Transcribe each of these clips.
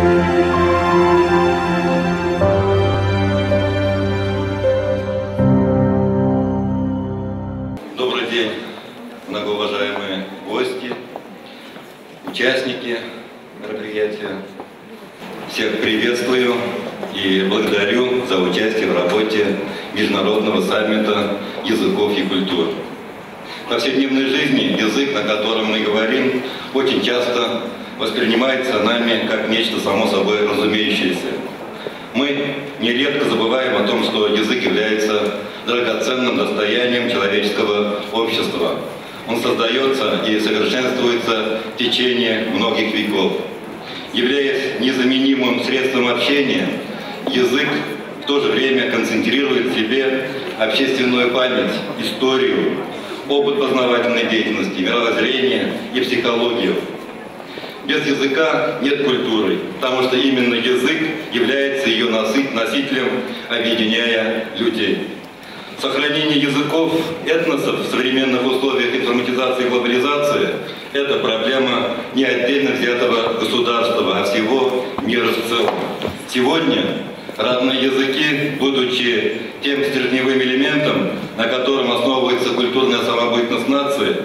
Добрый день, многоуважаемые гости, участники мероприятия. Всех приветствую и благодарю за участие в работе Международного саммита языков и культур. В повседневной жизни язык, на котором мы говорим, очень часто воспринимается нами как нечто само собой разумеющееся. Мы нередко забываем о том, что язык является драгоценным достоянием человеческого общества. Он создается и совершенствуется в течение многих веков. Являясь незаменимым средством общения, язык в то же время концентрирует в себе общественную память, историю, опыт познавательной деятельности, мировоззрение и психологию. Без языка нет культуры, потому что именно язык является ее носителем, объединяя людей. Сохранение языков, этносов в современных условиях информатизации и глобализации – это проблема не отдельно взятого государства, а всего мира в целом. Сегодня родные языки, будучи тем стержневым элементом, на котором основывается культурная самобытность нации,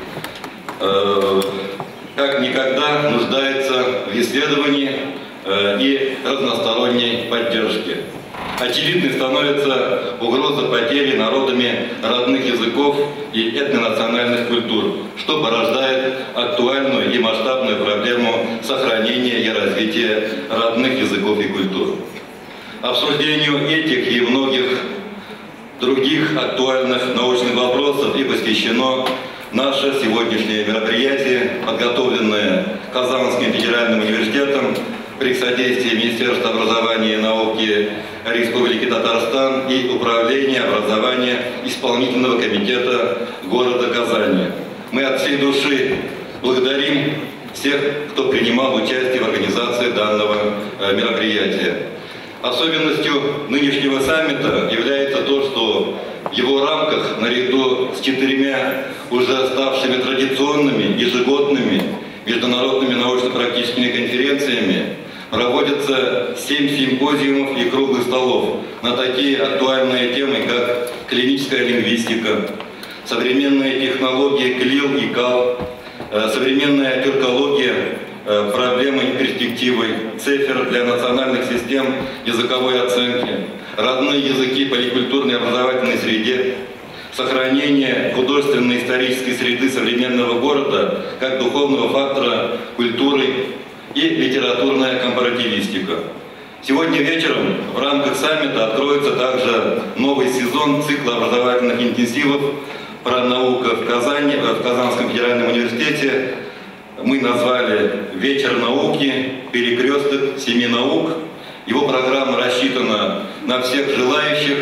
как никогда нуждается в исследовании и разносторонней поддержке. Очевидной становится угроза потери народами родных языков и этнонациональных культур, что порождает актуальную и масштабную проблему сохранения и развития родных языков и культур. Обсуждению этих и многих других актуальных научных вопросов и посвящено наше сегодняшнее мероприятие, подготовленное Казанским федеральным университетом при содействии Министерства образования и науки Республики Татарстан и Управления образования Исполнительного комитета города Казани. Мы от всей души благодарим всех, кто принимал участие в организации данного мероприятия. Особенностью нынешнего саммита является то, что в его рамках, наряду с 4 уже ставшими традиционными ежегодными международными научно-практическими конференциями, проводятся 7 симпозиумов и круглых столов на такие актуальные темы, как клиническая лингвистика, современные технологии КЛИЛ и КАЛ, современная тюркология, проблемы и перспективы, ЦЕФЕР для национальных систем языковой оценки, родные языки поликультурной образовательной среде, сохранение художественной исторической среды современного города как духовного фактора культуры и литературная компаративистика. Сегодня вечером в рамках саммита откроется также новый сезон цикла образовательных интенсивов про науку в Казани, в Казанском федеральном университете. Мы назвали «Вечер науки. Перекресток 7 наук». Его программа рассчитана на всех желающих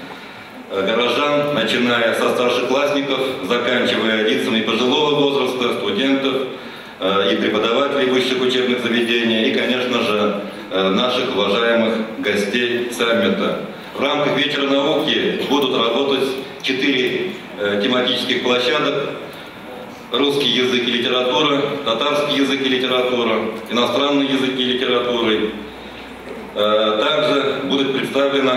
горожан, начиная со старшеклассников, заканчивая лицами пожилого возраста, студентов и преподавателей высших учебных заведений, и, конечно же, наших уважаемых гостей саммита. В рамках Вечера науки будут работать 4 тематических площадок: русский язык и литература, татарский язык и литература, иностранные языки и литературы. Также будет представлена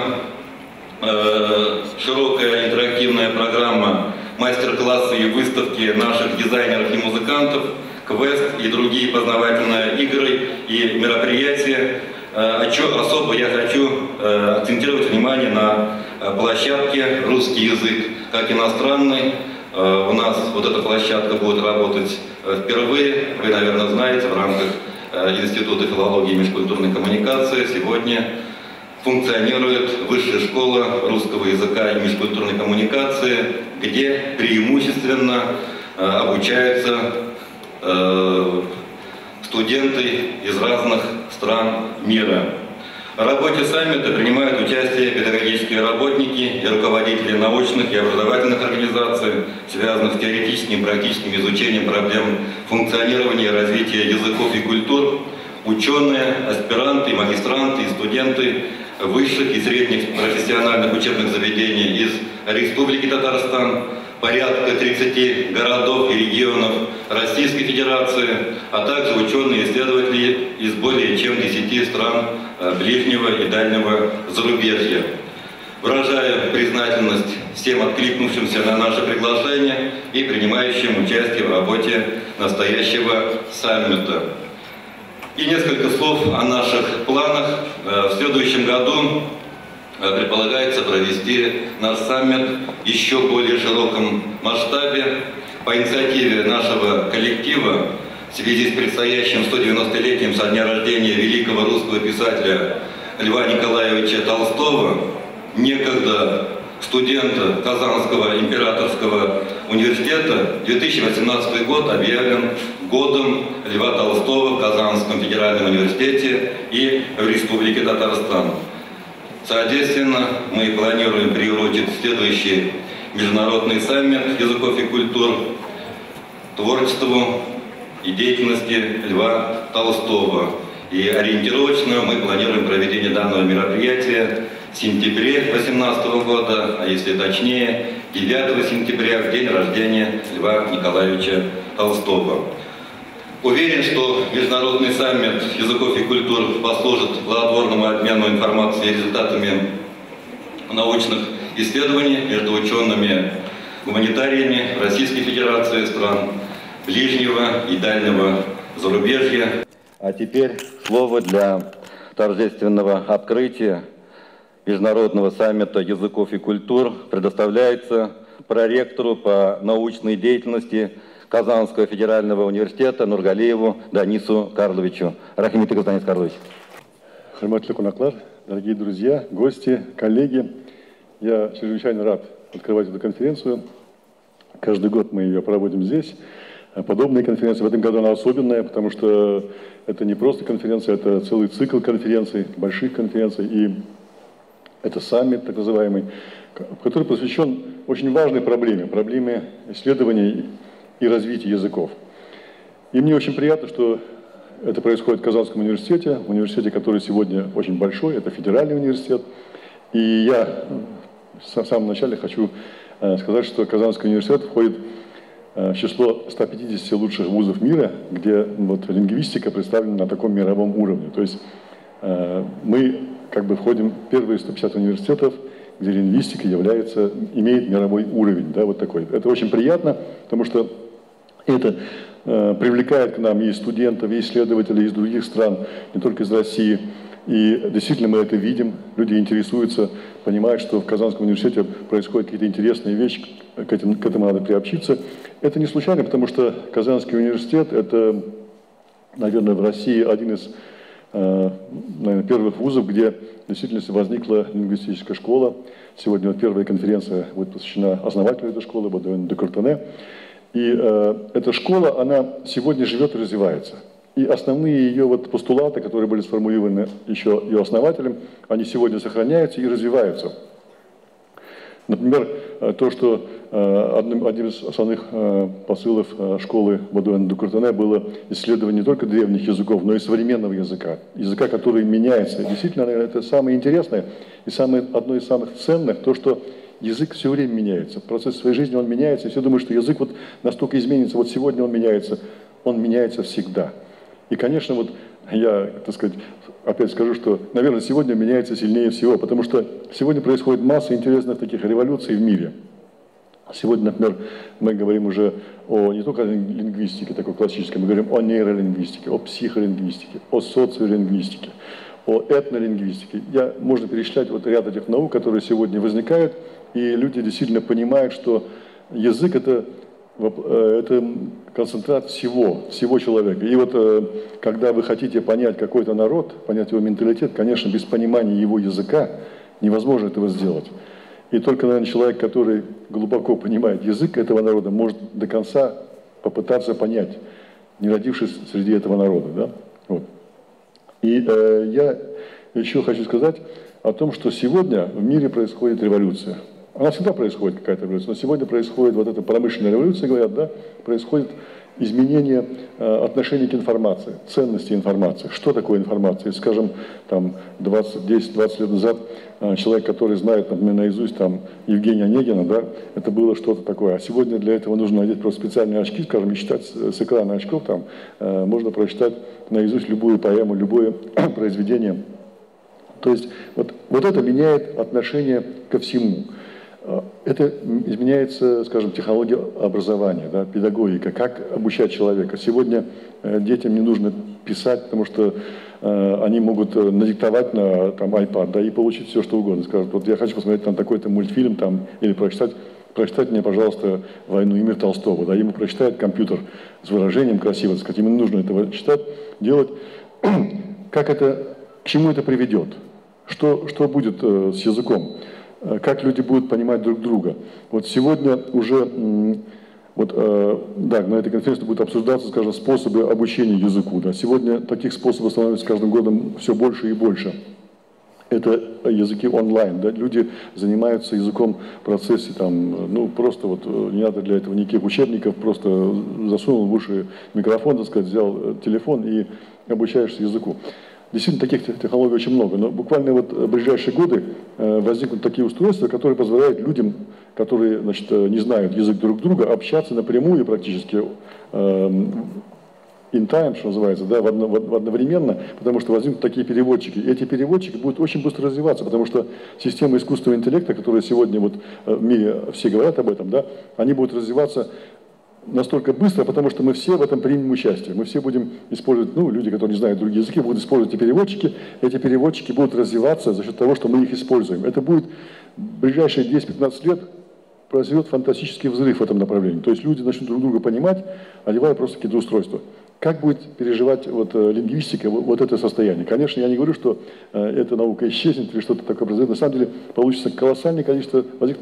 широкая интерактивная программа мастер-классы и выставки наших дизайнеров и музыкантов, квест и другие познавательные игры и мероприятия. Особо я хочу акцентировать внимание на площадке «Русский язык как иностранный». У нас вот эта площадка будет работать впервые. Вы, наверное, знаете, в рамках Института филологии и межкультурной коммуникации сегодня функционирует Высшая школа русского языка и межкультурной коммуникации, где преимущественно обучаются студенты из разных стран мира. В работе саммита принимают участие педагогические работники и руководители научных и образовательных организаций, связанных с теоретическим и практическим изучением проблем функционирования и развития языков и культур, ученые, аспиранты, магистранты и студенты высших и средних профессиональных учебных заведений из Республики Татарстан, порядка 30 городов и регионов Российской Федерации, а также ученые и исследователи из более чем 10 стран ближнего и дальнего зарубежья. Выражаю признательность всем откликнувшимся на наше приглашение и принимающим участие в работе настоящего саммита. И несколько слов о наших планах. В следующем году предполагается провести наш саммит в еще более широком масштабе. По инициативе нашего коллектива в связи с предстоящим 190-летием со дня рождения великого русского писателя Льва Николаевича Толстого, некогда студента Казанского императорского университета, 2018 год объявлен годом Льва Толстого в Казанском федеральном университете и в Республике Татарстан. Соответственно, мы планируем приурочить следующий международный саммит языков и культур творчеству и деятельности Льва Толстого. И ориентировочно мы планируем проведение данного мероприятия в сентябре 2018 года, а если точнее, 9 сентября, в день рождения Льва Николаевича Толстого. Уверен, что международный саммит языков и культур послужит плодотворному обмену информацией и результатами научных исследований между учеными, гуманитариями Российской Федерации, стран ближнего и дальнего зарубежья. А теперь слово для торжественного открытия международного саммита языков и культур предоставляется проректору по научной деятельности Казанского федерального университета Нургалиеву Данису Карловичу. Рахмитович Данис Карлович. Хурматлы кунаклар, дорогие друзья, гости, коллеги. Я чрезвычайно рад открывать эту конференцию. Каждый год мы ее проводим здесь. Подобные конференции. В этом году она особенная, потому что это не просто конференция, это целый цикл конференций, больших конференций. И это саммит, так называемый, который посвящен очень важной проблеме исследований и развития языков. И мне очень приятно, что это происходит в Казанском университете, который сегодня очень большой, это федеральный университет. И я в самом начале хочу сказать, что Казанский университет входит в число 150 лучших вузов мира, где вот лингвистика представлена на таком мировом уровне. То есть мы как бы входим в первые 150 университетов, где лингвистика имеет мировой уровень, да, вот такой. Это очень приятно, потому что это привлекает к нам и студентов, и исследователей из других стран, не только из России. И действительно мы это видим, люди интересуются, понимают, что в Казанском университете происходят какие-то интересные вещи, к этому надо приобщиться. Это не случайно, потому что Казанский университет – это, наверное, в России один из первых вузов, где действительно возникла лингвистическая школа. Сегодня вот первая конференция будет посвящена основателю этой школы, Бодуэну де Куртене. И эта школа, она сегодня живет и развивается. И основные ее вот постулаты, которые были сформулированы еще ее основателем, они сегодня сохраняются и развиваются. Например, то, что одним из основных посылов школы Бодуэна де Куртене было исследование не только древних языков, но и современного языка. Языка, который меняется. И действительно, наверное, это самое интересное и одно из самых ценных, то, что язык все время меняется. В процессе своей жизни он меняется. И все думают, что язык вот настолько изменится. Вот сегодня он меняется всегда. И, конечно, вот я, так сказать, опять скажу, что, наверное, сегодня меняется сильнее всего, потому что сегодня происходит масса интересных таких революций в мире. Сегодня, например, мы говорим уже не только о лингвистике такой классической, мы говорим о нейролингвистике, о психолингвистике, о социолингвистике, о этнолингвистике. Можно перечислять вот ряд этих наук, которые сегодня возникают, и люди действительно понимают, что язык – это концентрат всего человека. И вот когда вы хотите понять какой-то народ, понять его менталитет, конечно, без понимания его языка невозможно этого сделать. И только, наверное, человек, который глубоко понимает язык этого народа, может до конца попытаться понять, не родившись среди этого народа. Да? Вот. И я еще хочу сказать о том, что сегодня в мире происходит революция. Она всегда происходит, какая-то революция, но сегодня происходит вот эта промышленная революция, говорят, да, происходит изменение отношения к информации, ценности информации. Что такое информация? Скажем, там 10-20 лет назад человек, который знает, например, наизусть там Евгения Онегина, да, это было что-то такое. А сегодня для этого нужно надеть просто специальные очки, скажем, и читать с экрана очков, там можно прочитать наизусть любую поэму, любое произведение. То есть вот это меняет отношение ко всему. Это изменяется, скажем, технология образования, да, педагогика, как обучать человека. Сегодня детям не нужно писать, потому что они могут надиктовать на там, iPad, да, и получить все, что угодно. Скажут, вот я хочу посмотреть там такой-то мультфильм там, или прочитать мне, пожалуйста, «Войну и мир» Толстого. Да, ему прочитает компьютер с выражением красиво, так сказать, ему не нужно этого читать, делать. Как это, к чему это приведет? Что будет с языком? Как люди будут понимать друг друга. Вот сегодня уже, да, на этой конференции будет обсуждаться, скажем, способы обучения языку. Да. Сегодня таких способов становится с каждым годом все больше и больше. Это языки онлайн, да. Люди занимаются языком в процессе, там, ну, просто вот не надо для этого никаких учебников, просто засунул в уши микрофон, так сказать, взял телефон и обучаешься языку. Действительно, таких технологий очень много, но буквально вот в ближайшие годы возникнут такие устройства, которые позволяют людям, которые, значит, не знают язык друг друга, общаться напрямую практически in time, что называется, да, одновременно, потому что возникнут такие переводчики. И эти переводчики будут очень быстро развиваться, потому что системы искусственного интеллекта, которые сегодня вот в мире все говорят об этом, да, они будут развиваться настолько быстро, потому что мы все в этом примем участие. Мы все будем использовать, ну, люди, которые не знают другие языки, будут использовать эти переводчики будут развиваться за счет того, что мы их используем. Это будет в ближайшие 10-15 лет произойдет фантастический взрыв в этом направлении. То есть люди начнут друг друга понимать, одевая просто какие-то устройства. Как будет переживать вот лингвистика вот это состояние? Конечно, я не говорю, что эта наука исчезнет или что-то такое произойдет. На самом деле получится колоссальное количество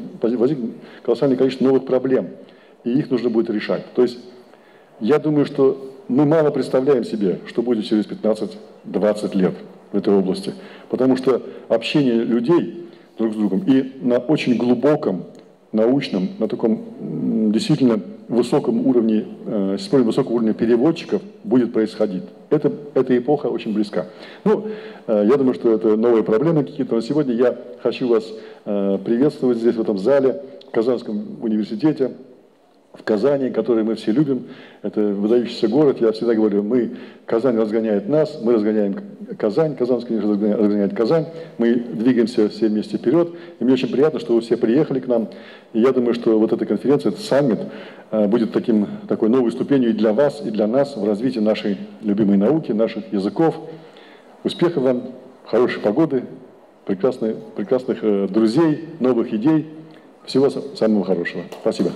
новых проблем. И их нужно будет решать. То есть я думаю, что мы мало представляем себе, что будет через 15-20 лет в этой области. Потому что общение людей друг с другом и на очень глубоком, научном, на таком действительно высоком уровне, использовании высокого уровня переводчиков будет происходить. Эта эпоха очень близка. Ну, я думаю, что это новые проблемы какие-то. Но сегодня я хочу вас приветствовать здесь, в этом зале, в Казанском университете, в Казани, который мы все любим. Это выдающийся город. Я всегда говорю, Казань разгоняет нас, мы разгоняем Казань, Казанский университет разгоняет Казань. Мы двигаемся все вместе вперед. И мне очень приятно, что вы все приехали к нам. И я думаю, что вот эта конференция, этот саммит будет такой новой ступенью и для вас, и для нас в развитии нашей любимой науки, наших языков. Успехов вам, хорошей погоды, прекрасных друзей, новых идей. Всего самого хорошего. Спасибо.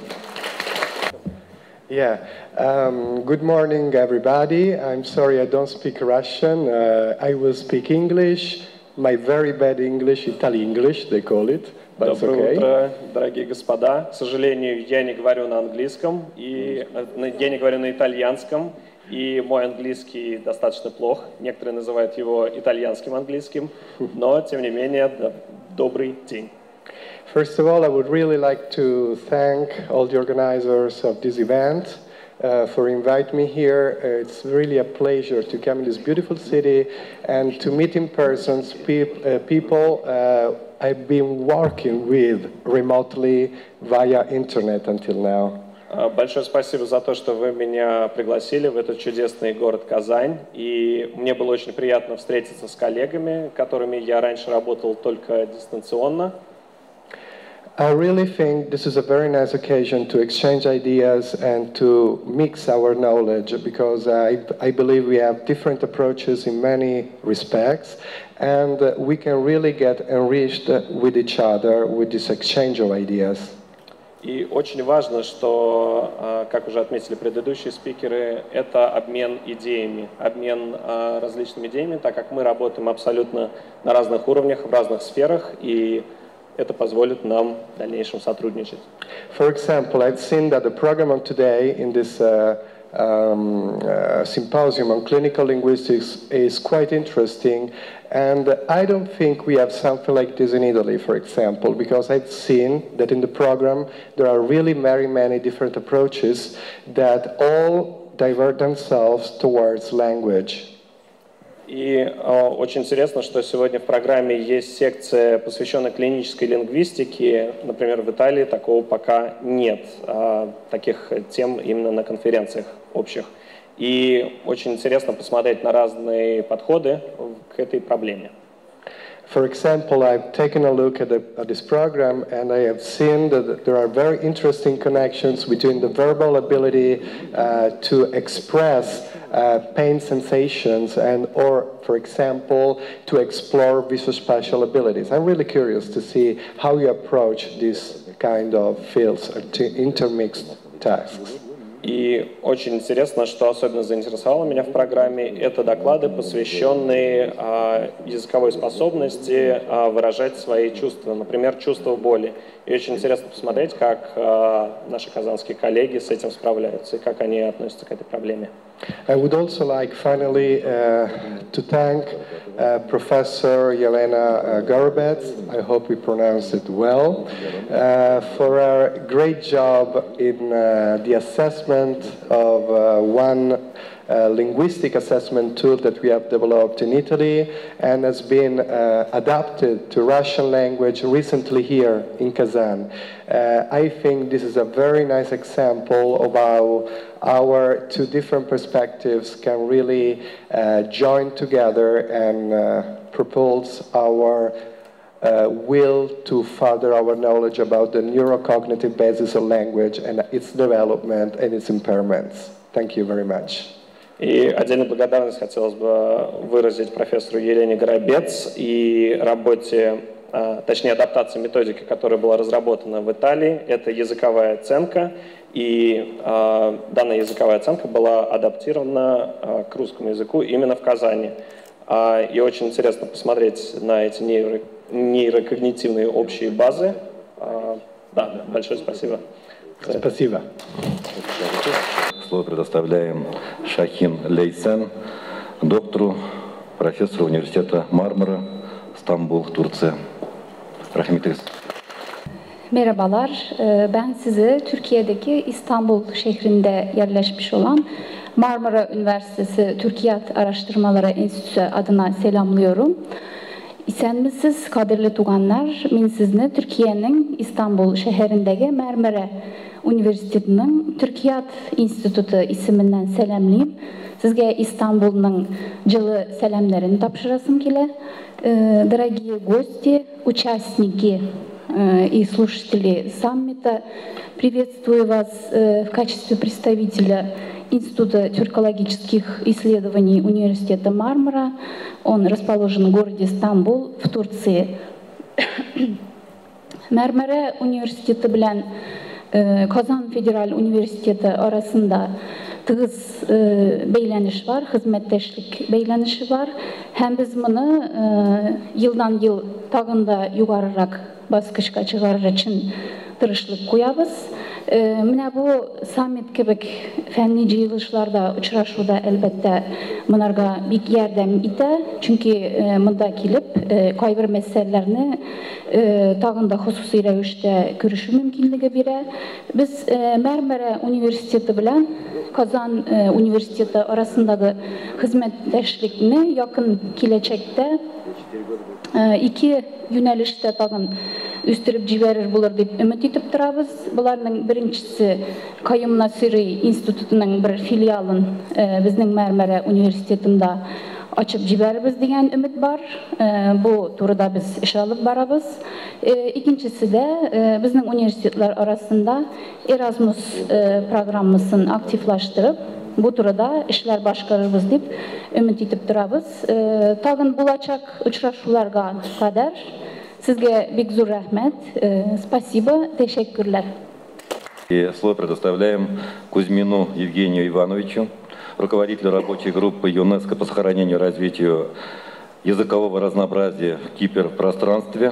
Yeah. Good morning, everybody. I'm sorry I don't speak Russian. I will speak English. My very bad English, Italian-English, they call it. But it's okay. Доброе утро, дорогие господа. К сожалению, я не говорю на английском, я не говорю на итальянском, и мой английский достаточно плох. Некоторые называют его итальянским английским, но, тем не менее, добрый день. First of all, I would really like to thank all the organizers of this event for inviting me here. It's really a pleasure to come in this beautiful city and to meet in person people I've been working with remotely via internet until now. Большое спасибо за то, что вы меня пригласили в этот чудесный город Казань. И мне было очень приятно встретиться с коллегами, которыми я раньше работал только дистанционно. I really think this is a very nice occasion to exchange ideas and to mix our knowledge, because I believe we have different approaches in many respects, and we can really get enriched with each other with this exchange of ideas. И очень важно, что, как уже отметили предыдущие спикеры, это обмен идеями, обмен различными идеями, так как мы работаем абсолютно на разных уровнях, в разных сферах, и это позволит нам в дальнейшем сотрудничать. For example, I've seen that the program of today in this symposium on clinical linguistics is quite interesting. And I don't think we have something like this in Italy, for example, because I've seen that in the program there are really very many different approaches that all divert themselves towards language. И очень интересно, что сегодня в программе есть секция, посвященная клинической лингвистике. Например, в Италии такого пока нет, таких тем именно на конференциях общих. И очень интересно посмотреть на разные подходы к этой проблеме. For example, I've taken a look at this program and I have seen that there are very interesting connections between the verbal ability to express pain sensations and or, for example, to explore visuospatial abilities. I'm really curious to see how you approach this kind of fields, intermixed tasks. И очень интересно, что особенно заинтересовало меня в программе, это доклады, посвященные языковой способности выражать свои чувства, например, чувство боли. И очень интересно посмотреть, как наши казанские коллеги с этим справляются и как они относятся к этой проблеме. I would also like finally to thank Professor Yelena Gorobec, I hope we pronounced it well, for her great job in the assessment of one linguistic assessment tool that we have developed in Italy and has been adapted to Russian language recently here in Kazan. I think this is a very nice example of how our two different perspectives can really join together and propulse our will to further our knowledge about the neurocognitive basis of language and its development and its impairments. Thank you very much. И отдельную благодарность хотелось бы выразить профессору Елене Горобец и работе, точнее адаптации методики, которая была разработана в Италии. Это языковая оценка, и данная языковая оценка была адаптирована к русскому языку именно в Казани. И очень интересно посмотреть на эти нейрокогнитивные общие базы. Да, большое спасибо. Спасибо. Слово предоставляем Шахин Лейсен, доктору, профессору университета Мармара, Стамбул, Турция. Rahmetli. Merhabalar, ben sizi Türkiye'deki İstanbul şehrinde yerleşmiş olan Marmara Üniversitesi Türkiyat Araştırmaları Enstitüsü adına selamlıyorum. İsenmisiz kadirli tuğanlar, min sizni Türkiye'nin İstanbul şehrindeki Marmara Üniversitesi'nin Türkiyat İnstitutu isiminden selamlayayım. Sizge İstanbul'un жылы selamlarını tapşırasım kele. Дорогие гости, участники и слушатели саммита, приветствую вас в качестве представителя Института тюркологических исследований Университета Мармара. Он расположен в городе Стамбул в Турции. Marmara Üniversiteti bilen Kazan Federal Üniversiteti arasında tığız beyleniş var, hizmetleşlik beylenişi var. Hem biz bunu yıldan yıl tağında yukarırak baskışka çıkarır için tırışlık koyabız. Mine bu summit kebek fenni jıyılışlarda uçraşuda elbette bunlarga bir yardam ite. Çünkü mında kelip kayber meselelerini tağında hususi revişte görüşü mümkünlüğü bire. Biz Marmara Üniversiteti bilen Kazan Üniversiteti arasındaki hizmetleşlikini yakın gelecekte iki yönelişte tağın üstürüp civerir bulur deyip ümit etip turabız. Bularning birincisi Kayım Nasiri İnstitutunun bir filialın bizning Marmara Üniversitetinde açıp ciberibіз degan ümit var. Bu turda biz iş alıp barabız. İkincisi de bizning üniversitetler arasında Erasmus programımızın aktiflaştırıp bu turda işler başkarırız deyip ümit etip turabız. Tagın bulacak uçraşularga kadar sizge bek zor rahmet. Спасибо, teşekkürler. И слово предоставляем Кузьмину Евгению Ивановичу, руководителю рабочей группы ЮНЕСКО по сохранению и развитию языкового разнообразия в киберпространстве,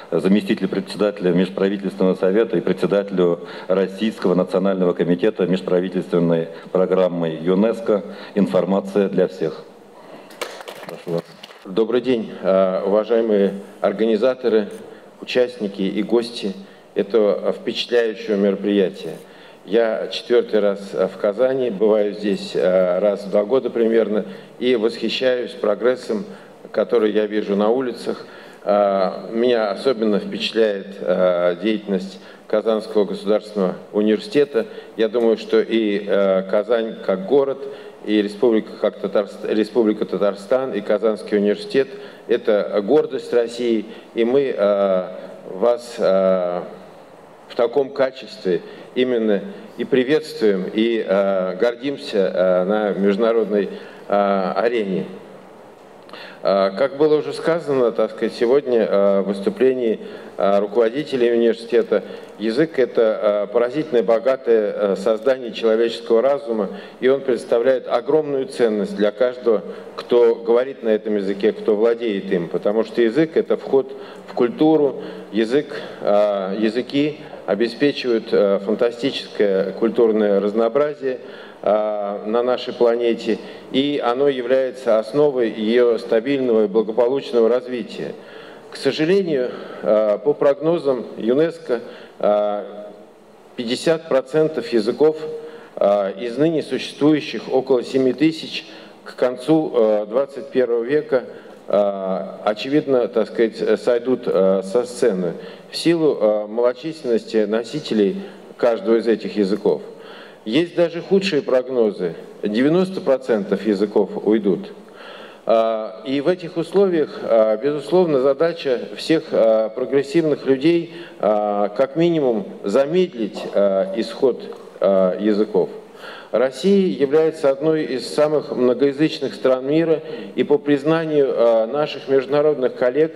заместителю председателя Межправительственного совета и председателю Российского национального комитета межправительственной программы ЮНЕСКО «Информация для всех». Прошу вас. Добрый день, уважаемые организаторы, участники и гости этого впечатляющего мероприятия. Я 4-й раз в Казани, бываю здесь раз в 2 года примерно, и восхищаюсь прогрессом, который я вижу на улицах. Меня особенно впечатляет деятельность Казанского государственного университета. Я думаю, что и Казань как город, и Республика Татарстан, и Казанский университет – это гордость России, и мы вас в таком качестве именно и приветствуем, и гордимся на международной арене. Как было уже сказано, так сказать, сегодня в выступлении руководителей университета, язык – это поразительное, богатое создание человеческого разума, и он представляет огромную ценность для каждого, кто говорит на этом языке, кто владеет им, потому что язык – это вход в культуру, языки обеспечивают фантастическое культурное разнообразие на нашей планете, и оно является основой ее стабильного и благополучного развития. К сожалению, по прогнозам ЮНЕСКО, 50% языков из ныне существующих около 7 тысяч к концу 21 века очевидно, так сказать, сойдут со сцены в силу малочисленности носителей каждого из этих языков. Есть даже худшие прогнозы. 90% языков уйдут. И в этих условиях, безусловно, задача всех прогрессивных людей как минимум замедлить исход языков. Россия является одной из самых многоязычных стран мира, и по признанию наших международных коллег,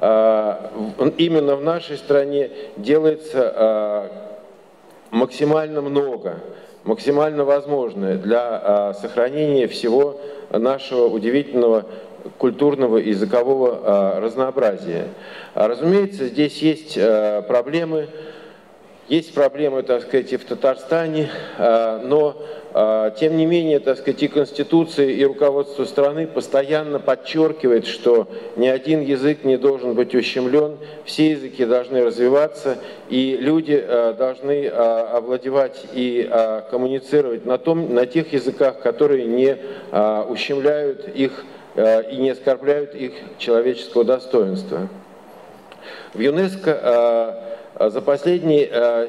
именно в нашей стране делается максимально много, максимально возможное для сохранения всего нашего удивительного культурного и языкового разнообразия. Разумеется, здесь есть проблемы. Есть проблемы, так сказать, и в Татарстане, но, тем не менее, так сказать, и Конституция, и руководство страны постоянно подчеркивает, что ни один язык не должен быть ущемлен, все языки должны развиваться, и люди должны овладевать и коммуницировать на тех языках, которые не ущемляют их и не оскорбляют их человеческого достоинства. В ЮНЕСКО за последние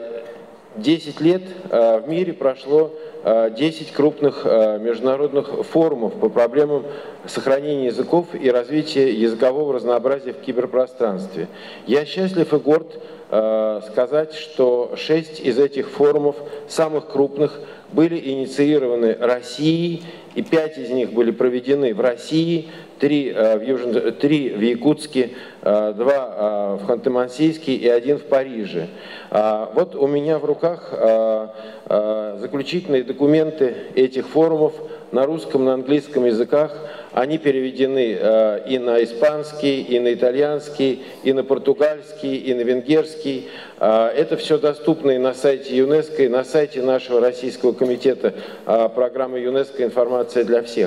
10 лет в мире прошло 10 крупных международных форумов по проблемам сохранения языков и развития языкового разнообразия в киберпространстве. Я счастлив и горд сказать, что 6 из этих форумов, самых крупных, были инициированы Россией, и 5 из них были проведены в России, 3 в Якутске, 2 в Ханты-Мансийске и 1 в Париже. Вот у меня в руках заключительные документы этих форумов на русском, на английском языках. Они переведены и на испанский, и на итальянский, и на португальский, и на венгерский. Это все доступно и на сайте ЮНЕСКО, и на сайте нашего Российского комитета программы ЮНЕСКО «Информация для всех».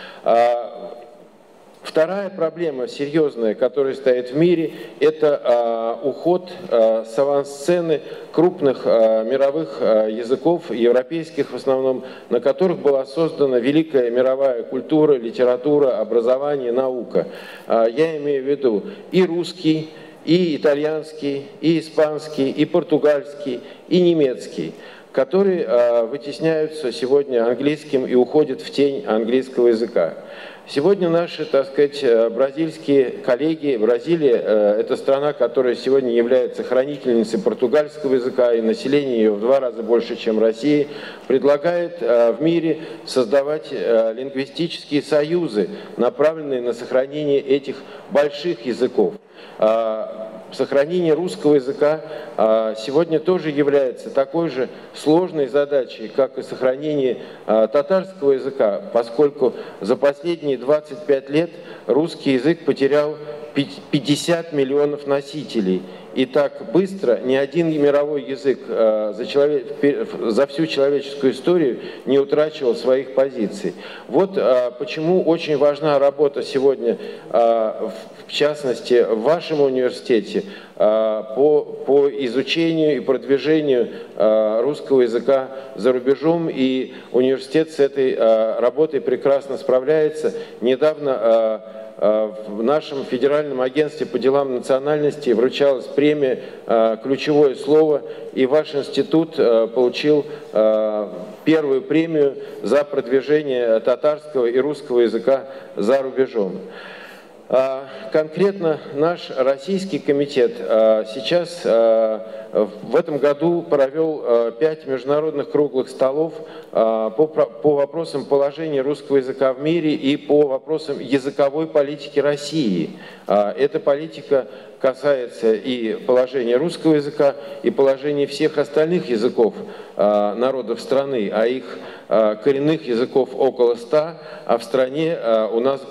Вторая проблема серьезная, которая стоит в мире, это уход с авансцены крупных мировых языков, европейских в основном, на которых была создана великая мировая культура, литература, образование, наука. Я имею в виду и русский, и итальянский, и испанский, и португальский, и немецкий, которые вытесняются сегодня английским и уходят в тень английского языка. Сегодня наши, так сказать, бразильские коллеги, Бразилия – это страна, которая сегодня является хранительницей португальского языка, и население ее в 2 раза больше, чем Россия, предлагает в мире создавать лингвистические союзы, направленные на сохранение этих больших языков. сохранение русского языка сегодня тоже является такой же сложной задачей, как и сохранение татарского языка, поскольку за последние 25 лет русский язык потерял 50 миллионов носителей. И так быстро ни один мировой язык за всю человеческую историю не утрачивал своих позиций. Вот почему очень важна работа сегодня, в частности, в вашем университете, по изучению и продвижению русского языка за рубежом. И университет с этой работой прекрасно справляется. Недавно в нашем федеральном агентстве по делам национальности вручалась премия «Ключевое слово», и ваш институт получил первую премию за продвижение татарского и русского языка за рубежом. Конкретно наш российский комитет сейчас в этом году провел 5 международных круглых столов по вопросам положения русского языка в мире и по вопросам языковой политики России. Эта политика касается и положения русского языка, и положения всех остальных языков народов страны, а их коренных языков около 100, а в стране у нас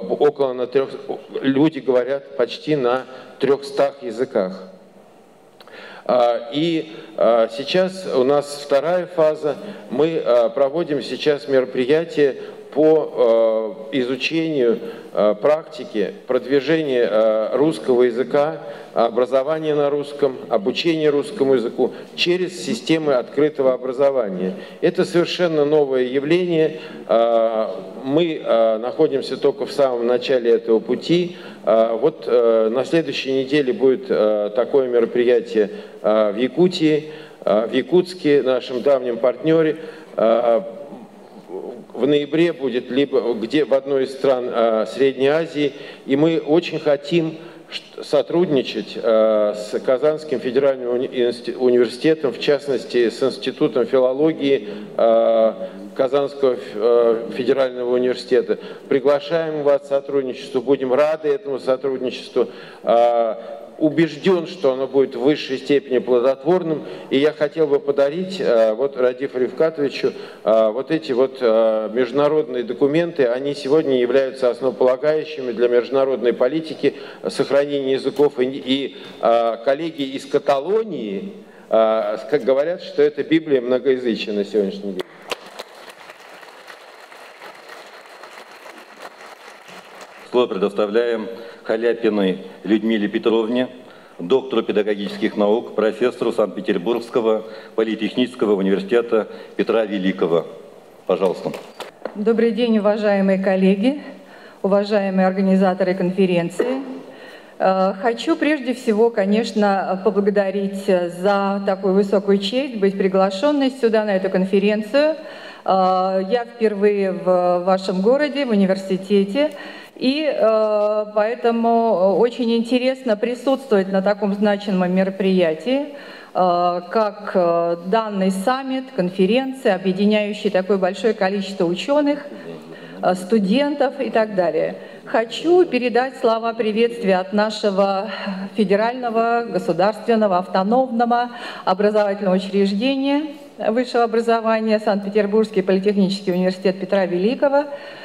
люди говорят почти на 300 языках. И сейчас у нас вторая фаза. Мы проводим сейчас мероприятие по изучению практики продвижения русского языка, образования на русском, обучения русскому языку через системы открытого образования. Это совершенно новое явление. Мы находимся только в самом начале этого пути. Вот на следующей неделе будет такое мероприятие в Якутии, в Якутске, нашем давнем партнере. В ноябре будет либо где в одной из стран Средней Азии, и мы очень хотим сотрудничать с Казанским федеральным университетом, в частности с Институтом филологии Казанского федерального университета. Приглашаем вас к сотрудничеству, будем рады этому сотрудничеству. Убежден, что оно будет в высшей степени плодотворным, и я хотел бы подарить вот Радифу Рифкатовичу вот эти вот международные документы. Они сегодня являются основополагающими для международной политики сохранения языков, и коллеги из Каталонии говорят, что это Библия многоязычия на сегодняшний день. Слово предоставляем Халяпиной Людмиле Петровне, доктору педагогических наук, профессору Санкт-Петербургского политехнического университета Петра Великого. Пожалуйста. Добрый день, уважаемые коллеги, уважаемые организаторы конференции. Хочу прежде всего, конечно, поблагодарить за такую высокую честь быть приглашенной сюда на эту конференцию. Я впервые в вашем городе, в университете. И поэтому очень интересно присутствовать на таком значимом мероприятии, как данный саммит, конференция, объединяющая такое большое количество ученых, студентов и так далее. Хочу передать слова приветствия от нашего федерального, государственного, автономного образовательного учреждения высшего образования Санкт-Петербургский политехнический университет Петра Великого.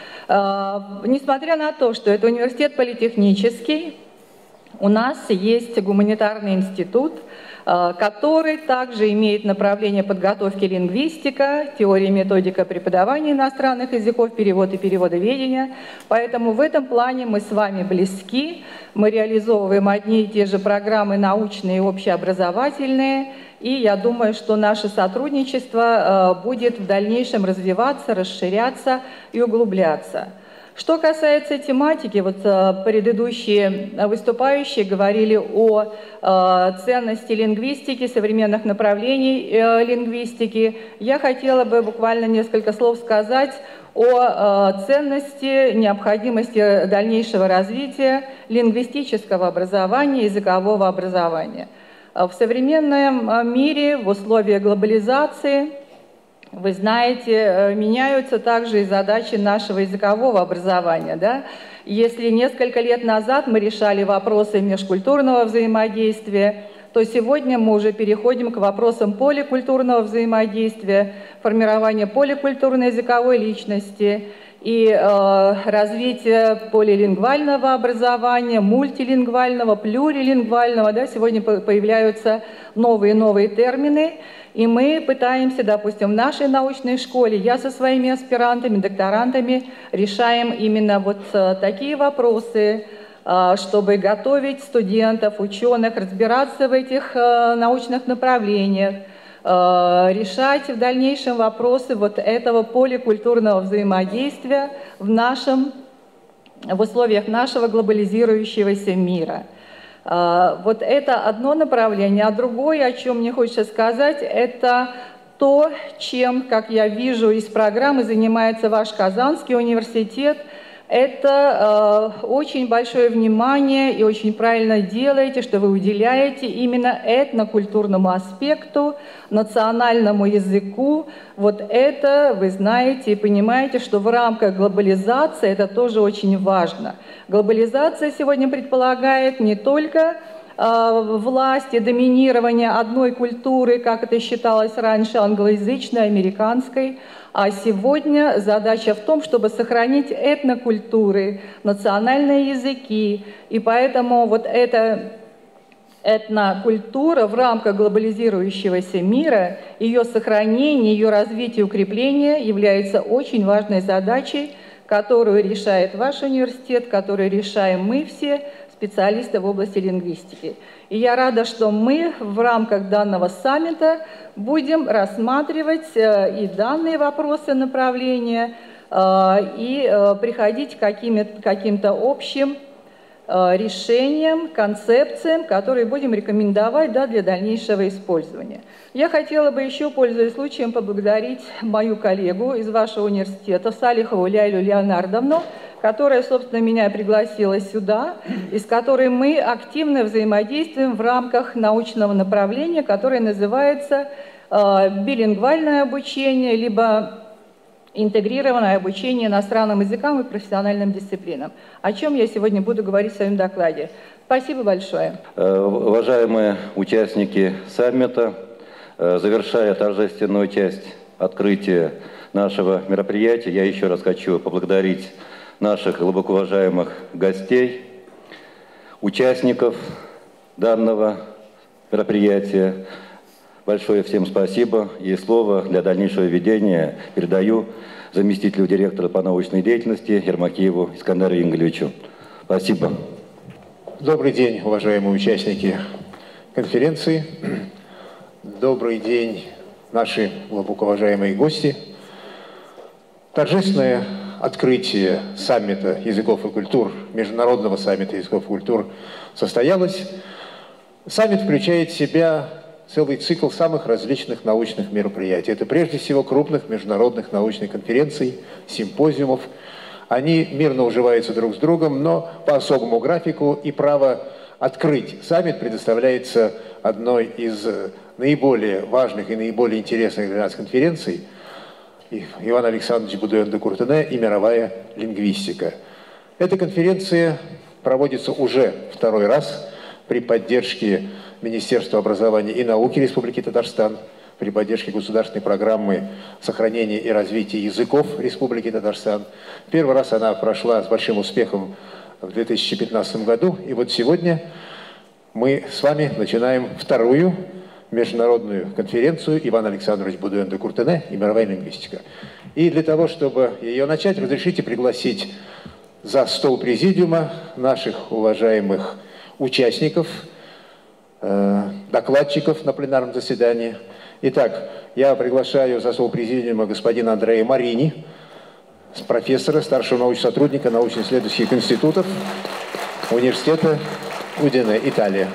Несмотря на то, что это университет политехнический, у нас есть гуманитарный институт, который также имеет направление подготовки лингвистика, теория и методика преподавания иностранных языков, перевод и переводоведение. Поэтому в этом плане мы с вами близки, мы реализовываем одни и те же программы научные и общеобразовательные, и я думаю, что наше сотрудничество будет в дальнейшем развиваться, расширяться и углубляться. Что касается тематики, вот предыдущие выступающие говорили о ценности лингвистики, современных направлений лингвистики. Я хотела бы буквально несколько слов сказать о ценности, необходимости дальнейшего развития лингвистического образования, языкового образования. В современном мире, в условиях глобализации, вы знаете, меняются также и задачи нашего языкового образования. Да? Если несколько лет назад мы решали вопросы межкультурного взаимодействия, то сегодня мы уже переходим к вопросам поликультурного взаимодействия, формирования поликультурной языковой личности и развития полилингвального образования, мультилингвального, плюрилингвального. Да, сегодня появляются новые и новые термины, и мы пытаемся, допустим, в нашей научной школе, я со своими аспирантами, докторантами решаем именно вот такие вопросы, чтобы готовить студентов, ученых, разбираться в этих научных направлениях, решать в дальнейшем вопросы вот этого поликультурного взаимодействия в условиях нашего глобализирующегося мира. Вот это одно направление, а другое, о чем мне хочется сказать, это то, чем, как я вижу из программы, занимается ваш Казанский университет. Это очень большое внимание и очень правильно делаете, что вы уделяете именно этнокультурному аспекту, национальному языку. Вот это вы знаете и понимаете, что в рамках глобализации это тоже очень важно. Глобализация сегодня предполагает не только власть и доминирование одной культуры, как это считалось раньше, англоязычной, американской, а сегодня задача в том, чтобы сохранить этнокультуры, национальные языки. И поэтому вот эта этнокультура в рамках глобализирующегося мира, ее сохранение, ее развитие и укрепление является очень важной задачей, которую решает ваш университет, которую решаем мы все, специалисты в области лингвистики. И я рада, что мы в рамках данного саммита будем рассматривать и данные вопросы направления, и приходить к каким-то общим решениям, концепциям, которые будем рекомендовать, да, для дальнейшего использования. Я хотела бы еще, пользуясь случаем, поблагодарить мою коллегу из вашего университета, Салихову Лялю Леонардовну, которая, собственно, меня пригласила сюда, и с которой мы активно взаимодействуем в рамках научного направления, которое называется билингвальное обучение, либо интегрированное обучение иностранным языкам и профессиональным дисциплинам, о чем я сегодня буду говорить в своем докладе. Спасибо большое. Уважаемые участники саммита, завершая торжественную часть открытия нашего мероприятия, я еще раз хочу поблагодарить наших глубоко уважаемых гостей, участников данного мероприятия. Большое всем спасибо. И слово для дальнейшего ведения передаю заместителю директора по научной деятельности Ермакиеву Искандару Инглевичу. Спасибо. Добрый день, уважаемые участники конференции. Добрый день, наши глубоко уважаемые гости. Торжественное открытие саммита языков и культур, международного саммита языков и культур состоялось. Саммит включает в себя целый цикл самых различных научных мероприятий. Это прежде всего крупных международных научных конференций, симпозиумов. Они мирно уживаются друг с другом, но по особому графику, и право открыть саммит предоставляется одной из наиболее важных и наиболее интересных для нас конференций Иван Александрович Будуэн де Куртене и мировая лингвистика. Эта конференция проводится уже второй раз при поддержке Министерства образования и науки Республики Татарстан, при поддержке государственной программы сохранения и развития языков Республики Татарстан. Первый раз она прошла с большим успехом в 2015 году, и вот сегодня мы с вами начинаем вторую международную конференцию Иван Александрович Будуэн де Куртене и мировая лингвистика. И для того, чтобы ее начать, разрешите пригласить за стол президиума наших уважаемых участников, докладчиков на пленарном заседании. Итак, я приглашаю за стол президиума господина Андреа Марини, профессора, старшего научного сотрудника научно-исследовательских институтов университета Удине, Италия.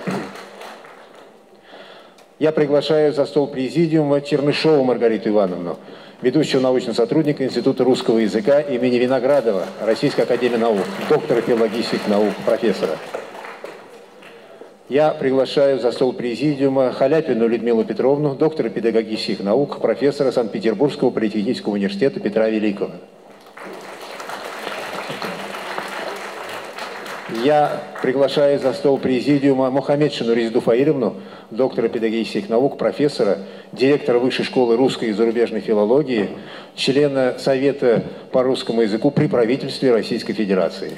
Я приглашаю за стол президиума Чернышову Маргариту Ивановну, ведущего научного сотрудника Института русского языка имени Виноградова, Российской академии наук, доктора филологических наук, профессора. Я приглашаю за стол президиума Халяпину Людмилу Петровну, доктора педагогических наук, профессора Санкт-Петербургского политехнического университета Петра Великого. Я приглашаю за стол президиума Мухаммедшину Резиду Фаилевну, доктора педагогических наук, профессора, директора Высшей школы русской и зарубежной филологии, члена Совета по русскому языку при правительстве Российской Федерации.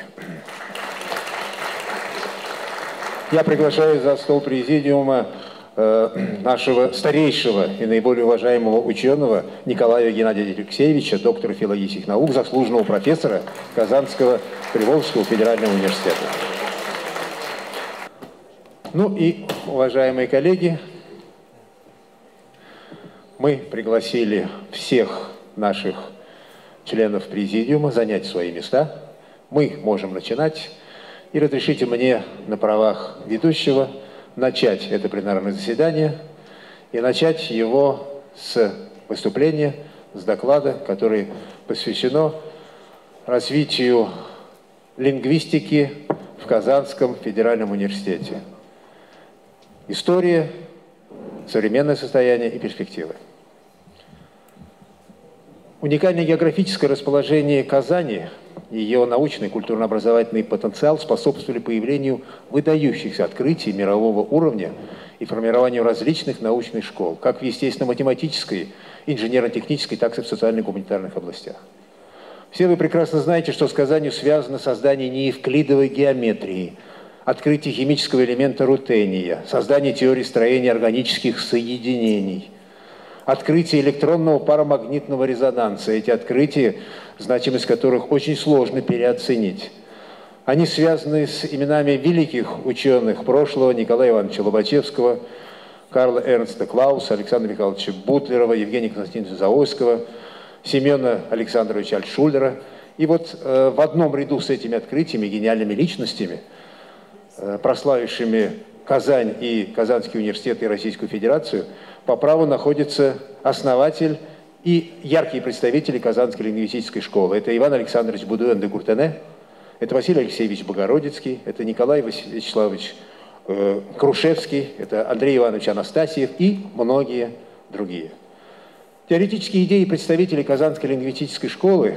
Я приглашаю за стол президиума нашего старейшего и наиболее уважаемого ученого Николая Геннадьевича Алексеевича, доктора филологических наук, заслуженного профессора Казанского Приволжского федерального университета. Ну и, уважаемые коллеги, мы пригласили всех наших членов президиума занять свои места. Мы можем начинать. И разрешите мне на правах ведущего начать это пленарное заседание и начать его с выступления, с доклада, который посвящено развитию лингвистики в Казанском федеральном университете. История, современное состояние и перспективы. Уникальное географическое расположение Казани и ее научный и культурно-образовательный потенциал способствовали появлению выдающихся открытий мирового уровня и формированию различных научных школ, как в естественно-математической, инженерно-технической, так и в социально-гуманитарных областях. Все вы прекрасно знаете, что с Казанью связано создание неевклидовой геометрии, открытие химического элемента рутения, создание теории строения органических соединений, открытие электронного парамагнитного резонанса. Эти открытия, значимость которых очень сложно переоценить. Они связаны с именами великих ученых прошлого: Николая Ивановича Лобачевского, Карла Эрнста Клауса, Александра Михайловича Бутлерова, Евгения Константиновича Заойского, Семена Александровича Альтшулера. И вот в одном ряду с этими открытиями, гениальными личностями, прославившими Казань и Казанский университет и Российскую Федерацию, по праву находится основатель и яркие представители Казанской лингвистической школы. Это Иван Александрович Будуэн де Куртене, это Василий Алексеевич Богородицкий, это Николай Вячеславович Крушевский, это Андрей Иванович Анастасьев и многие другие. Теоретические идеи представителей Казанской лингвистической школы,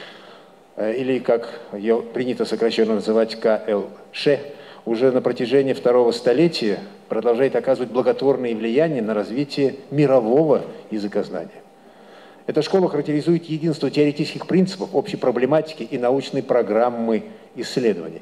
или, как ее принято сокращенно называть, КЛШ, уже на протяжении второго столетия продолжает оказывать благотворное влияние на развитие мирового языкознания. Эта школа характеризует единство теоретических принципов, общей проблематики и научной программы исследований.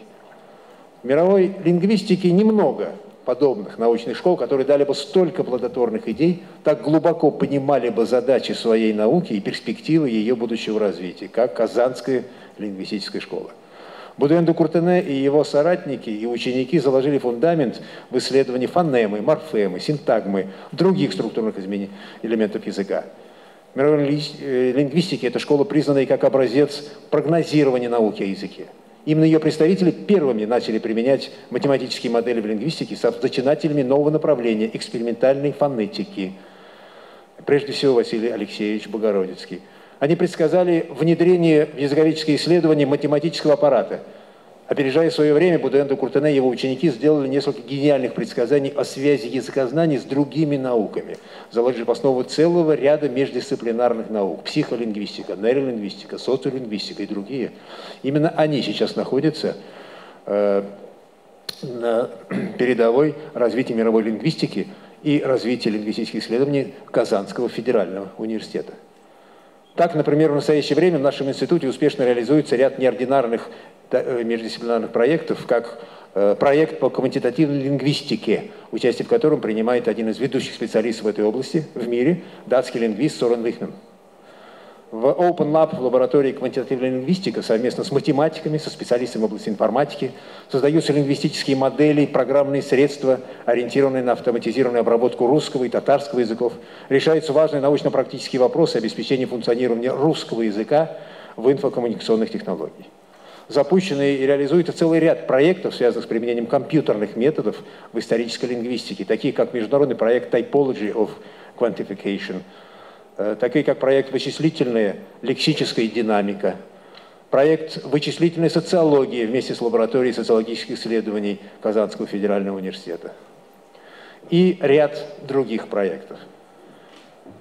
В мировой лингвистике немного подобных научных школ, которые дали бы столько плодотворных идей, так глубоко понимали бы задачи своей науки и перспективы ее будущего развития, как Казанская лингвистическая школа. Будуэн де Куртене и его соратники и ученики заложили фундамент в исследовании фонемы, морфемы, синтагмы, других структурных элементов языка. В мировой лингвистике эта школа признана и как образец прогнозирования науки о языке. Именно ее представители первыми начали применять математические модели в лингвистике со зачинателями нового направления – экспериментальной фонетики. Прежде всего, Василий Алексеевич Богородицкий. Они предсказали внедрение в языковедческие исследования математического аппарата. Опережая свое время, Будуэн де Куртене и его ученики сделали несколько гениальных предсказаний о связи языкознания с другими науками, заложив основу целого ряда междисциплинарных наук – психолингвистика, нейролингвистика, социолингвистика и другие. Именно они сейчас находятся на передовой развития мировой лингвистики и развития лингвистических исследований Казанского федерального университета. Так, например, в настоящее время в нашем институте успешно реализуется ряд неординарных междисциплинарных проектов, как проект по квантитативной лингвистике, участие в котором принимает один из ведущих специалистов в этой области в мире, датский лингвист Сорен Лихнен. В Open Lab, в лаборатории квантитативной лингвистики, совместно с математиками, со специалистами в области информатики, создаются лингвистические модели, программные средства, ориентированные на автоматизированную обработку русского и татарского языков. Решаются важные научно-практические вопросы обеспечения функционирования русского языка в инфокоммуникационных технологиях. Запущенный и реализуется целый ряд проектов, связанных с применением компьютерных методов в исторической лингвистике, такие как международный проект Typology of Quantification, такие как проект «Вычислительная лексическая динамика», проект «Вычислительная социология» вместе с лабораторией социологических исследований Казанского федерального университета и ряд других проектов.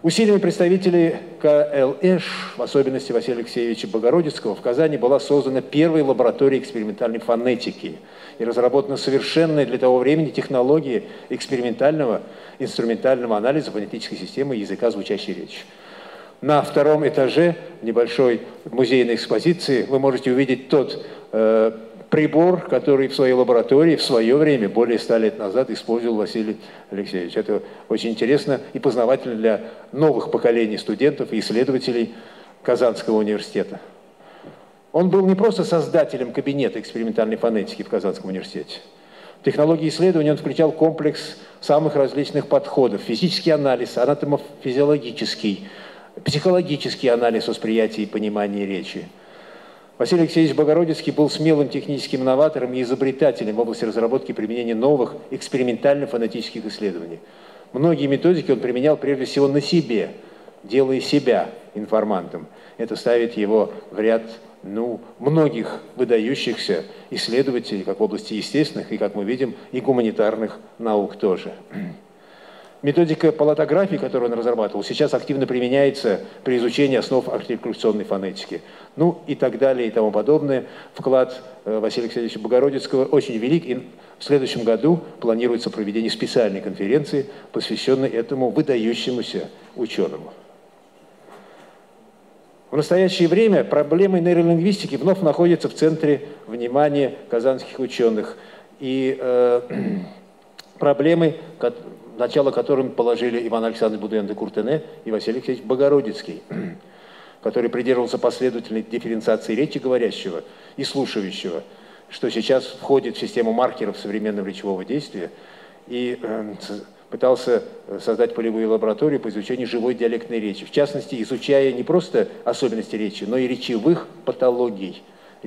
Усилиями представителей КЛЭШ, в особенности Василия Алексеевича Богородицкого, в Казани была создана первая лаборатория экспериментальной фонетики и разработана совершенная для того времени технология экспериментального инструментального анализа фонетической системы языка звучащей речи. На втором этаже небольшой музейной экспозиции вы можете увидеть тот прибор, который в своей лаборатории в свое время, более 100 лет назад, использовал Василий Алексеевич. Это очень интересно и познавательно для новых поколений студентов и исследователей Казанского университета. Он был не просто создателем кабинета экспериментальной фонетики в Казанском университете. В технологии исследования он включал комплекс самых различных подходов: физический анализ, анатомофизиологический, психологический анализ восприятия и понимания речи. Василий Алексеевич Богородицкий был смелым техническим новатором и изобретателем в области разработки и применения новых экспериментально-фонетических исследований. Многие методики он применял прежде всего на себе, делая себя информантом. Это ставит его в ряд многих выдающихся исследователей, как в области естественных и, как мы видим, и гуманитарных наук тоже. Методика палатографии, которую он разрабатывал, сейчас активно применяется при изучении основ артикуляционной фонетики. И так далее и тому подобное. Вклад Василия Алексеевича Богородицкого очень велик, и в следующем году планируется проведение специальной конференции, посвященной этому выдающемуся ученому. В настоящее время проблемы нейролингвистики вновь находятся в центре внимания казанских ученых. И проблемы, начало которым положили Иван Александрович Будуэн-де-Куртене и Василий Алексеевич Богородицкий, который придерживался последовательной дифференциации речи говорящего и слушающего, что сейчас входит в систему маркеров современного речевого действия, и пытался создать полевую лабораторию по изучению живой диалектной речи, в частности, изучая не просто особенности речи, но и речевых патологий.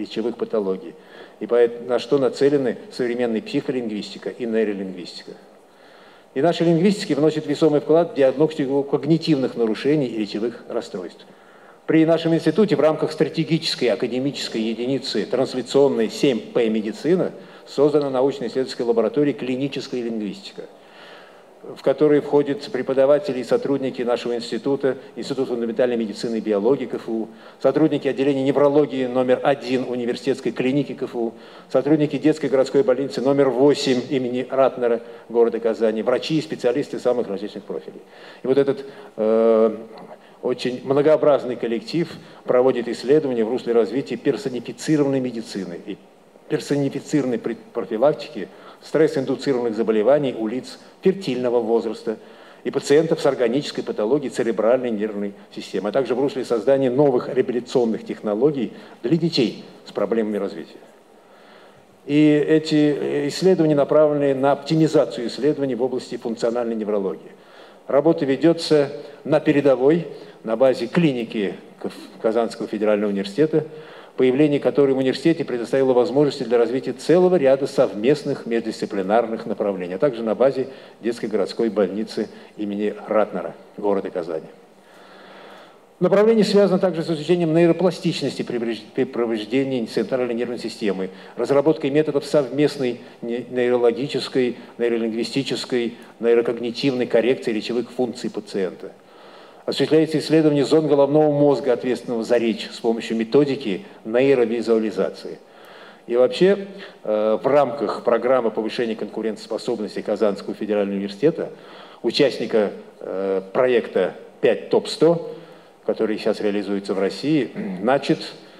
И на что нацелены современная психолингвистика и нейролингвистика. И наша лингвистика вносит весомый вклад в диагностику когнитивных нарушений и речевых расстройств. При нашем институте в рамках стратегической академической единицы трансляционной 7П медицина создана научно-исследовательская лаборатория клиническая лингвистика, в которой входят преподаватели и сотрудники нашего института, Института фундаментальной медицины и биологии КФУ, сотрудники отделения неврологии номер 1 университетской клиники КФУ, сотрудники детской городской больницы номер 8 имени Ратнера города Казани, врачи и специалисты самых различных профилей. И вот этот очень многообразный коллектив проводит исследования в русле развития персонифицированной медицины и персонифицированной профилактики стресс-индуцированных заболеваний у лиц фертильного возраста и пациентов с органической патологией церебральной нервной системы, а также в русле создания новых реабилитационных технологий для детей с проблемами развития. И эти исследования направлены на оптимизацию исследований в области функциональной неврологии. Работа ведется на передовой, на базе клиники Казанского федерального университета, появление которой в университете предоставило возможности для развития целого ряда совместных междисциплинарных направлений, а также на базе детской городской больницы имени Ратнера города Казани. Направление связано также с изучением нейропластичности при повреждении центральной нервной системы, разработкой методов совместной нейрологической, нейролингвистической, нейрокогнитивной коррекции речевых функций пациента. Осуществляется исследование зон головного мозга, ответственного за речь, с помощью методики нейровизуализации. И вообще, в рамках программы повышения конкурентоспособности Казанского федерального университета, участника проекта 5 ТОП-100, который сейчас реализуется в России, начат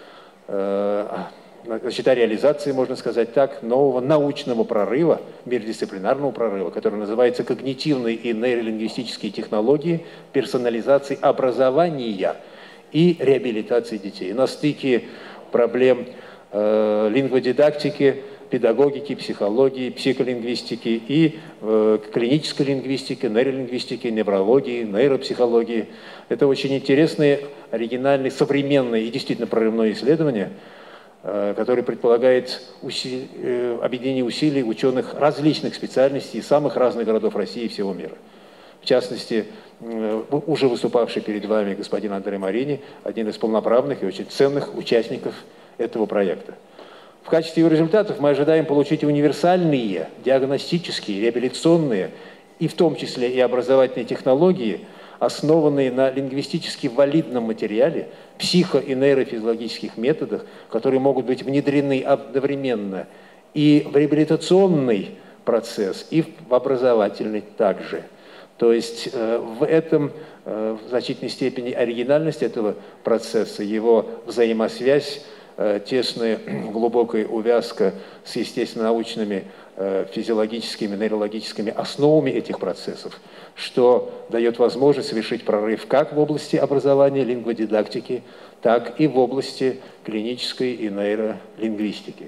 о реализации, можно сказать так, нового научного прорыва, междисциплинарного прорыва, который называется «Когнитивные и нейролингвистические технологии персонализации образования и реабилитации детей». На стыке проблем лингводидактики, педагогики, психологии, психолингвистики и клинической лингвистики, нейролингвистики, неврологии, нейропсихологии. Это очень интересные, оригинальные, современные и действительно прорывное исследование, который предполагает объединение усилий ученых различных специальностей из самых разных городов России и всего мира. В частности, уже выступавший перед вами господин Андрей Марини, один из полноправных и очень ценных участников этого проекта. В качестве его результатов мы ожидаем получить универсальные диагностические, реабилитационные и в том числе и образовательные технологии, основанные на лингвистически валидном материале, психо- и нейрофизиологических методах, которые могут быть внедрены одновременно и в реабилитационный процесс, и в образовательный также. То есть в этом в значительной степени оригинальность этого процесса, его взаимосвязь, тесная глубокая увязка с естественно-научными физиологическими, нейрологическими основами этих процессов, что дает возможность совершить прорыв как в области образования лингводидактики, так и в области клинической и нейролингвистики.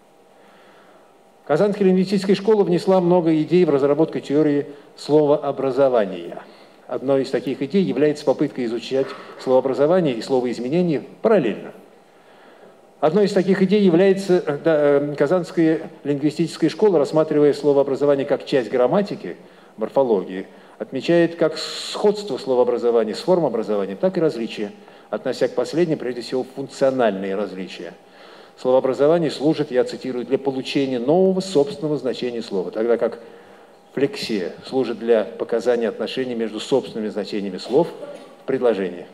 Казанская лингвистическая школа внесла много идей в разработку теории словообразования. Одной из таких идей является попытка изучать словообразование и словоизменение параллельно. Одной из таких идей является Казанская лингвистическая школа, рассматривая словообразование как часть грамматики, морфологии, отмечает как сходство словообразования с формообразованием, так и различия, относя к последним, прежде всего, функциональные различия. Словообразование служит, я цитирую, для получения нового собственного значения слова, тогда как флексия служит для показания отношений между собственными значениями слов в предложении.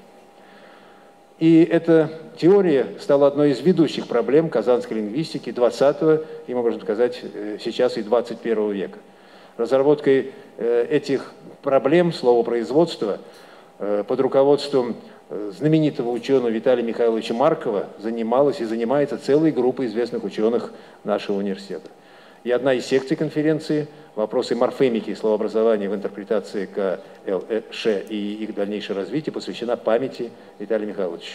И эта теория стала одной из ведущих проблем казанской лингвистики 20-го, и, можно сказать, сейчас и 21 века. Разработкой этих проблем словопроизводства под руководством знаменитого ученого Виталия Михайловича Маркова занималась и занимается целая группа известных ученых нашего университета. И одна из секций конференции «Вопросы морфемики и словообразования в интерпретации КЛШ и их дальнейшее развитие» посвящена памяти Виталия Михайловича.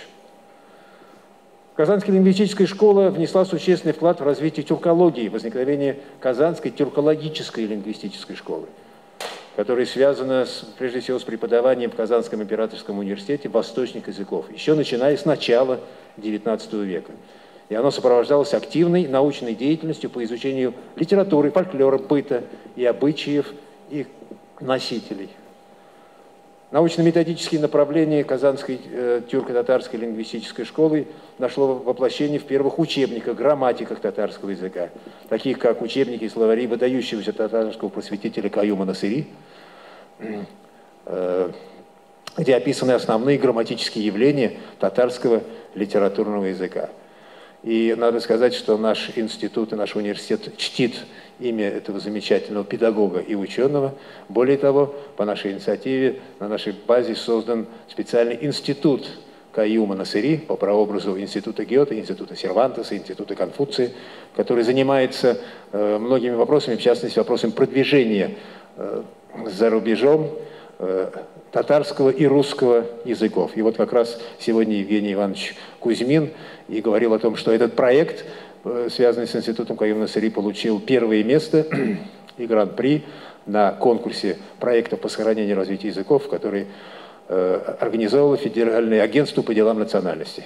Казанская лингвистическая школа внесла существенный вклад в развитие тюркологии, возникновение Казанской тюркологической лингвистической школы, которая связана прежде всего с преподаванием в Казанском императорском университете восточных языков, еще начиная с начала XIX века. И оно сопровождалось активной научной деятельностью по изучению литературы, фольклора, быта и обычаев их носителей. Научно-методические направления Казанской тюрко-татарской лингвистической школы нашло воплощение в первых учебниках, грамматиках татарского языка, таких как учебники и словари выдающегося татарского просветителя Каюма Насыри, где описаны основные грамматические явления татарского литературного языка. И надо сказать, что наш институт и наш университет чтит имя этого замечательного педагога и ученого. Более того, по нашей инициативе на нашей базе создан специальный институт Каюма Насыри по прообразу института Гёте, института Сервантеса, института Конфуция, который занимается многими вопросами, в частности, вопросом продвижения за рубежом татарского и русского языков. И вот как раз сегодня Евгений Иванович Кузьмин и говорил о том, что этот проект, связанный с институтом Каюма Насыри, получил первое место и гран-при на конкурсе проектов по сохранению и развитию языков, который организовало Федеральное агентство по делам национальностей.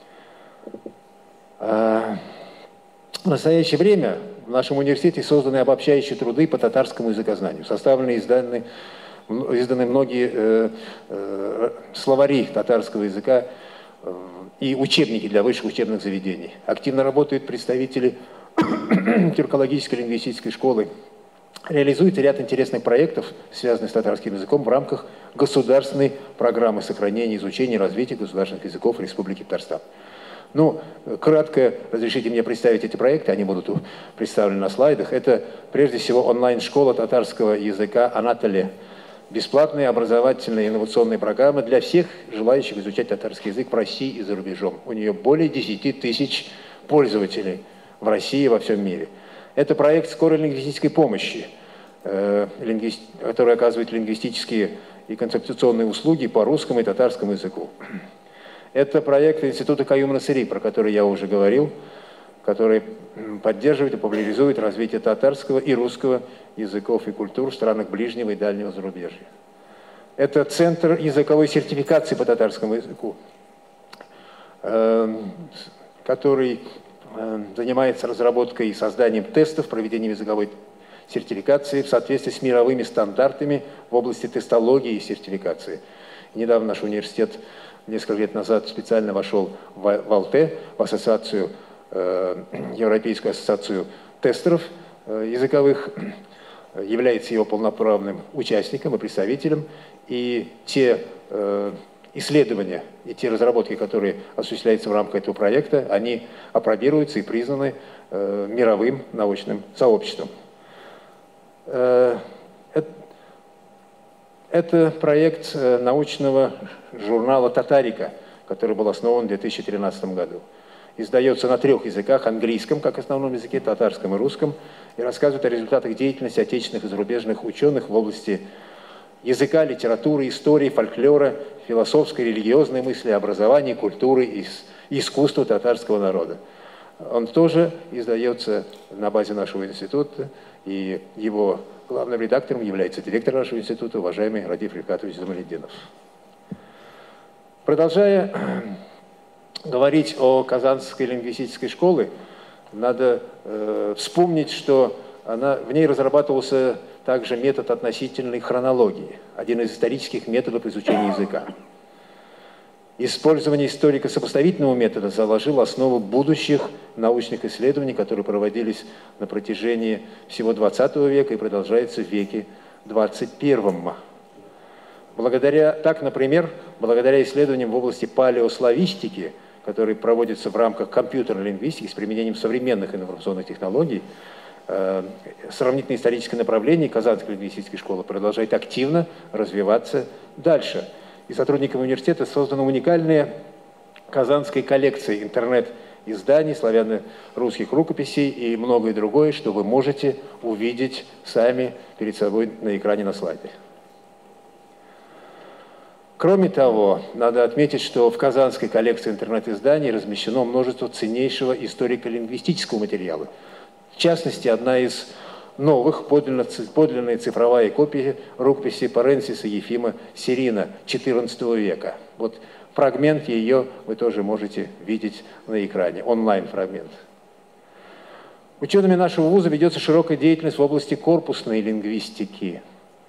В настоящее время в нашем университете созданы обобщающие труды по татарскому языкознанию, составлены и изданы многие словари татарского языка и учебники для высших учебных заведений. Активно работают представители тюркологической лингвистической школы. Реализуется ряд интересных проектов, связанных с татарским языком, в рамках государственной программы сохранения, изучения и развития государственных языков Республики Татарстан. Ну, кратко разрешите мне представить эти проекты, они будут представлены на слайдах. Это, прежде всего, онлайн-школа татарского языка «Анатолия». Бесплатная образовательная инновационная программа для всех желающих изучать татарский язык в России и за рубежом. У нее более 10 тысяч пользователей в России и во всем мире. Это проект скорой лингвистической помощи, который оказывает лингвистические и концептуционные услуги по русскому и татарскому языку. Это проект Института Каюма Насыри, про который я уже говорил, который поддерживает и популяризует развитие татарского и русского языков и культур в странах ближнего и дальнего зарубежья. Это Центр языковой сертификации по татарскому языку, который занимается разработкой и созданием тестов, проведением языковой сертификации в соответствии с мировыми стандартами в области тестологии и сертификации. Недавно наш университет, несколько лет назад, специально вошел в АЛТЭ, в Европейскую ассоциацию тестеров языковых. является его полноправным участником и представителем, и те исследования и те разработки, которые осуществляются в рамках этого проекта, они апробируются и признаны мировым научным сообществом. Это проект научного журнала «Татарика», который был основан в 2013 году. Издается на 3 языках: английском, как основном языке, татарском и русском, и рассказывает о результатах деятельности отечественных и зарубежных ученых в области языка, литературы, истории, фольклора, философской, религиозной мысли, образования, культуры и искусства татарского народа. Он тоже издается на базе нашего института, и его главным редактором является директор нашего института, уважаемый Радиф Рифкатович Замалетдинов. Продолжая говорить о Казанской лингвистической школе, надо вспомнить, что в ней разрабатывался также метод относительной хронологии, один из исторических методов изучения языка. Использование историко-сопоставительного метода заложило основу будущих научных исследований, которые проводились на протяжении всего XX века и продолжаются в веке XXI. Например, благодаря исследованиям в области палеославистики, которые проводятся в рамках компьютерной лингвистики с применением современных информационных технологий, сравнительное историческое направление Казанской лингвистической школы продолжает активно развиваться дальше. И сотрудниками университета создана уникальная казанская коллекция интернет-изданий, славяно-русских рукописей и многое другое, что вы можете увидеть сами перед собой на экране на слайде. Кроме того, надо отметить, что в казанской коллекции интернет-изданий размещено множество ценнейшего историко-лингвистического материала. В частности, одна из новых, подлинная цифровая копия рукописи Паренсиса Ефима Сирина XIV века. Вот фрагмент ее вы тоже можете видеть на экране, онлайн-фрагмент. Учеными нашего вуза ведется широкая деятельность в области корпусной лингвистики.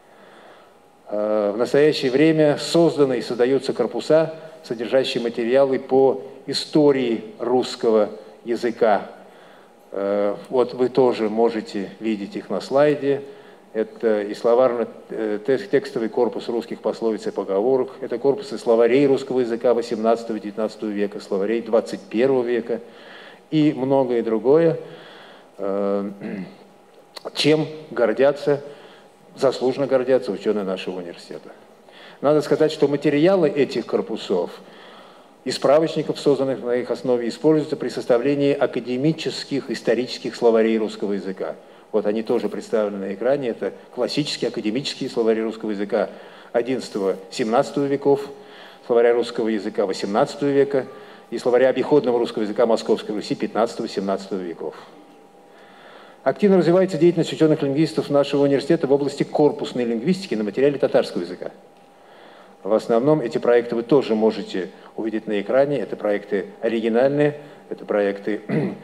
В настоящее время созданы и создаются корпуса, содержащие материалы по истории русского языка. Вот вы тоже можете видеть их на слайде. Это и словарно-текстовый корпус русских пословиц и поговорок, это корпусы словарей русского языка XVIII-XIX века, словарей XXI века и многое другое, чем заслуженно гордятся ученые нашего университета. Надо сказать, что материалы этих корпусов и справочников, созданных на их основе, используются при составлении академических исторических словарей русского языка. Вот они тоже представлены на экране. Это классические академические словари русского языка XI-XVII веков, словаря русского языка XVIII века и словаря обиходного русского языка Московской Руси XV-XVII веков. Активно развивается деятельность ученых-лингвистов нашего университета в области корпусной лингвистики на материале татарского языка. В основном эти проекты вы тоже можете увидеть на экране. Это проекты оригинальные, это проекты,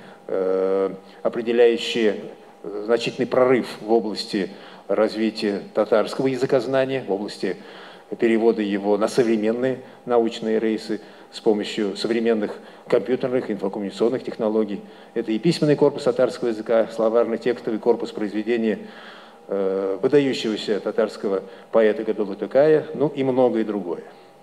определяющие значительный прорыв в области развития татарского языкознания, в области перевода его на современные научные рейсы с помощью современных компьютерных, инфокоммуникационных технологий. Это и письменный корпус татарского языка, словарно-текстовый корпус произведения выдающегося татарского поэта Гадулы Тукая, ну и многое другое.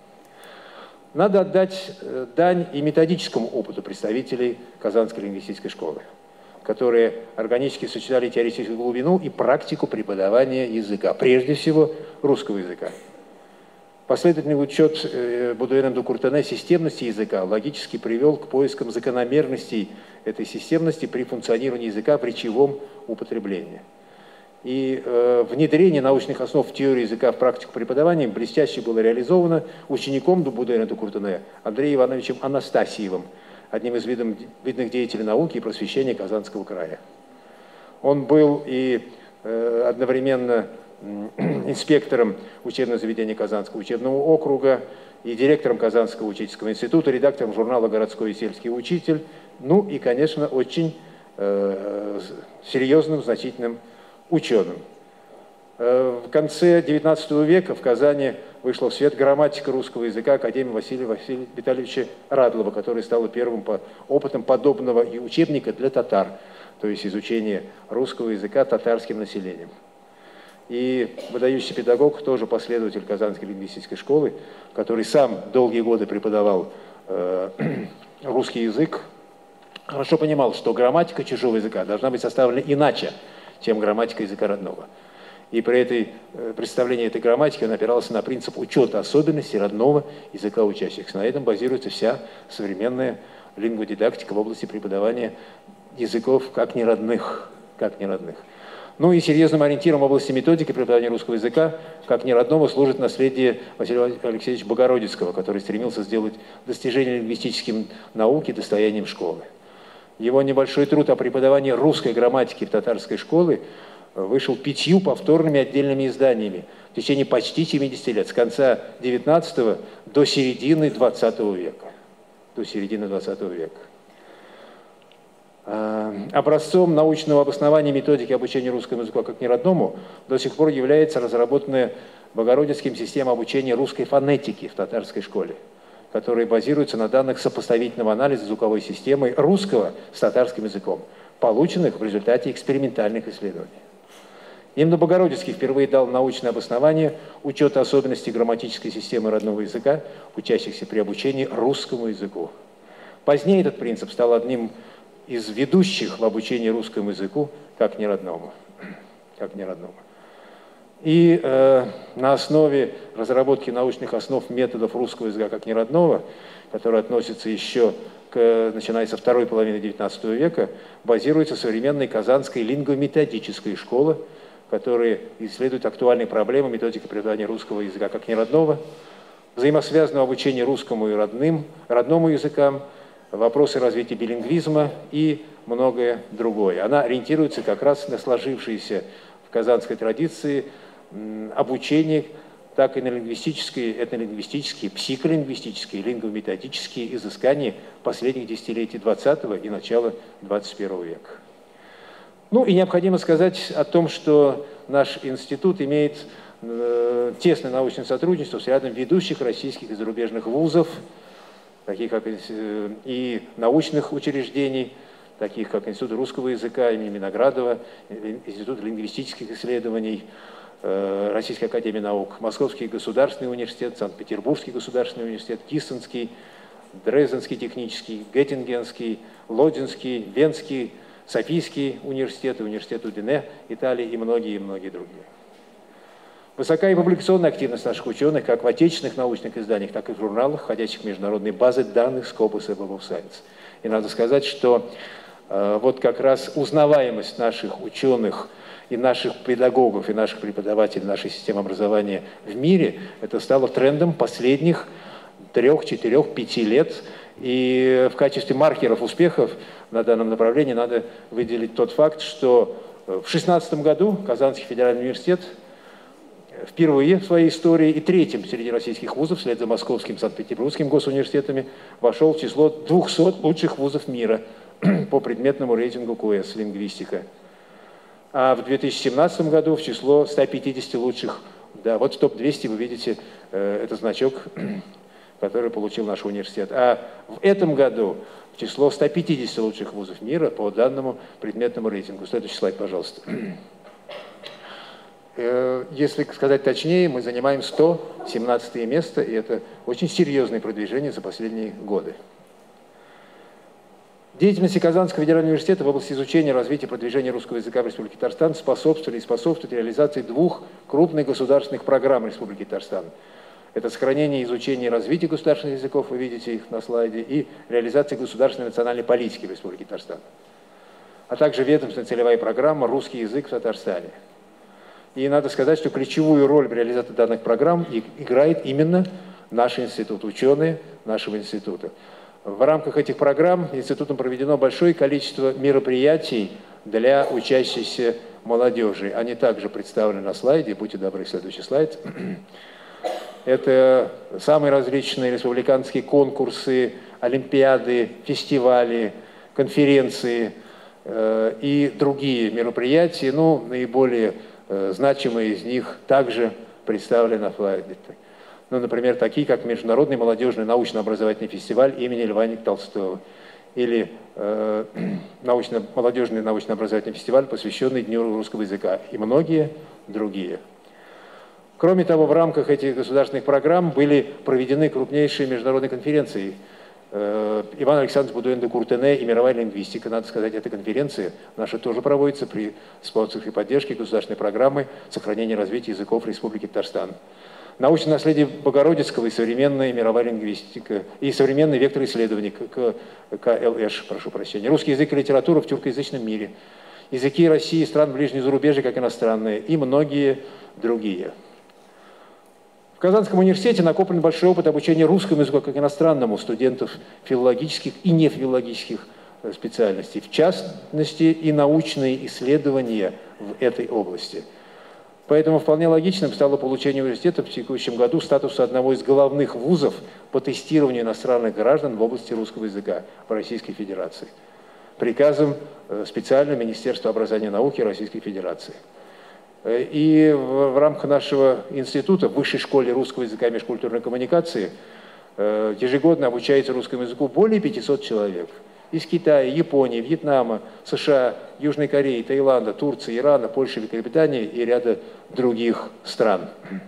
Надо отдать дань и методическому опыту представителей Казанской лингвистической школы, которые органически сочетали теоретическую глубину и практику преподавания языка, прежде всего русского языка. Последовательный учет Будуэна Дукуртане системности языка логически привел к поискам закономерностей этой системности при функционировании языка в речевом употреблении. И внедрение научных основ в теорию языка в практику преподавания блестяще было реализовано учеником Будуэна Дукуртане Андреем Ивановичем Анастасьевым, одним из видных деятелей науки и просвещения Казанского края. Он был и одновременно инспектором учебного заведения Казанского учебного округа и директором Казанского учительского института, редактором журнала «Городской и сельский учитель», ну и, конечно, очень серьезным, значительным ученым. В конце XIX века в Казани вышла в свет грамматика русского языка академии Василия Витальевича Радлова, который стал первым опытом подобного и учебника для татар, то есть изучение русского языка татарским населением. и выдающийся педагог, тоже последователь Казанской лингвистической школы, который сам долгие годы преподавал русский язык, хорошо понимал, что грамматика чужого языка должна быть составлена иначе, чем грамматика языка родного. И при представлении этой грамматики он опирался на принцип учета особенностей родного языка учащихся. На этом базируется вся современная лингводидактика в области преподавания языков как неродных. Ну и серьезным ориентиром в области методики преподавания русского языка как неродного служит наследие Василия Алексеевича Богородицкого, который стремился сделать достижение лингвистическим науки достоянием школы. Его небольшой труд о преподавании русской грамматики в татарской школе вышел 5 повторными отдельными изданиями в течение почти 70 лет, с конца XIX до середины XX века. Образцом научного обоснования методики обучения русскому языку как неродному до сих пор является разработанная Богородицким система обучения русской фонетики в татарской школе, которая базируется на данных сопоставительного анализа звуковой системы русского с татарским языком, полученных в результате экспериментальных исследований. Именно Богородицкий впервые дал научное обоснование учета особенностей грамматической системы родного языка, учащихся при обучении русскому языку. Позднее этот принцип стал одним из ведущих в обучении русскому языку как неродному. И на основе разработки научных основ методов русского языка как неродного, которые относятся еще начиная со второй половины XIX века, базируется современная Казанская лингвометодическая школа, которые исследуют актуальные проблемы методики преподавания русского языка как неродного, взаимосвязанного обучения русскому и родному языкам, вопросы развития билингвизма и многое другое. Она ориентируется как раз на сложившиеся в казанской традиции обучение, так и на лингвистические, этнолингвистические, психолингвистические, лингвометодические изыскания последних десятилетий XX и начала XXI века. Ну и необходимо сказать о том, что наш институт имеет тесное научное сотрудничество с рядом ведущих российских и зарубежных вузов, таких как и научных учреждений, таких как Институт русского языка имени Виноградова, Институт лингвистических исследований, Российской академии наук, Московский государственный университет, Санкт-Петербургский государственный университет, Киссенский, Дрезденский технический, Геттингенский, Лодзинский, Венский, Софийский университет, университет Удине, Италии и многие другие. Высока и публикационная активность наших ученых как в отечественных научных изданиях, так и в журналах, входящих в международные базы данных Scopus Web of Science. И надо сказать, что вот как раз узнаваемость наших ученых и наших педагогов, и наших преподавателей нашей системы образования в мире, это стало трендом последних 3, 4, 5 лет. И в качестве маркеров успехов на данном направлении надо выделить тот факт, что в 2016 году Казанский федеральный университет впервые в своей истории и третьим среди российских вузов, вслед за Московским и Санкт-Петербургским госуниверситетами, вошел в число 200 лучших вузов мира по предметному рейтингу QS «Лингвистика». А в 2017 году в число 150 лучших, да, вот в топ-200 вы видите этот значок, который получил наш университет. А в этом году в число 150 лучших вузов мира по данному предметному рейтингу. Следующий слайд, пожалуйста. Если сказать точнее, мы занимаем 117 место, и это очень серьезное продвижение за последние годы. Деятельности Казанского федерального университета в области изучения, развития и продвижения русского языка в Республике Татарстан способствовали и способствуют реализации 2 крупных государственных программ Республики Татарстан. Это сохранение, изучение и развитие государственных языков, вы видите их на слайде, и реализация государственной национальной политики в Республике Татарстан. А также ведомственная целевая программа «Русский язык в Татарстане». И надо сказать, что ключевую роль в реализации данных программ играет именно наш институт, ученые нашего института. В рамках этих программ институтом проведено большое количество мероприятий для учащейся молодежи. Они также представлены на слайде. Будьте добры, следующий слайд. Это самые различные республиканские конкурсы, олимпиады, фестивали, конференции и другие мероприятия. Ну, наиболее значимые из них также представлены на слайде. Ну, например, такие, как Международный молодежный научно-образовательный фестиваль имени Льва Толстого, или молодежный научно-образовательный фестиваль, посвященный Дню русского языка, и многие другие. Кроме того, в рамках этих государственных программ были проведены крупнейшие международные конференции. Иван Александрович Будуэн де Куртене и мировая лингвистика, надо сказать, эта конференция наша тоже проводится при спонсорской поддержке государственной программы сохранения и развития языков Республики Татарстан. Научное наследие Богородицкого и современная мировая лингвистика, и современный вектор исследований, КЛШ, прошу прощения. Русский язык и литература в тюркоязычном мире. Языки России и стран ближнего зарубежья, как иностранные, и многие другие. В Казанском университете накоплен большой опыт обучения русскому языку как иностранному студентов филологических и нефилологических специальностей, в частности и научные исследования в этой области. Поэтому вполне логичным стало получение университета в текущем году статуса одного из главных вузов по тестированию иностранных граждан в области русского языка в Российской Федерации. Приказом специального Министерства образования и науки Российской Федерации. И в рамках нашего института, в Высшей школе русского языка и межкультурной коммуникации, ежегодно обучается русскому языку более 500 человек. Из Китая, Японии, Вьетнама, США, Южной Кореи, Таиланда, Турции, Ирана, Польши, Великобритании и ряда других стран.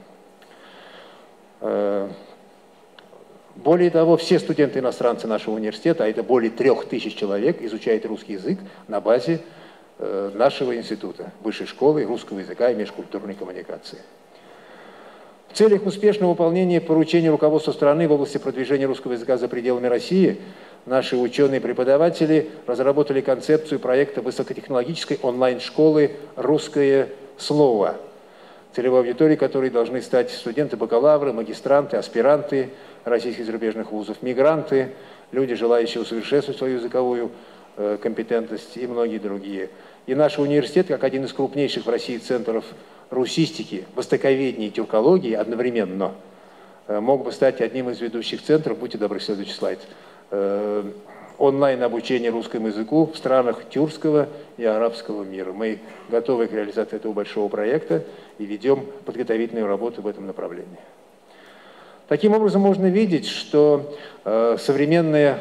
Более того, все студенты-иностранцы нашего университета, а это более 3000 человек, изучают русский язык на базе нашего института, Высшей школы русского языка и межкультурной коммуникации. В целях успешного выполнения поручений руководства страны в области продвижения русского языка за пределами России наши ученые и преподаватели разработали концепцию проекта высокотехнологической онлайн-школы «Русское слово», целевой аудиторией которой должны стать студенты-бакалавры, магистранты, аспиранты российских и зарубежных вузов, мигранты, люди, желающие усовершенствовать свою языковую компетентность и многие другие. И наш университет, как один из крупнейших в России центров русистики, востоковедения и тюркологии одновременно, мог бы стать одним из ведущих центров, будьте добры, следующий слайд, онлайн-обучения русскому языку в странах тюркского и арабского мира. Мы готовы к реализации этого большого проекта и ведем подготовительную работу в этом направлении. Таким образом, можно видеть, что современная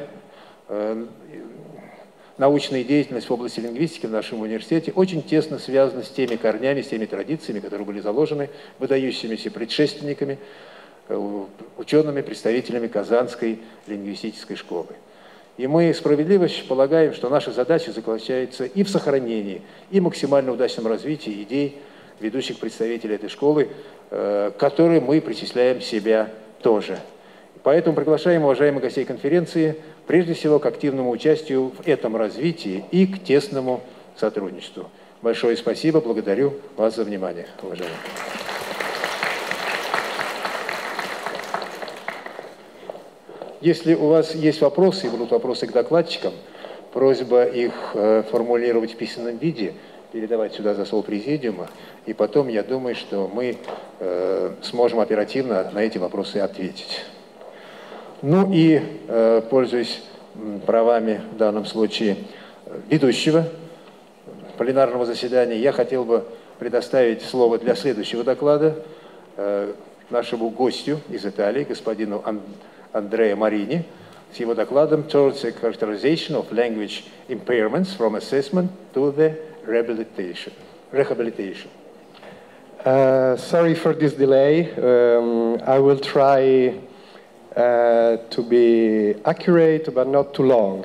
научная деятельность в области лингвистики в нашем университете очень тесно связана с теми корнями, с теми традициями, которые были заложены выдающимися предшественниками, учеными, представителями Казанской лингвистической школы. И мы справедливо полагаем, что наша задача заключается и в сохранении, и максимально удачном развитии идей ведущих представителей этой школы, к которой мы причисляем себя тоже. Поэтому приглашаем уважаемых гостей конференции прежде всего к активному участию в этом развитии и к тесному сотрудничеству. Большое спасибо, благодарю вас за внимание, уважаемые. Если у вас есть вопросы, и будут вопросы к докладчикам, просьба их формулировать в письменном виде, передавать сюда за стол президиума, и потом, я думаю, что мы сможем оперативно на эти вопросы ответить. Ну и, пользуясь правами в данном случае ведущего пленарного заседания, я хотел бы предоставить слово для следующего доклада нашему гостю из Италии, господину Андреа Марини, с его докладом «Towards the Characterization of Language Impairments from Assessment to the Rehabilitation». Sorry for this delay. I will try to be accurate, but not too long.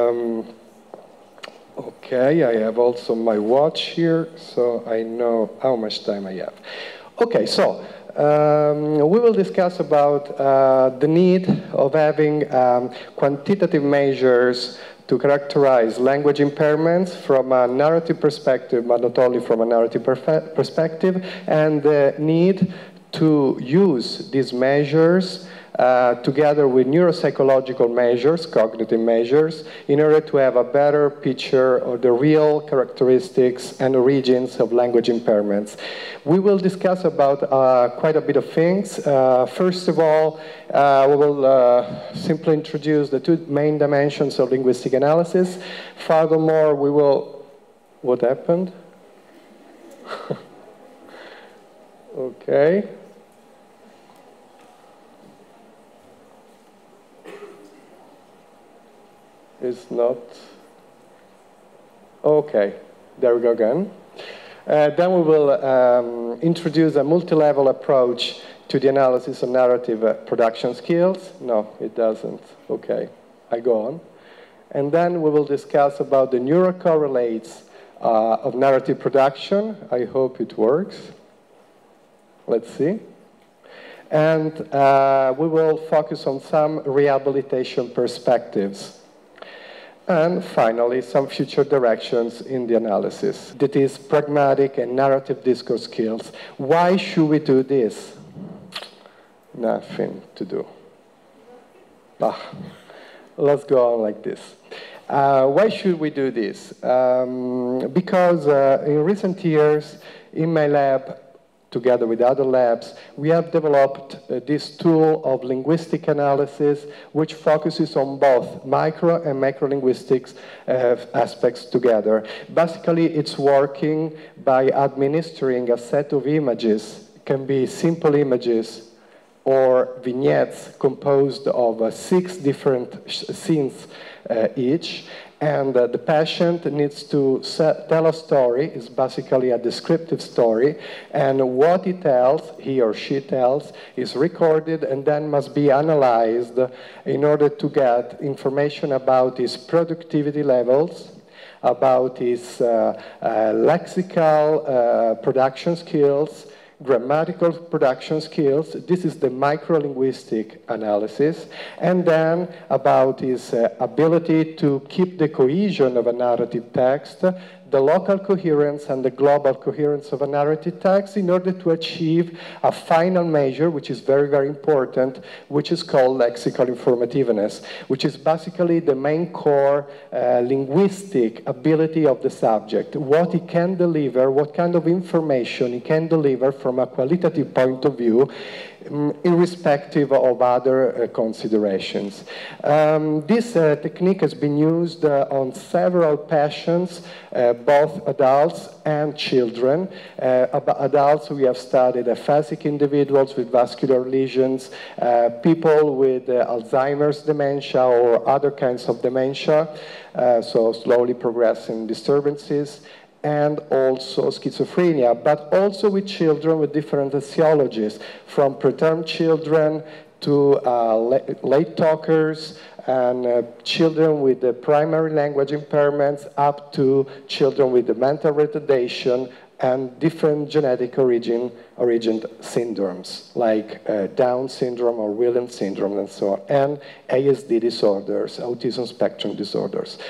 Okay, I have also my watch here, so I know how much time I have. Okay, so we will discuss about the need of having quantitative measures to characterize language impairments from a narrative perspective, but not only from a narrative perspective, and the need to use these measures together with neuropsychological measures, cognitive measures, in order to have a better picture of the real characteristics and origins of language impairments. We will discuss about quite a bit of things. First of all, we will simply introduce the two main dimensions of linguistic analysis. Furthermore, we will... What happened? Okay. is not. Okay, there we go again. Then we will introduce a multi-level approach to the analysis of narrative production skills. No, it doesn't. Okay, I go on. And then we will discuss about the neurocorrelates of narrative production. I hope it works. Let's see. And we will focus on some rehabilitation perspectives. And finally, some future directions in the analysis. That is pragmatic and narrative discourse skills. Why should we do this? Nothing to do. Let's go on like this. Why should we do this? Because in recent years, in my lab, together with other labs, we have developed this tool of linguistic analysis, which focuses on both micro and macro linguistics aspects together. Basically, it's working by administering a set of images. It can be simple images or vignettes composed of 6 different scenes each. And the patient needs to tell a story. It's basically a descriptive story. And what he or she tells, is recorded and then must be analyzed in order to get information about his productivity levels, about his lexical production skills, grammatical production skills. This is the microlinguistic analysis. And then about his ability to keep the cohesion of a narrative text, the local coherence and the global coherence of a narrative text in order to achieve a final measure, which is very, very important, which is called lexical informativeness, which is basically the main core linguistic ability of the subject, what he can deliver, what kind of information he can deliver from a qualitative point of view, irrespective of other considerations. This technique has been used on several patients, both adults and children. Adults, we have studied aphasic individuals with vascular lesions, people with Alzheimer's dementia or other kinds of dementia, so slowly progressing disturbances, and also schizophrenia, but also with children with different etiologies, from preterm children to late talkers, and children with the primary language impairments, up to children with the mental retardation and different genetic origin syndromes, like Down syndrome or Williams syndrome and so on, and ASD disorders, autism spectrum disorders.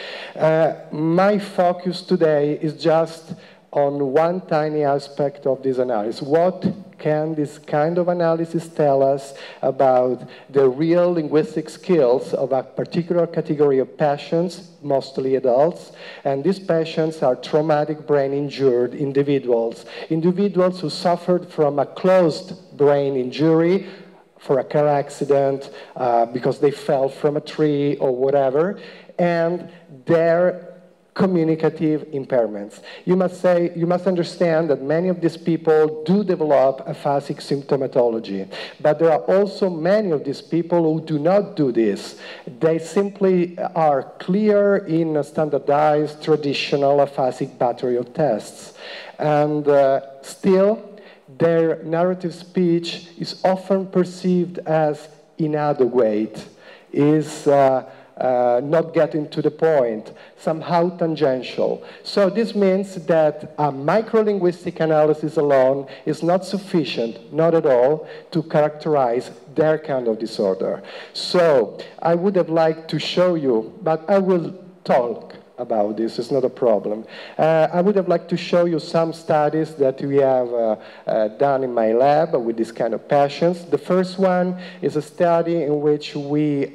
My focus today is just on one tiny aspect of this analysis. What can this kind of analysis tell us about the real linguistic skills of a particular category of patients, mostly adults? And these patients are traumatic brain injured individuals, individuals who suffered from a closed brain injury for a car accident, because they fell from a tree or whatever, and their communicative impairments. You must understand that many of these people do develop aphasic symptomatology, but there are also many of these people who do not do this. They simply are clear in a standardized, traditional aphasic battery of tests. And still, their narrative speech is often perceived as inadequate, is not getting to the point, somehow tangential. So this means that a microlinguistic analysis alone is not sufficient, not at all, to characterize their kind of disorder. So I would have liked to show you, but I will talk about this, it's not a problem. I would have liked to show you some studies that we have done in my lab with this kind of patients. The first one is a study in which we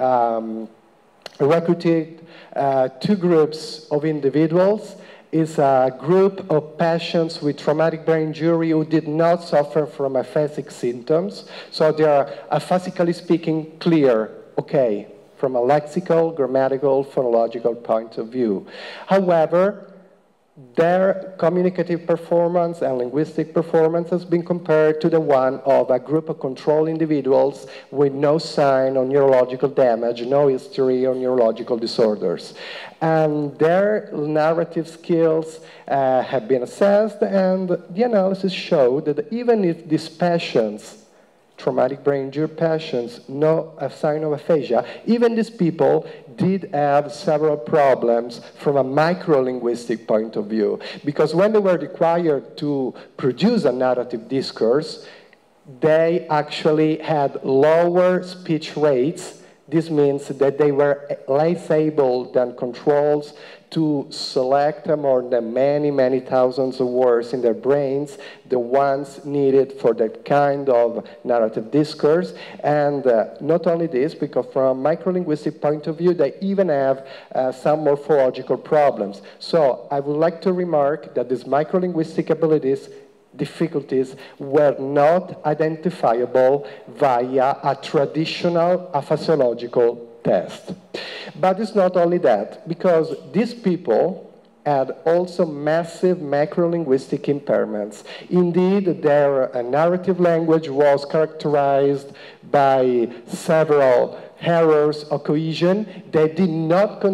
recruited 2 groups of individuals. Is a group of patients with traumatic brain injury who did not suffer from aphasic symptoms. So they are, aphasically speaking, clear, okay, from a lexical, grammatical, phonological point of view. However, their communicative performance and linguistic performance has been compared to the one of a group of control individuals with no sign of neurological damage, no history of neurological disorders. And their narrative skills have been assessed, and the analysis showed that even if these patients, traumatic brain injury patients, no sign of aphasia, even these people did have several problems from a micro-linguistic point of view. Because when they were required to produce a narrative discourse, they actually had lower speech rates. This means that they were less able than controls to select more than many, many thousands of words in their brains, the ones needed for that kind of narrative discourse. And not only this, because from a microlinguistic point of view, they even have some morphological problems. So I would like to remark that these microlinguistic difficulties were not identifiable via a traditional aphasiological test. But it's not only that, because these people had also massive macrolinguistic impairments. Indeed, their narrative language was characterized by several errors of cohesion. They did not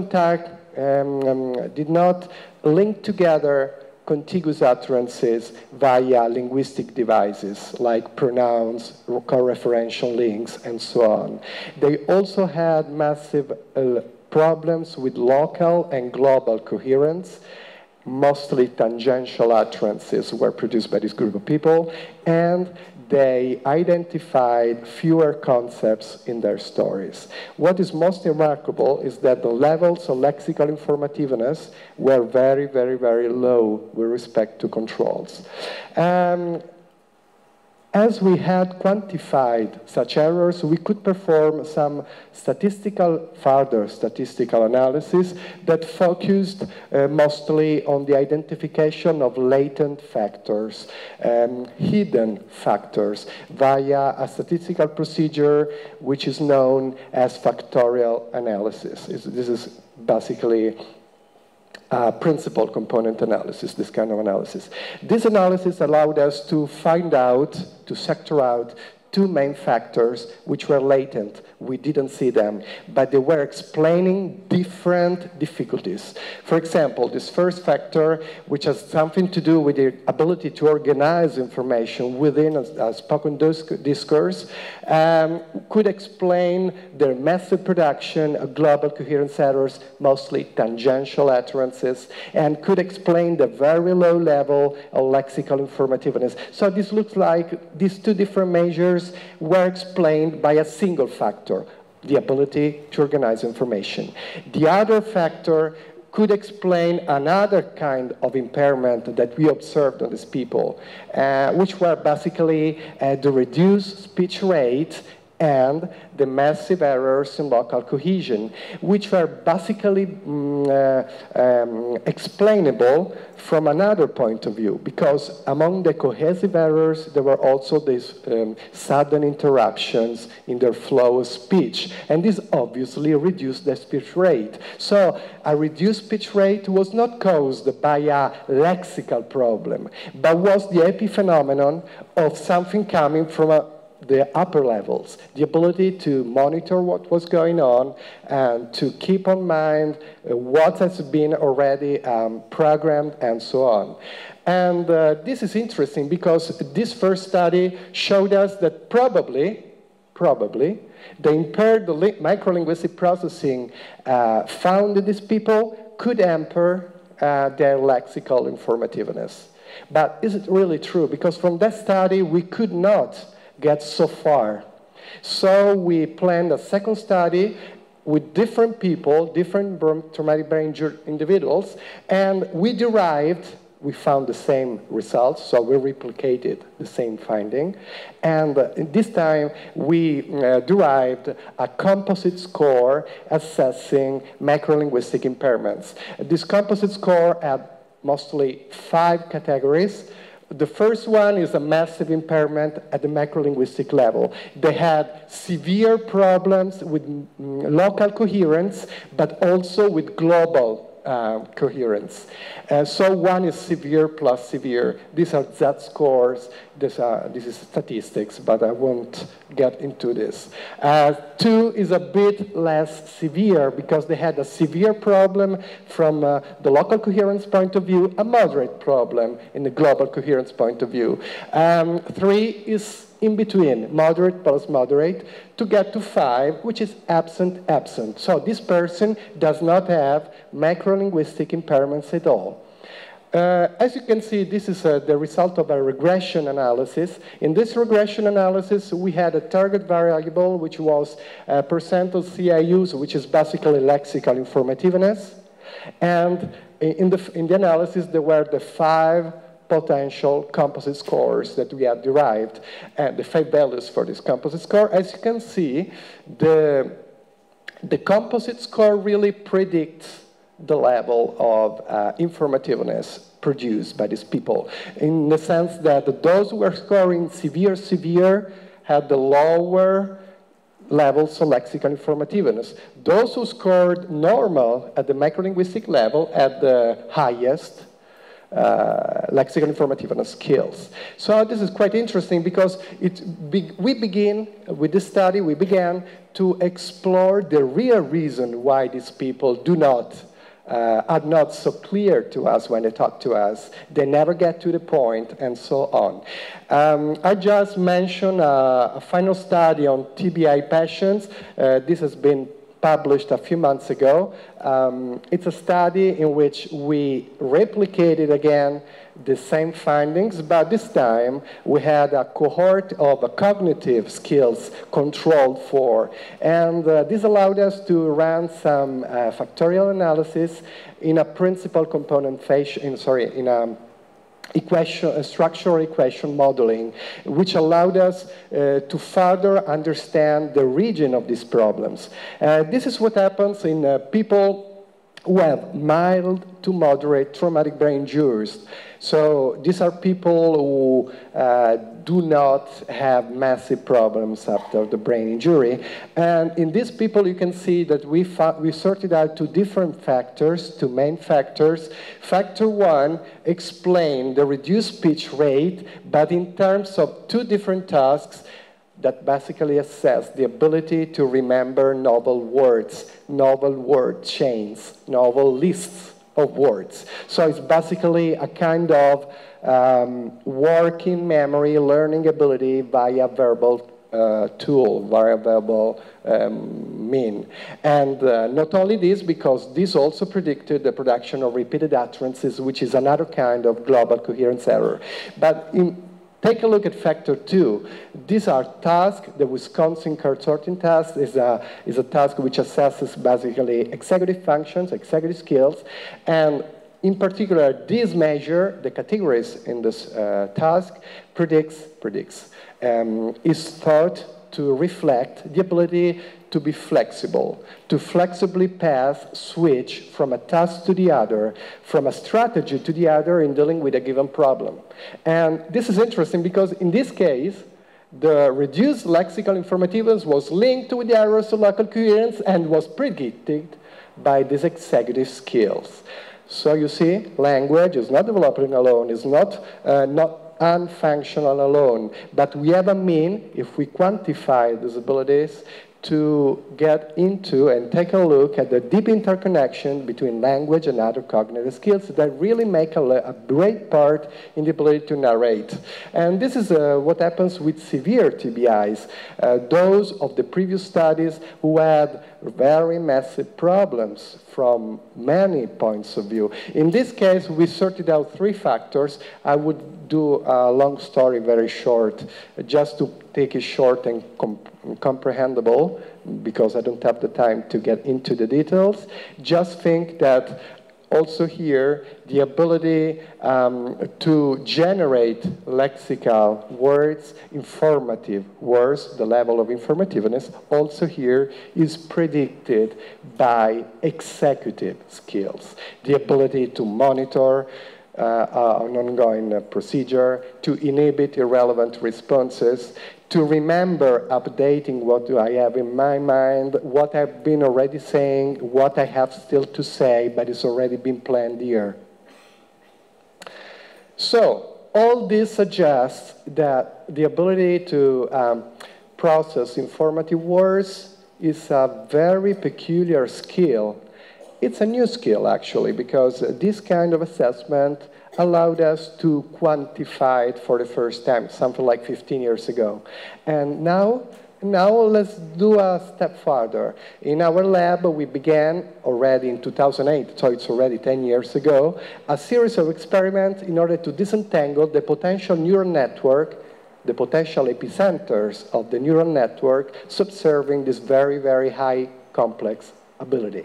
link together contiguous utterances via linguistic devices like pronouns, co-referential links, and so on. They also had massive problems with local and global coherence. Mostly tangential utterances were produced by this group of people, and they identified fewer concepts in their stories. What is most remarkable is that the levels of lexical informativeness were very, very, very low with respect to controls. As we had quantified such errors, we could perform some further statistical analysis that focused mostly on the identification of latent factors, hidden factors, via a statistical procedure which is known as factorial analysis. This is basically principal component analysis, this kind of analysis. This analysis allowed us to find out, to sector out, two main factors which were latent. We didn't see them, but they were explaining different difficulties. For example, this first factor, which has something to do with the ability to organize information within a spoken discourse, could explain their massive production of global coherence errors, mostly tangential utterances, and could explain the very low level of lexical informativeness. So this looks like these two different measures were explained by a single factor, the ability to organize information. The other factor could explain another kind of impairment that we observed on these people, which were basically the reduced speech rate and the massive errors in local cohesion, which were basically explainable from another point of view, because among the cohesive errors, there were also these sudden interruptions in their flow of speech, and this obviously reduced the speech rate. So a reduced speech rate was not caused by a lexical problem, but was the epiphenomenon of something coming from the upper levels, the ability to monitor what was going on and to keep in mind what has been already programmed and so on. And this is interesting because this first study showed us that probably the impaired microlinguistic processing found in these people could hamper their lexical informativeness. But is it really true? Because from that study, we could not get so far. So we planned a second study with different people, different traumatic brain injured individuals, and we found the same results, so we replicated the same finding. And this time we derived a composite score assessing macrolinguistic impairments. This composite score had mostly 5 categories. The first one is a massive impairment at the macrolinguistic level. They had severe problems with local coherence, but also with global coherence. So one is severe plus severe. These are Z scores. This is statistics, but I won't get into this. 2 is a bit less severe because they had a severe problem from the local coherence point of view, a moderate problem in the global coherence point of view. 3 is in between, moderate plus moderate, to get to 5, which is absent. So this person does not have macrolinguistic impairments at all. As you can see, this is the result of a regression analysis. In this regression analysis, we had a target variable, which was percent of CIUs, which is basically lexical informativeness. And in the analysis, there were the 5 potential composite scores that we have derived, and the 5 values for this composite score. As you can see, the composite score really predicts the level of informativeness produced by these people, in the sense that those who were scoring severe had the lower levels of lexical informativeness. Those who scored normal at the macrolinguistic level had the highest lexical informativeness skills. So this is quite interesting because we begin with this study, we began to explore the real reason why these people are not so clear to us when they talk to us. They never get to the point, and so on. I just mentioned a final study on TBI patients. This has been published a few months ago. It's a study in which we replicated again the same findings, but this time we had a cohort of cognitive skills controlled for. And this allowed us to run some factorial analysis in a principal component fashion, in a structural equation modeling, which allowed us to further understand the region of these problems. This is what happens in people who have mild to moderate traumatic brain injuries. So these are people who do not have massive problems after the brain injury. And in these people, you can see that we sorted out 2 different factors, 2 main factors. Factor 1 explained the reduced speech rate, but in terms of 2 different tasks that basically assess the ability to remember novel words, novel word chains, novel lists of words. So it's basically a kind of working memory, learning ability via verbal tool, via verbal mean. And not only this, because this also predicted the production of repeated utterances, which is another kind of global coherence error. But take a look at factor 2. These are tasks. The Wisconsin card sorting task is a task which assesses basically executive functions, executive skills, and in particular, this measure, the categories in this task, is thought to reflect the ability to be flexible, to flexibly switch from a task to the other, from a strategy to the other in dealing with a given problem. And this is interesting because in this case, the reduced lexical informativeness was linked with the errors of local coherence and was predicted by these executive skills. So you see, language is not developing alone, is not unfunctional alone, but we have a mean, if we quantify these abilities, to get into and take a look at the deep interconnection between language and other cognitive skills that really make a great part in the ability to narrate. And this is what happens with severe TBIs, those of the previous studies who had very massive problems from many points of view. In this case, we sorted out 3 factors. I would do a long story very short, just to take it short and comprehensible, because I don't have the time to get into the details. Just think that also here, the ability to generate lexical words, informative words, the level of informativeness, also here is predicted by executive skills. The ability to monitor an ongoing procedure, to inhibit irrelevant responses, to remember updating what do I have in my mind, what I've been already saying, what I have still to say, but it's already been planned here. So, all this suggests that the ability to process informative words is a very peculiar skill. It's a new skill, actually, because this kind of assessment allowed us to quantify it for the first time, something like 15 years ago. And now let's do a step further. In our lab, we began already in 2008, so it's already 10 years ago, a series of experiments in order to disentangle the potential neural network, the potential epicenters of the neural network, subserving this very, very high complex ability.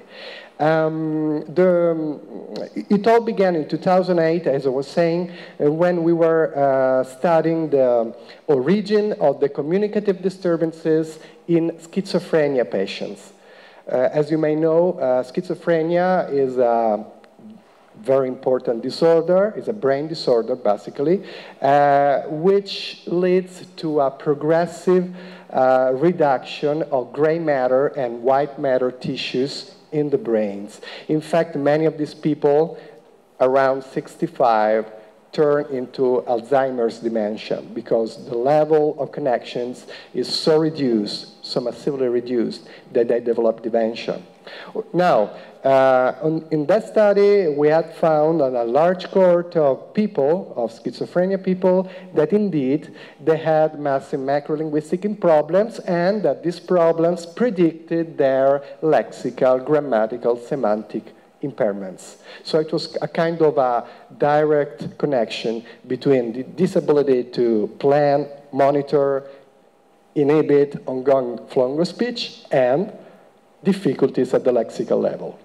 It all began in 2008, as I was saying, when we were studying the origin of the communicative disturbances in schizophrenia patients. As you may know, schizophrenia is a very important disorder. It's a brain disorder, basically, which leads to a progressive reduction of gray matter and white matter tissues in the brains. In fact, many of these people, around 65, turn into Alzheimer's dementia because the level of connections is so reduced, so massively reduced, that they develop dementia. Now, in that study, we had found on a large cohort of people, of schizophrenia people, that indeed they had massive macrolinguistic problems and that these problems predicted their lexical, grammatical, semantic impairments. So it was a kind of a direct connection between the disability to plan, monitor, inhibit ongoing flow of speech and difficulties at the lexical level.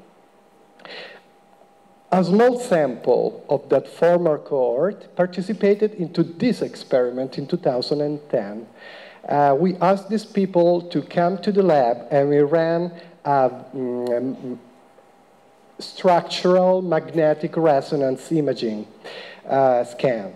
A small sample of that former cohort participated into this experiment in 2010. We asked these people to come to the lab and we ran a structural magnetic resonance imaging scan.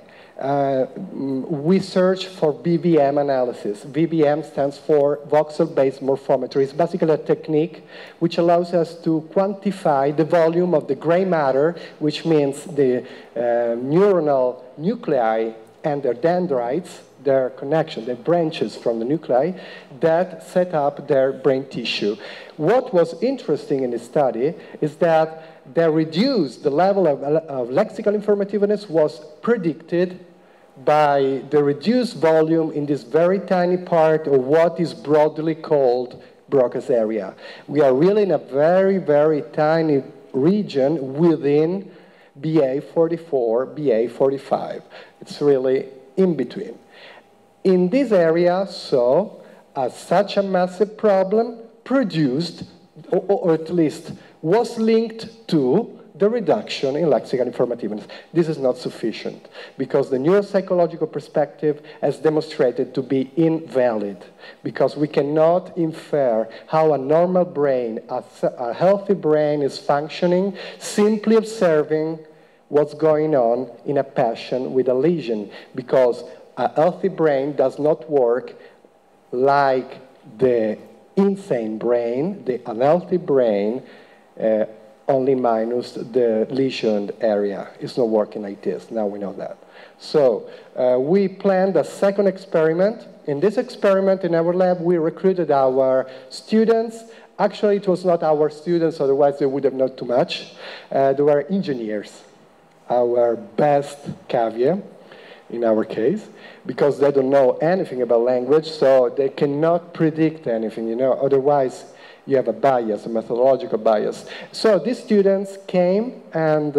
We search for VBM analysis. VBM stands for voxel-based morphometry. It's basically a technique which allows us to quantify the volume of the gray matter, which means the neuronal nuclei and their dendrites, their connection, their branches from the nuclei that set up their brain tissue. What was interesting in this study is that they reduced the level of lexical informativeness was predicted by the reduced volume in this very tiny part of what is broadly called Broca's area. We are really in a very, very tiny region within BA44, BA45. It's really in between. In this area, so, such a massive problem produced, or at least was linked to the reduction in lexical informativeness. This is not sufficient because the neuropsychological perspective has demonstrated to be invalid because we cannot infer how a normal brain, a healthy brain is functioning simply observing what's going on in a patient with a lesion because a healthy brain does not work like the insane brain, the unhealthy brain, only minus the lesioned area. It's not working like this. Now we know that. So we planned a second experiment. In this experiment in our lab, we recruited our students. Actually, it was not our students, otherwise they would have known too much. They were engineers, our best caveat in our case, because they don't know anything about language, so they cannot predict anything, you know, otherwise you have a bias, a methodological bias. So these students came and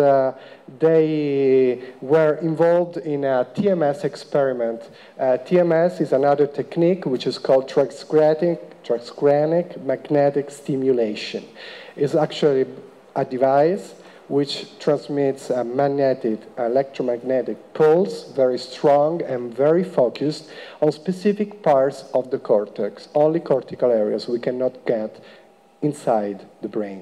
they were involved in a TMS experiment. TMS is another technique which is called transcranial magnetic stimulation. It's actually a device which transmits a electromagnetic pulse, very strong and very focused on specific parts of the cortex, only cortical areas we cannot get inside the brains.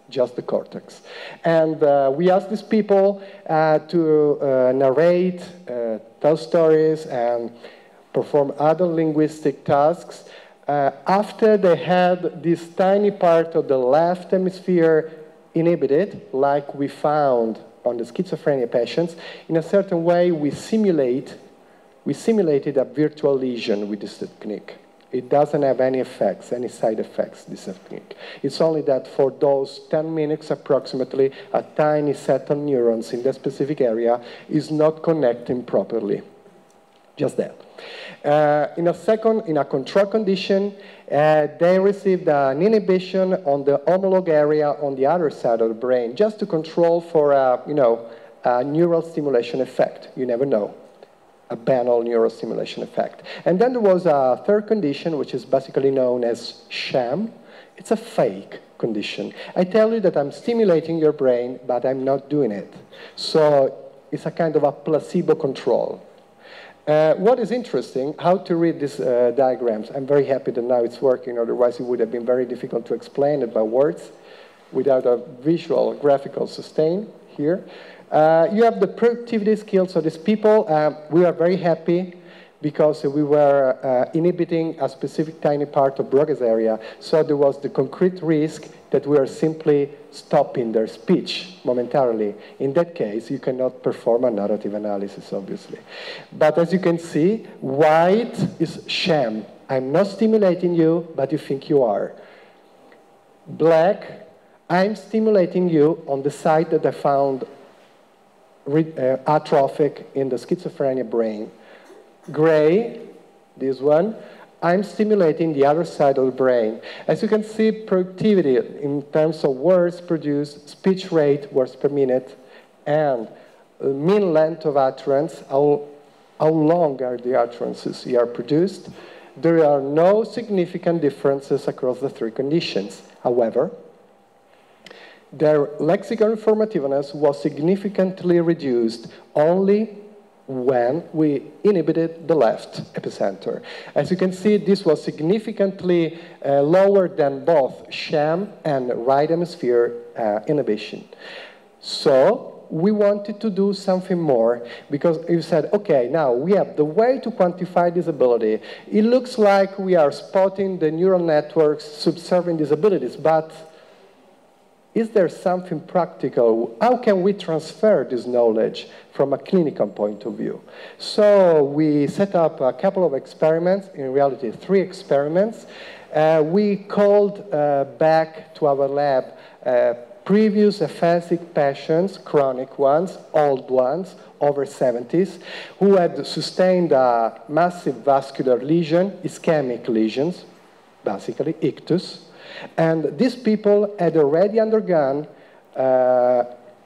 just the cortex. And we asked these people to narrate, tell stories, and perform other linguistic tasks after they had this tiny part of the left hemisphere inhibited, like we found on the schizophrenia patients. In a certain way, we simulated a virtual lesion with this technique. It doesn't have any effects, any side effects, this technique. It's only that for those 10 minutes approximately, a tiny set of neurons in that specific area is not connecting properly. Just that. In a control condition, they received an inhibition on the homologue area on the other side of the brain, just to control for a neural stimulation effect. You never know. A banal neural stimulation effect. And then there was a third condition, which is basically known as sham. It's a fake condition. I tell you that I'm stimulating your brain, but I'm not doing it. So it's a kind of a placebo control. What is interesting, how to read these diagrams. I'm very happy that now it's working, otherwise it would have been very difficult to explain it by words without a visual, graphical sustain here. You have the productivity skills of these people. We are very happy because we were inhibiting a specific tiny part of Broca's area, so there was the concrete risk that we are simply stopping their speech momentarily. In that case, you cannot perform a narrative analysis, obviously. But as you can see, white is sham. I'm not stimulating you, but you think you are. Black, I'm stimulating you on the side that I found atrophic in the schizophrenia brain. Gray, this one, I'm stimulating the other side of the brain. As you can see, productivity in terms of words produced, speech rate, words per minute, and mean length of utterance, how long are the utterances here produced. There are no significant differences across the three conditions. However, their lexical informativeness was significantly reduced only when we inhibited the left epicenter. As you can see, this was significantly lower than both sham and right hemisphere inhibition. So we wanted to do something more because you said, okay, now we have the way to quantify disability. It looks like we are spotting the neural networks subserving disabilities, but is there something practical? How can we transfer this knowledge from a clinical point of view? So we set up a couple of experiments, in reality 3 experiments. We called back to our lab previous aphasic patients, chronic ones, old ones, over 70s, who had sustained a massive vascular lesion, ischemic lesions, basically, ictus. And these people had already undergone a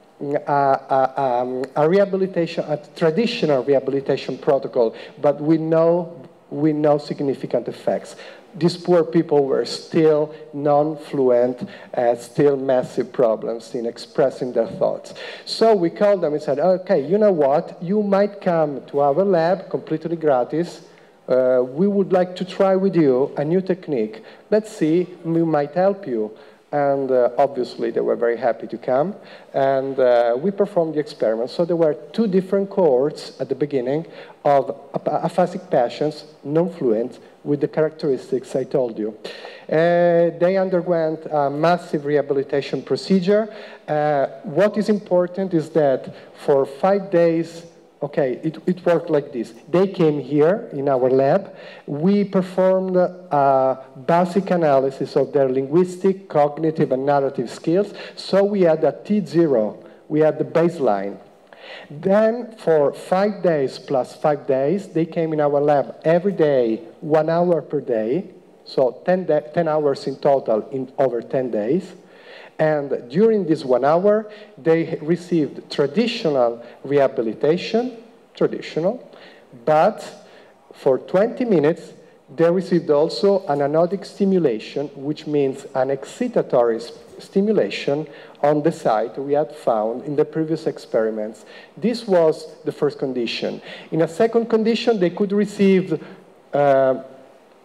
rehabilitation, a traditional rehabilitation protocol, but we know significant effects. These poor people were still non-fluent, still massive problems in expressing their thoughts. So we called them and said, okay, you know what? You might come to our lab completely gratis. We would like to try with you a new technique. Let's see, we might help you. And obviously, they were very happy to come. And we performed the experiment. So there were 2 different cohorts at the beginning of aphasic patients, non-fluent, with the characteristics I told you. They underwent a massive rehabilitation procedure. What is important is that for 5 days, okay, it worked like this. They came here in our lab. We performed a basic analysis of their linguistic, cognitive, and narrative skills. So we had a T0. We had the baseline. Then for 5 days plus 5 days, they came in our lab every day, 1 hour per day. So 10 hours in total in over 10 days. And during this 1 hour, they received traditional rehabilitation, but for 20 minutes, they received also an anodic stimulation, which means an excitatory stimulation on the site we had found in the previous experiments. This was the first condition. In a second condition, they could receive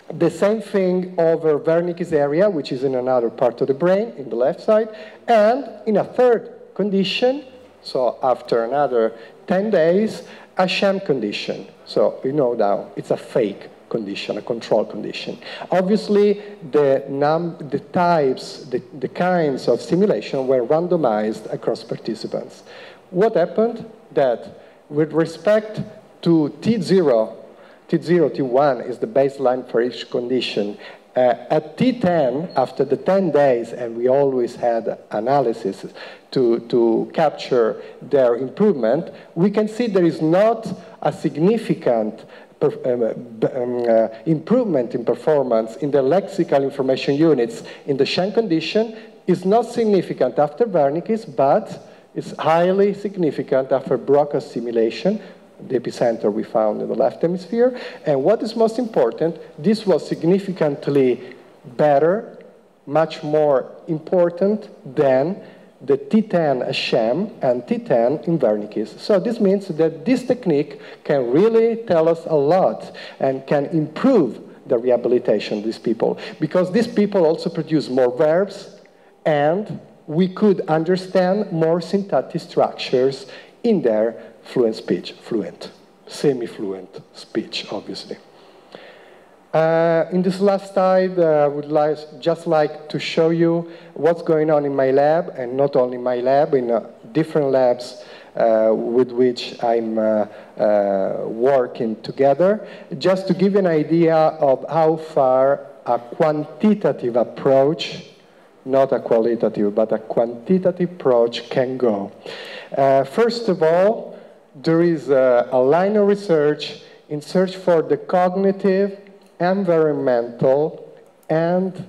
The same thing over Wernicke's area, which is in another part of the brain, in the left side. And in a third condition, so after another 10 days, a sham condition. So we know now it's a fake condition, a control condition. Obviously, the types, the kinds of stimulation were randomized across participants. What happened? That with respect to T0, T1 is the baseline for each condition. At T10, after the 10 days, and we always had analysis to capture their improvement, we can see there is not a significant improvement in performance in the lexical information units in the sham condition. Is not significant after Wernicke's, but it's highly significant after Broca's stimulation, the epicenter we found in the left hemisphere. And what is most important, this was significantly better, much more important than the T10 sham and T10 in Wernicke's. So this means that this technique can really tell us a lot and can improve the rehabilitation of these people, because these people also produce more verbs, and we could understand more syntactic structures in their fluent speech, fluent, semi-fluent speech, obviously. In this last slide, I would just like to show you what's going on in my lab, and not only my lab, in different labs with which I'm working together, just to give you an idea of how far a quantitative approach, not a qualitative, but a quantitative approach can go. First of all, there is a line of research in search for the cognitive, environmental, and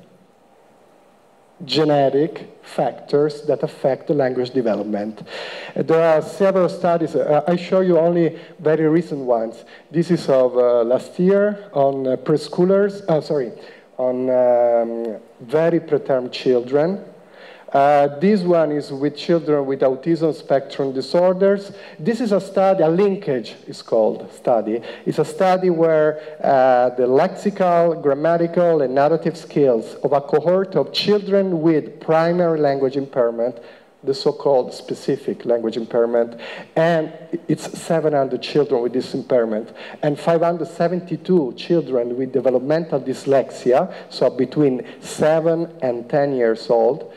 genetic factors that affect the language development. There are several studies. I show you only very recent ones. This is of last year on preschoolers, on very preterm children. This one is with children with autism spectrum disorders. This is a study, a linkage is called study. It's a study where the lexical, grammatical, and narrative skills of a cohort of children with primary language impairment, the so-called specific language impairment, and it's 700 children with this impairment, and 572 children with developmental dyslexia, so between 7 and 10 years old,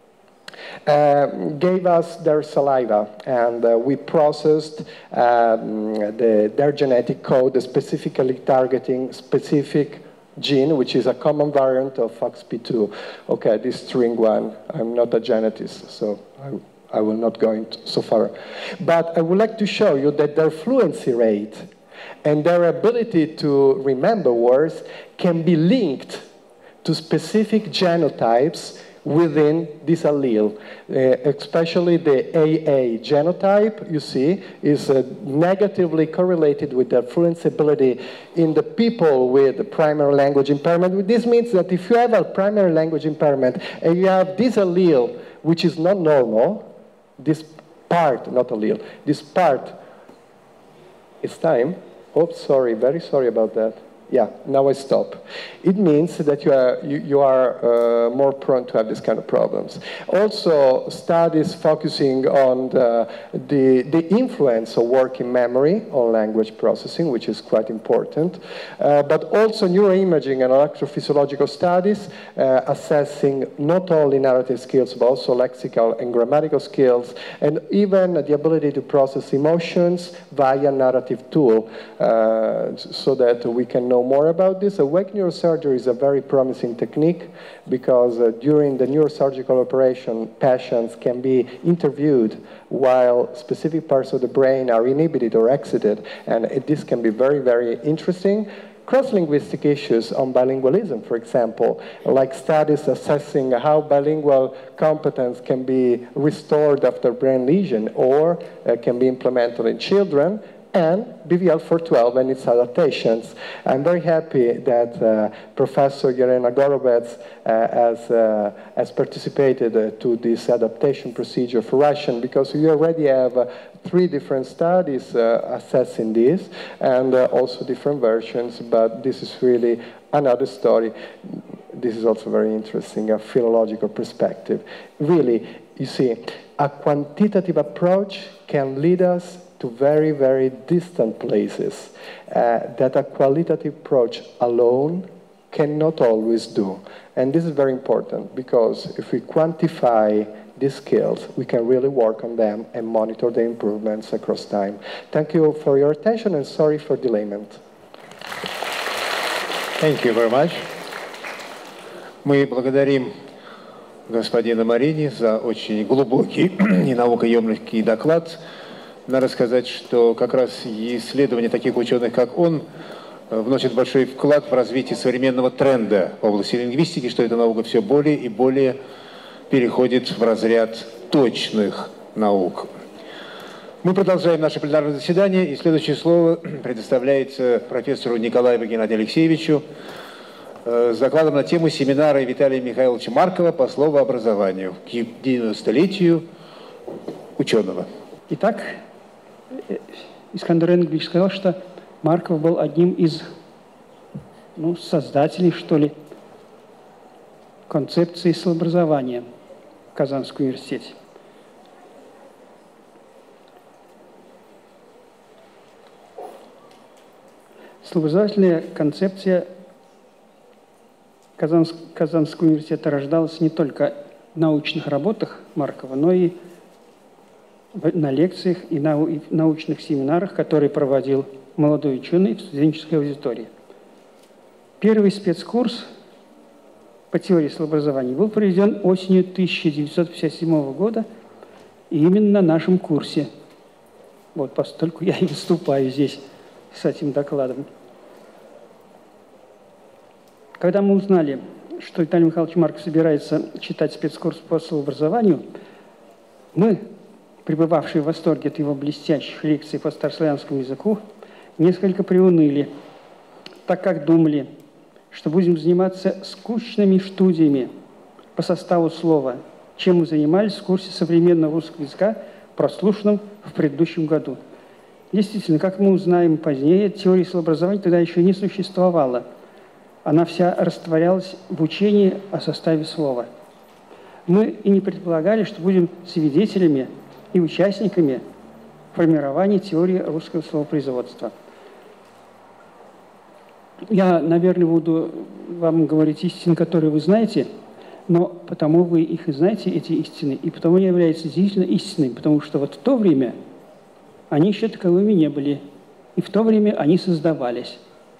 gave us their saliva, and we processed their genetic code, specifically targeting specific gene, which is a common variant of FOXP2. Okay, this string one, I'm not a genetist, so I will not go into so far. But I would like to show you that their fluency rate and their ability to remember words can be linked to specific genotypes within this allele, especially the AA genotype, you see, is negatively correlated with their fluency ability in the people with primary language impairment. This means that if you have a primary language impairment and you have this allele, which is not normal, this part, not allele, this part, it's time. Oops, sorry, very sorry about that. Yeah, now I stop. It means that you are more prone to have this kind of problems. Also, studies focusing on the influence of working memory on language processing, which is quite important, but also neuroimaging and electrophysiological studies assessing not only narrative skills, but also lexical and grammatical skills, and even the ability to process emotions via narrative tool, so that we can know more about this. Awake neurosurgery is a very promising technique because during the neurosurgical operation, patients can be interviewed while specific parts of the brain are inhibited or exited, and this can be very, very interesting. Cross-linguistic issues on bilingualism, for example, like studies assessing how bilingual competence can be restored after brain lesion or can be implemented in children. and BVL 412 and its adaptations. I'm very happy that Professor Irena Gorovets has participated to this adaptation procedure for Russian, because we already have 3 different studies assessing this, and also different versions, but this is really another story. This is also very interesting, a philological perspective. Really, you see, a quantitative approach can lead us to very, very distant places that a qualitative approach alone cannot always do. And this is very important, because if we quantify these skills, we can really work on them and monitor the improvements across time. Thank you for your attention, and sorry for delayment. Thank you very much. Мы благодарим господина Марини за очень глубокий и наукоемкий доклад. Надо сказать, что как раз исследования таких ученых, как он, вносят большой вклад в развитие современного тренда в области лингвистики, что эта наука все более и более переходит в разряд точных наук. Мы продолжаем наше пленарное заседание, и следующее слово предоставляется профессору Николаеву Геннадию Алексеевичу с докладом на тему семинара Виталия Михайловича Маркова по словообразованию к 90-летию ученого. Итак, Искандер Энгельевич сказал, что Марков был одним из создателей, что ли, концепции словообразования в Казанском университете. Словообразовательная концепция Казанского университета рождалась не только в научных работах Маркова, но и на лекциях и в научных семинарах, которые проводил молодой ученый в студенческой аудитории. Первый спецкурс по теории словообразования был проведен осенью 1957 года, и именно на нашем курсе. Вот, поскольку я и выступаю здесь с этим докладом. Когда мы узнали, что Виталий Михайлович Марков собирается читать спецкурс по словообразованию, мы, пребывавшие в восторге от его блестящих лекций по старославянскому языку, несколько приуныли, так как думали, что будем заниматься скучными студиями по составу слова, чем мы занимались в курсе современного русского языка, прослушанном в предыдущем году. Действительно, как мы узнаем позднее, теории словообразования тогда еще не существовало. Она вся растворялась в учении о составе слова. Мы и не предполагали, что будем свидетелями и участниками формирования теории русского словопроизводства. Я, наверное, буду вам говорить истины, которые вы знаете, но потому вы их и знаете, эти истины, и потому они являются действительно истинными, потому что вот в то время они еще таковыми не были, и в то время они создавались.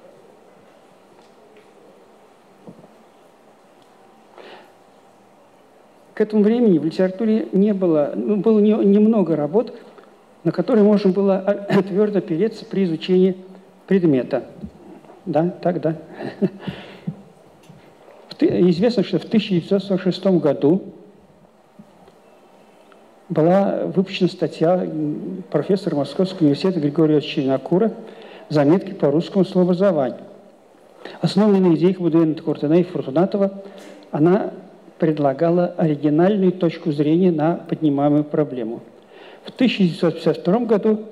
К этому времени в литературе было немного работ, на которые можно было твердо опереться при изучении предмета. Да, так, да. Известно, что в 1946 году была выпущена статья профессора Московского университета Григория Чернокура «Заметки по русскому словообразованию». Основанная на идеях Буденова, Куртина и Фортунатова, она предлагала оригинальную точку зрения на поднимаемую проблему. В 1952 году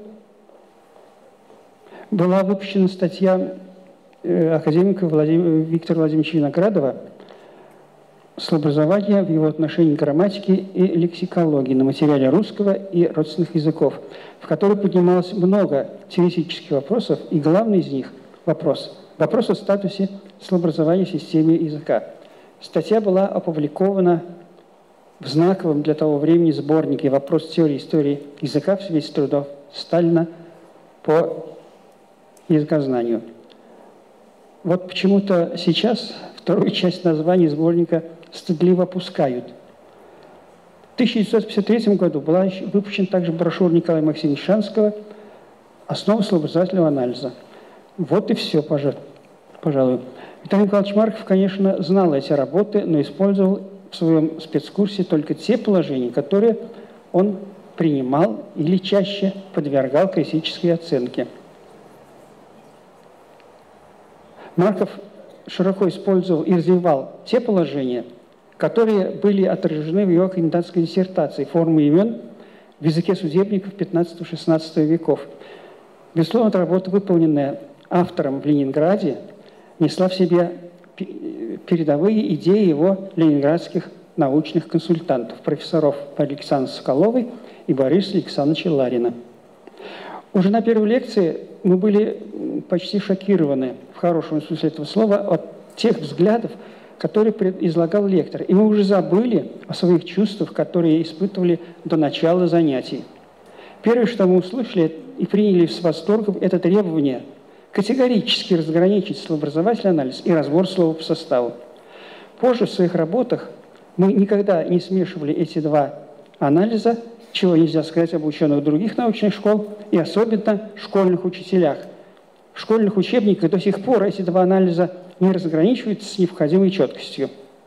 была выпущена статья академика Виктора Владимировича Виноградова «Словообразование в его отношении к грамматике и лексикологии на материале русского и родственных языков», в которой поднималось много теоретических вопросов, и главный из них вопрос о статусе словообразования в системе языка. Статья была опубликована в знаковом для того времени сборнике «Вопрос теории и истории языка» в свете трудов Сталина по языкознанию. Вот почему-то сейчас вторую часть названия сборника стыдливо опускают. В 1953 году была выпущена также брошюра Николая Максимовича Шанского «Основы словообразовательного анализа». Вот и все, пожалуй. Виталий Николаевич Марков, конечно, знал эти работы, но использовал в своем спецкурсе только те положения, которые он принимал или чаще подвергал критической оценке. Марков широко использовал и развивал те положения, которые были отражены в его кандидатской диссертации «Формы имен в языке судебников XV-XVI веков». Безусловно, эта работа, выполненная автором в Ленинграде, несла в себе передовые идеи его ленинградских научных консультантов, профессоров Александры Соколовой и Бориса Александровича Ларина. Уже на первой лекции мы были почти шокированы, в хорошем смысле этого слова, от тех взглядов, которые излагал лектор. И мы уже забыли о своих чувствах, которые испытывали до начала занятий. Первое, что мы услышали и приняли с восторгом, это требование категорически разграничить словообразовательный анализ и разбор слова по составу. Позже в своих работах мы никогда не смешивали эти два анализа, чего нельзя сказать об ученых других научных школ и особенно школьных учителях. В школьных учебниках до сих пор эти два анализа не разграничиваются с необходимой четкостью.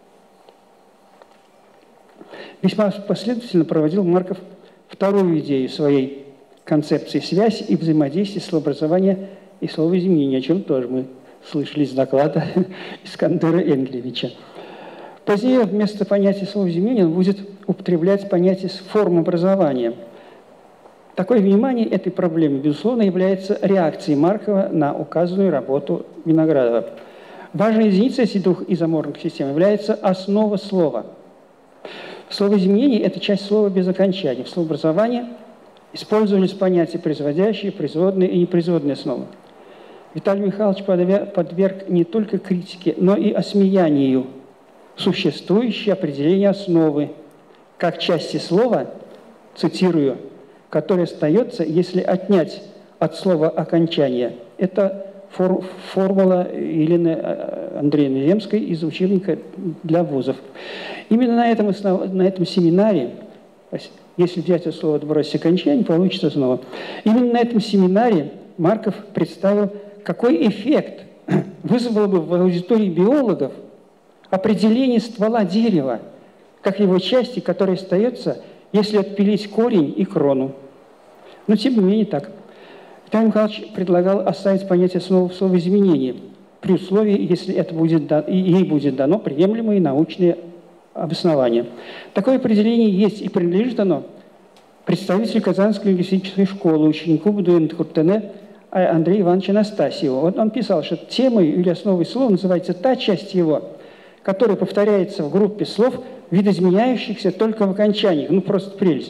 Весьма последовательно проводил Марков вторую идею своей концепции связь и взаимодействие словообразования и словоизменения, о чем тоже мы слышали из доклада Искандера Энгелевича. Позднее вместо понятия словоизменения он будет употреблять понятие формообразования. Такое внимание этой проблеме, безусловно, является реакцией Маркова на указанную работу Виноградова. Важной единицей этих двух изоморфных систем является основа слова. Словоизменение – это часть слова без окончания. В словообразовании использовались понятия производящие, производные и непроизводные основы. Виталий Михайлович подверг не только критике, но и осмеянию существующее определение основы как части слова, цитирую, которое остается, если отнять от слова окончание. Это формула Елены Андреевны Земской из учебника для вузов. Именно на этом семинаре, если взять это слово отбросить окончание, получится снова. Именно на этом семинаре Марков представил, какой эффект вызвало бы в аудитории биологов определение ствола дерева, как его части, которая остается, если отпилить корень и крону. Но тем не менее так. Виталий Михайлович предлагал оставить понятие словоизменения при условии, если это ей будет дано приемлемое научное обоснование. Такое определение есть и принадлежит оно представителю Казанской лингвистической школы, ученику Будуэн-Куртене Андрея Ивановича Анастасьева. Вот он писал, что темой или основой слова называется та часть его, которая повторяется в группе слов, видоизменяющихся только в окончаниях. Ну, просто прелесть.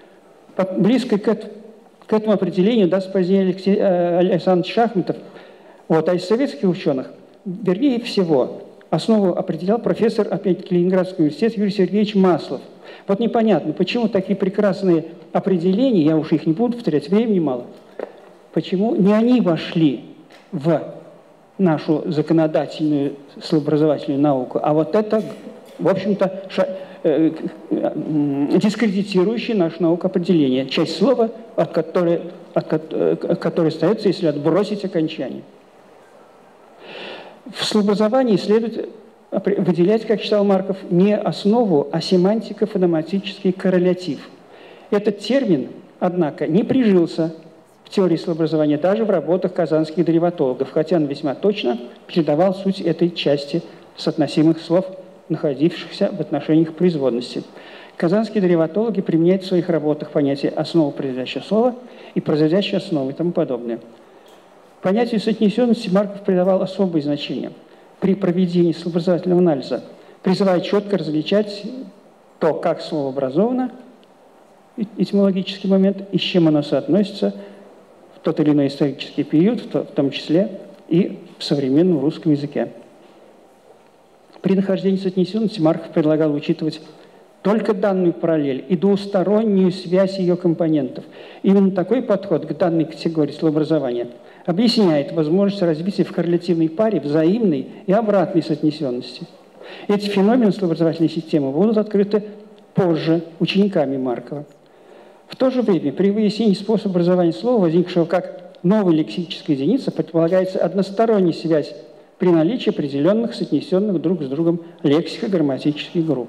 Близко к этому определению даст позднее Алексей Александрович Шахматов. Вот. А из советских ученых, вернее всего, основу определял профессор, опять-таки, Ленинградского университета Юрий Сергеевич Маслов. Вот непонятно, почему такие прекрасные определения, я уж их не буду повторять, времени мало, почему не они вошли в нашу законодательную словообразовательную науку, а вот это, в общем-то, дискредитирующее нашу науку определение. Часть слова, от которой остается, если отбросить окончание. В словообразовании следует выделять, как считал Марков, не основу, а семантико-фонематический коррелятив. Этот термин, однако, не прижился в теории словообразования даже в работах казанских дериватологов, хотя он весьма точно передавал суть этой части соотносимых слов, находившихся в отношениях производности. Казанские дериватологи применяют в своих работах понятие «основа производящего слова» и «производящая основа» и тому подобное. Понятию соотнесенности Марков придавал особое значение при проведении словообразовательного анализа, призывая четко различать то, как слово образовано, этимологический момент, и с чем оно соотносится в тот или иной исторический период, в том числе и в современном русском языке. При нахождении соотнесенности Марков предлагал учитывать только данную параллель и двустороннюю связь ее компонентов. Именно такой подход к данной категории словообразования объясняет возможность развития в коррелятивной паре взаимной и обратной соотнесенности. Эти феномены словообразовательной системы будут открыты позже учениками Маркова. В то же время при выяснении способа образования слова, возникшего как новая лексическая единица, предполагается односторонняя связь при наличии определенных соотнесенных друг с другом лексико-грамматических групп.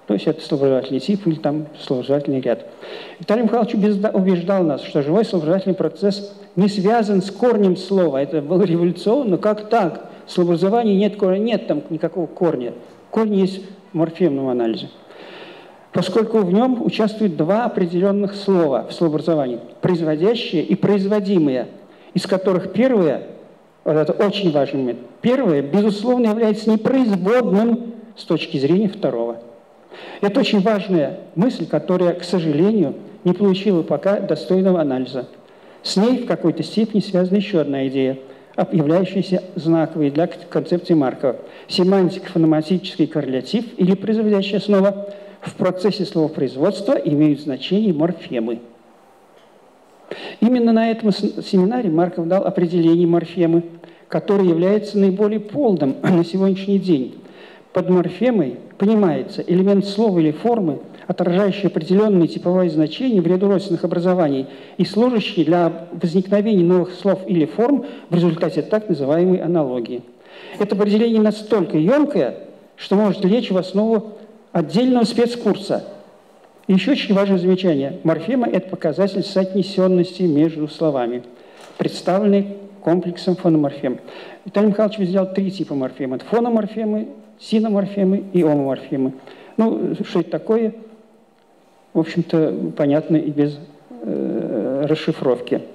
То есть это словообразовательный тип или там словообразовательный ряд. Виталий Михайлович убеждал нас, что живой словообразовательный процесс не связан с корнем слова. Это было революционно. Как так? В словообразовании нет корня, нет там никакого корня. Корень есть в морфемном анализе. Поскольку в нем участвуют два определенных слова в словообразовании – производящее и производимое, из которых первое, вот это очень важный момент, первое, безусловно, является непроизводным с точки зрения второго. Это очень важная мысль, которая, к сожалению, не получила пока достойного анализа. С ней в какой-то степени связана еще одна идея, являющаяся знаковой для концепции Маркова. Семантико-фонематический коррелятив или производящая основа в процессе словопроизводства имеют значение морфемы. Именно на этом семинаре Марков дал определение морфемы, которое является наиболее полным на сегодняшний день. Под морфемой понимается элемент слова или формы, отражающий определенные типовые значения в ряду родственных образований и служащий для возникновения новых слов или форм в результате так называемой аналогии. Это определение настолько емкое, что может лечь в основу отдельного спецкурса. И еще очень важное замечание. Морфема – это показатель соотнесенности между словами, представленный комплексом фономорфем. Виталий Михайлович взял три типа морфем. Это фономорфемы, синоморфемы и омоморфемы. Ну, что это такое? В общем-то, понятно и без расшифровки.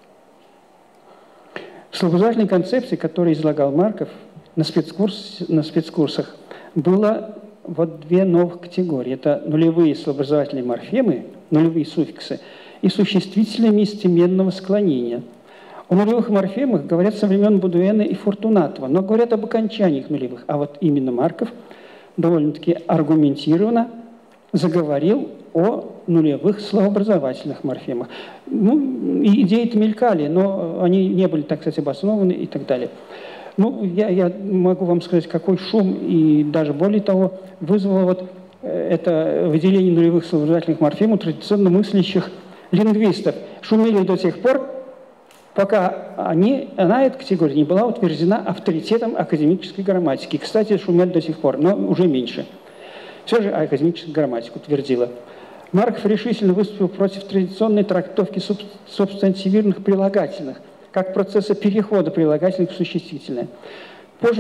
В словообразовательной концепции, которую излагал Марков на спецкурсах, было вот две новых категории. Это нулевые словообразовательные морфемы, нулевые суффиксы, и существительные местоименного склонения. О нулевых морфемах говорят со времен Бодуэна и Фортунатова, но говорят об окончаниях нулевых. А вот именно Марков довольно-таки аргументированно заговорил о нулевых словообразовательных морфемах. Ну, идеи-то мелькали, но они не были, так сказать, обоснованы и так далее. Ну, я могу вам сказать, какой шум и даже более того вызвало вот это выделение нулевых словообразовательных морфем у традиционно мыслящих лингвистов. Шумели до тех пор, пока она, эта категория, не была утверждена авторитетом академической грамматики. Кстати, шумят до сих пор, но уже меньше. Все же академическая грамматика утвердила. Марков решительно выступил против традиционной трактовки субстантивированных прилагательных, как процесса перехода прилагательных в существительное. Прежде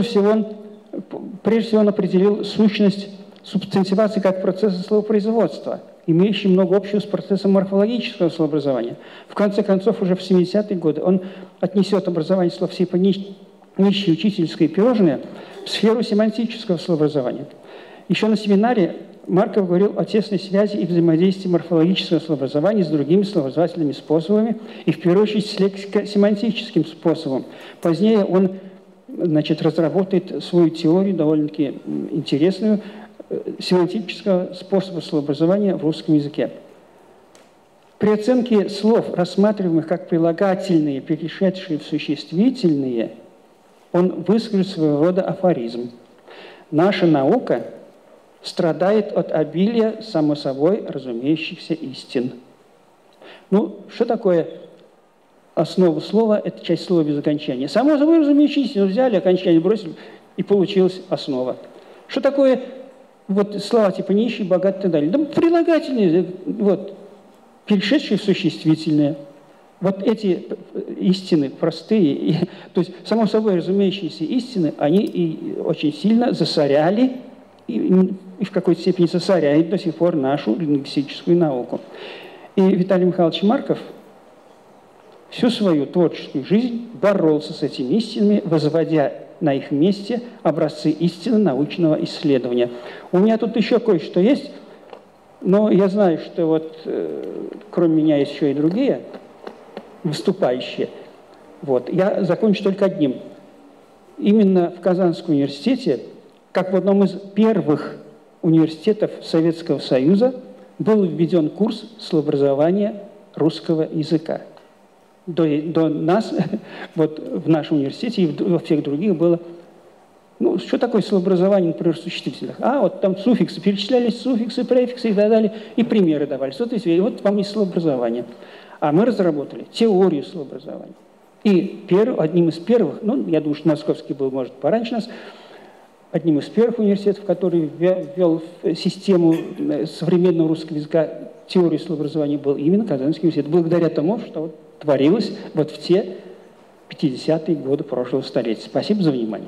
всего он определил сущность субстантивации как процесса словопроизводства, имеющий много общего с процессом морфологического словообразования. В конце концов, уже в 70-е годы он отнесет образование слов типа нищее учительское пирожное в сферу семантического словообразования. Еще на семинаре Марков говорил о тесной связи и взаимодействии морфологического словообразования с другими словообразовательными способами и, в первую очередь, с лексико-семантическим способом. Позднее он, разработает свою теорию, довольно-таки интересную, семантического способа словообразования в русском языке. При оценке слов, рассматриваемых как прилагательные, перешедшие в существительные, он выскажет своего рода афоризм. Наша наука страдает от обилия само собой разумеющихся истин. Ну, что такое основа слова? Это часть слова без окончания. Само собой разумеющиеся истины взяли, окончание бросили, и получилась основа. Что такое вот слова типа нищий, богатый и так далее? Да прилагательные, вот, перешедшие в существительные. Вот эти истины простые, то есть само собой разумеющиеся истины, они и очень сильно засоряли, и в какой-то степени засоряет до сих пор нашу лингвистическую науку. И Виталий Михайлович Марков всю свою творческую жизнь боролся с этими истинами, возводя на их месте образцы истины научного исследования. У меня тут еще кое-что есть, но я знаю, что вот кроме меня есть еще и другие выступающие. Вот. Я закончу только одним. Именно в Казанском университете, как в одном из первых университетов Советского Союза, был введен курс словообразования русского языка. До нас, вот в нашем университете и во всех других было, ну, что такое словообразование, например, в существительных? А, вот там суффиксы, перечислялись суффиксы, префиксы и так далее, и примеры давались. Вот вам и словообразование. А мы разработали теорию словообразования. И одним из первых, ну, я думаю, что Московский был, может, пораньше нас, одним из первых университетов, который ввел в систему современного русского языка теорию словообразования, был именно Казанский университет, благодаря тому, что вот творилось вот в те 50-е годы прошлого столетия. Спасибо за внимание.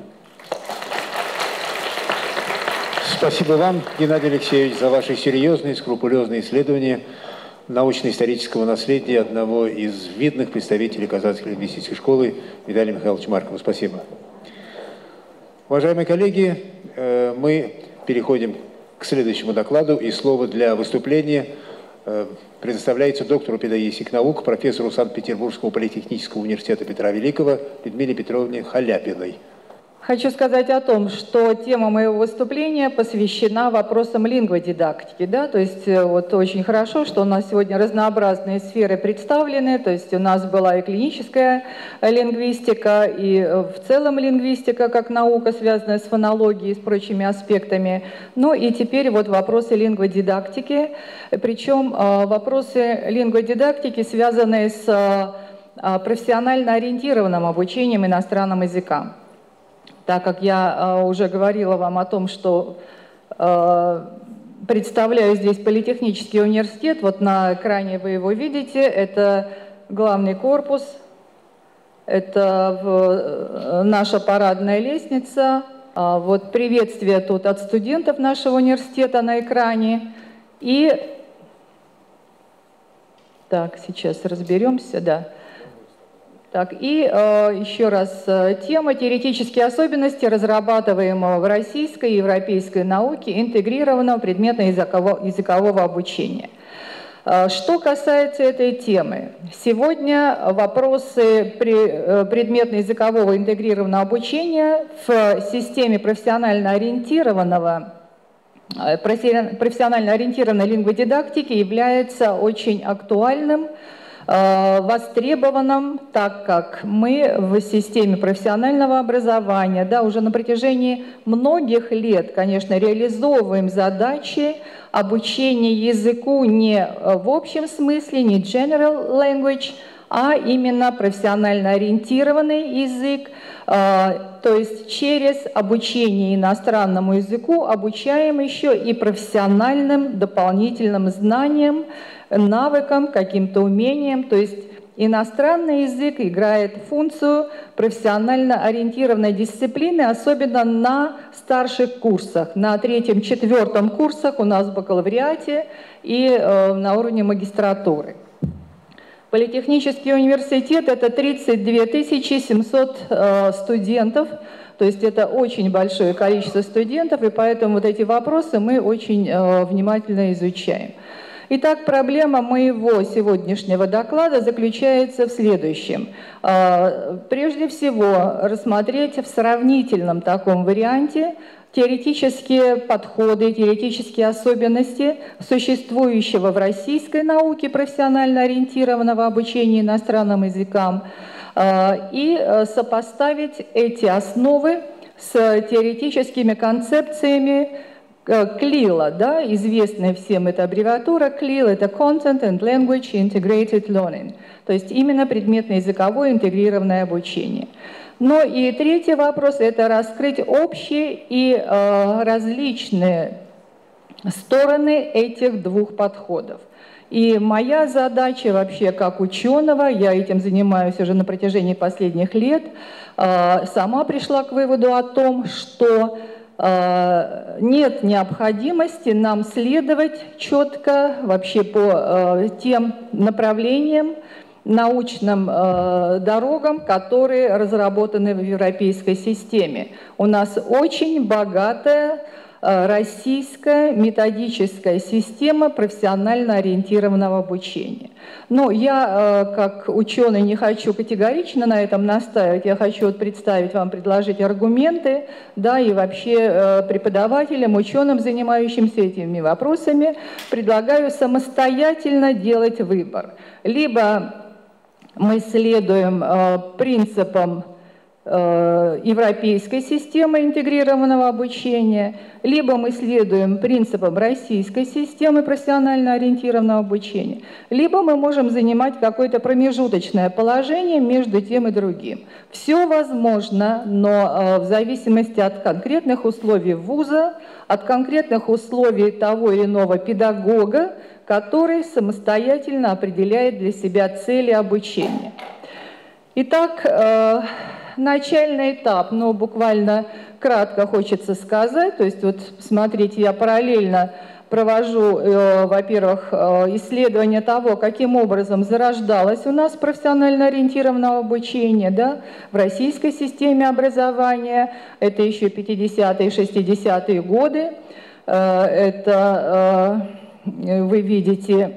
Спасибо вам, Геннадий Алексеевич, за ваши серьезные, скрупулезные исследования научно-исторического наследия одного из видных представителей Казанской лингвистической школы Виталия Михайловича Маркова. Спасибо. Уважаемые коллеги, мы переходим к следующему докладу, и слово для выступления предоставляется доктору педагогических наук, профессору Санкт-Петербургского политехнического университета Петра Великого Людмиле Петровне Халяпиной. Хочу сказать о том, что тема моего выступления посвящена вопросам лингводидактики. Да? То есть вот очень хорошо, что у нас сегодня разнообразные сферы представлены. То есть у нас была и клиническая лингвистика, и в целом лингвистика как наука, связанная с фонологией и с прочими аспектами. Ну и теперь вот вопросы лингводидактики. Причем вопросы лингводидактики, связанные с профессионально ориентированным обучением иностранным языкам. Так как я уже говорила вам о том, что представляю здесь Политехнический университет, вот на экране вы его видите, это главный корпус, это наша парадная лестница, вот приветствие тут от студентов нашего университета на экране. И так, сейчас разберемся, да. Так, и еще раз тема «Теоретические особенности разрабатываемого в российской и европейской науке интегрированного предметно-языкового обучения». Что касается этой темы, сегодня вопросы предметно-языкового интегрированного обучения в системе профессионально ориентированной лингводидактики является очень актуальным, востребованным, так как мы в системе профессионального образования, да, уже на протяжении многих лет, конечно, реализовываем задачи обучения языку не в общем смысле, не general language, а именно профессионально ориентированный язык, то есть через обучение иностранному языку обучаем еще и профессиональным дополнительным знаниям, навыкам, каким-то умениям, то есть иностранный язык играет функцию профессионально ориентированной дисциплины, особенно на старших курсах, на 3-4 курсах у нас в бакалавриате и на уровне магистратуры. Политехнический университет – это 32 700 студентов, то есть это очень большое количество студентов, и поэтому вот эти вопросы мы очень внимательно изучаем. Итак, проблема моего сегодняшнего доклада заключается в следующем. Прежде всего, рассмотреть в сравнительном таком варианте теоретические подходы, теоретические особенности существующего в российской науке профессионально ориентированного обучения иностранным языкам и сопоставить эти основы с теоретическими концепциями CLIL, да, известная всем эта аббревиатура. CLIL – это Content and Language Integrated Learning, то есть именно предметно-языковое интегрированное обучение. Но и третий вопрос – это раскрыть общие и различные стороны этих двух подходов. И моя задача вообще как ученого, я этим занимаюсь уже на протяжении последних лет, сама пришла к выводу о том, что нет необходимости нам следовать четко вообще по тем направлениям, научным дорогам, которые разработаны в европейской системе. У нас очень богатая российская методическая система профессионально ориентированного обучения. Но я, как ученый, не хочу категорично на этом настаивать. Я хочу представить вам, предложить аргументы, да, и вообще преподавателям, ученым, занимающимся этими вопросами, предлагаю самостоятельно делать выбор. Либо мы следуем принципам европейской системы интегрированного обучения, либо мы следуем принципам российской системы профессионально ориентированного обучения, либо мы можем занимать какое-то промежуточное положение между тем и другим. Все возможно, но в зависимости от конкретных условий вуза, от конкретных условий того или иного педагога, который самостоятельно определяет для себя цели обучения. Итак, начальный этап, но буквально кратко хочется сказать. То есть вот смотрите, я параллельно провожу, во-первых, исследование того, каким образом зарождалось у нас профессионально ориентированное обучение, да, в российской системе образования. Это еще 50-е и 60-е годы. Это вы видите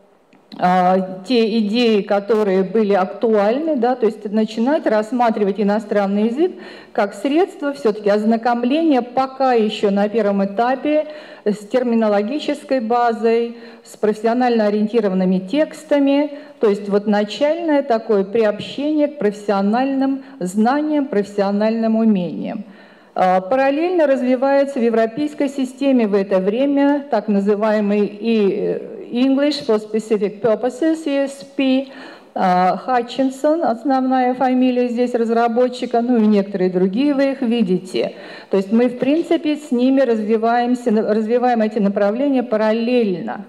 те идеи, которые были актуальны, да, то есть начинать рассматривать иностранный язык как средство все-таки ознакомления пока еще на первом этапе с терминологической базой, с профессионально ориентированными текстами, то есть вот начальное такое приобщение к профессиональным знаниям, профессиональным умениям. Параллельно развивается в европейской системе в это время так называемый English for Specific Purposes, ESP, Хатчинсон, основная фамилия здесь разработчика, ну и некоторые другие вы их видите. То есть мы, в принципе, с ними развиваем эти направления параллельно,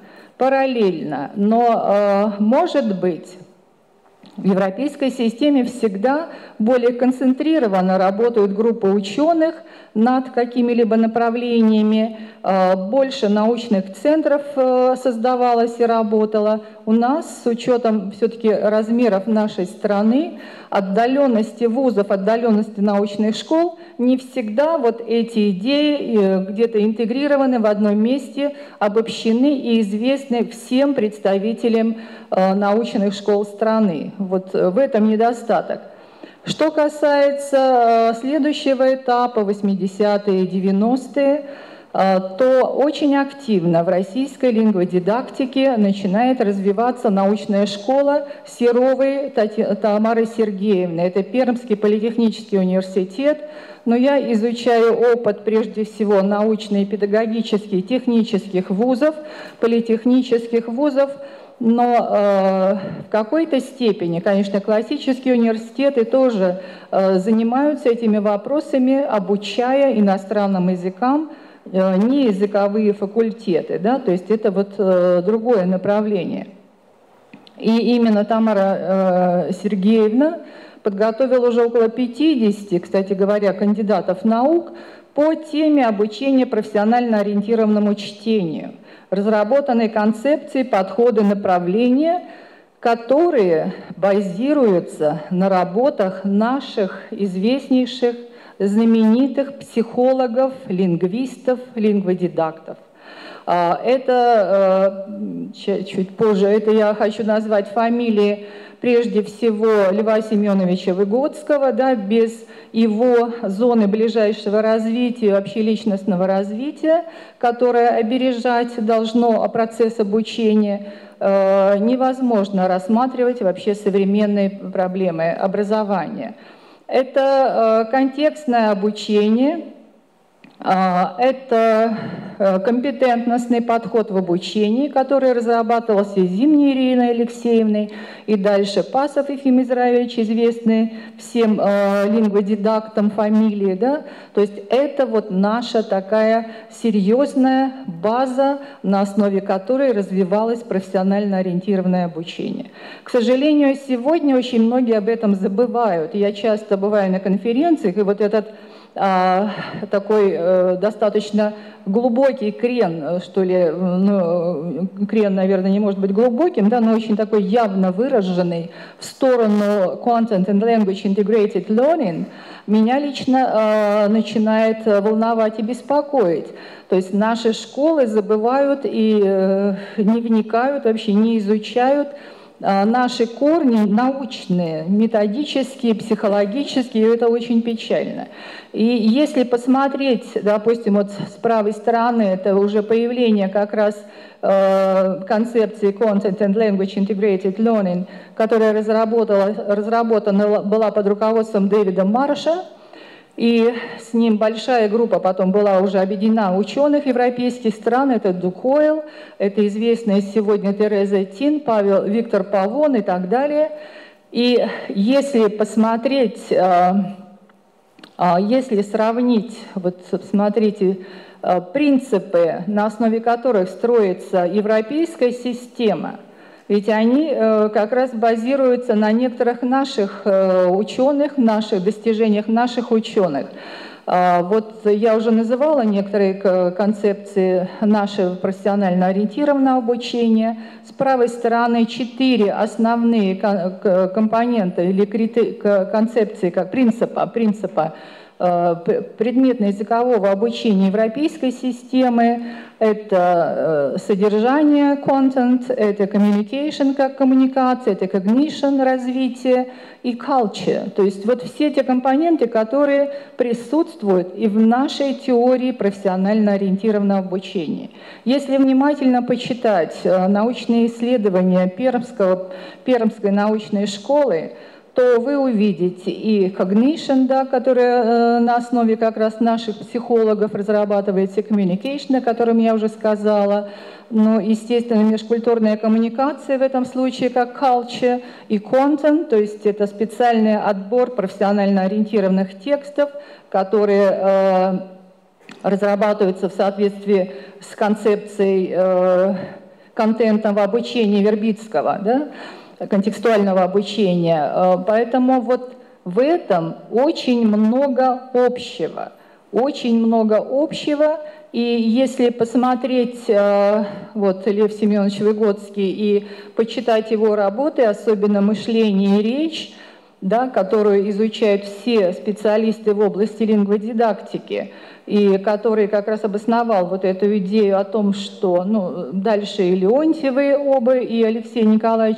но, может быть, в европейской системе всегда более концентрированно работают группы ученых над какими-либо направлениями, больше научных центров создавалось и работало. У нас, с учетом все-таки размеров нашей страны, отдаленности вузов, отдаленности научных школ, не всегда вот эти идеи где-то интегрированы в одном месте, обобщены и известны всем представителям научных школ страны. Вот в этом недостаток. Что касается следующего этапа, 80-е и 90-е, то очень активно в российской лингводидактике начинает развиваться научная школа Серовой Тамары Сергеевны. Это Пермский политехнический университет, но я изучаю опыт прежде всего научных, педагогических, технических вузов, политехнических вузов, но в какой-то степени, конечно, классические университеты тоже занимаются этими вопросами, обучая иностранным языкам не языковые факультеты, да, то есть это вот другое направление. И именно Тамара Сергеевна подготовила уже около 50, кстати говоря, кандидатов наук по теме обучения профессионально ориентированному чтению. Разработаны концепции, подходы, направления, которые базируются на работах наших известнейших, знаменитых психологов, лингвистов, лингводидактов. Это чуть позже, это я хочу назвать фамилии прежде всего Льва Семеновича Выгодского, да, без его зоны ближайшего развития, вообще личностного развития, которое обережать должно процесс обучения, невозможно рассматривать вообще современные проблемы образования. Это контекстное обучение, это компетентностный подход в обучении, который разрабатывался Зимней Ириной Алексеевной, и дальше Пасов Ефим Израилевич, известный всем лингводидактам фамилии. Да? То есть это вот наша такая серьезная база, на основе которой развивалось профессионально ориентированное обучение. К сожалению, сегодня очень многие об этом забывают. Я часто бываю на конференциях, и вот этот такой достаточно глубокий крен, что ли, ну, крен, наверное, не может быть глубоким, да, но очень такой явно выраженный в сторону Content and Language Integrated Learning, меня лично начинает волновать и беспокоить. То есть наши школы забывают и не вникают, вообще не изучают наши корни научные, методические, психологические, и это очень печально. И если посмотреть, допустим, вот с правой стороны, это уже появление как раз концепции Content and Language Integrated Learning, которая разработана была под руководством Дэвида Марша, и с ним большая группа потом была уже объединена ученых европейских стран, это Дукойл, это известная сегодня Тереза Тин, Виктор Павон и так далее. И если посмотреть, если сравнить, вот смотрите, принципы, на основе которых строится европейская система, ведь они как раз базируются на некоторых наших ученых, наших достижениях наших ученых. Вот я уже называла некоторые концепции нашего профессионально ориентированного обучения. С правой стороны 4 основные компонента или концепции, как принципа предметно-языкового обучения европейской системы. Это содержание, content, это communication как коммуникация, это cognition, развитие и culture. То есть вот все те компоненты, которые присутствуют и в нашей теории профессионально ориентированного обучения. Если внимательно почитать научные исследования Пермской научной школы, то вы увидите и cognition, да, которая на основе как раз наших психологов разрабатывается, communication, о котором я уже сказала, но, естественно, межкультурная коммуникация в этом случае как culture, и content, то есть это специальный отбор профессионально ориентированных текстов, которые разрабатываются в соответствии с концепцией контентного обучения Вербицкого, да, контекстуального обучения. Поэтому вот в этом очень много общего. Очень много общего. И если посмотреть вот Лев Семенович Выгодский и почитать его работы, особенно «Мышление и речь», да, которую изучают все специалисты в области лингводидактики, и который как раз обосновал вот эту идею о том, что дальше и Леонтьевы оба, и Алексей Николаевич,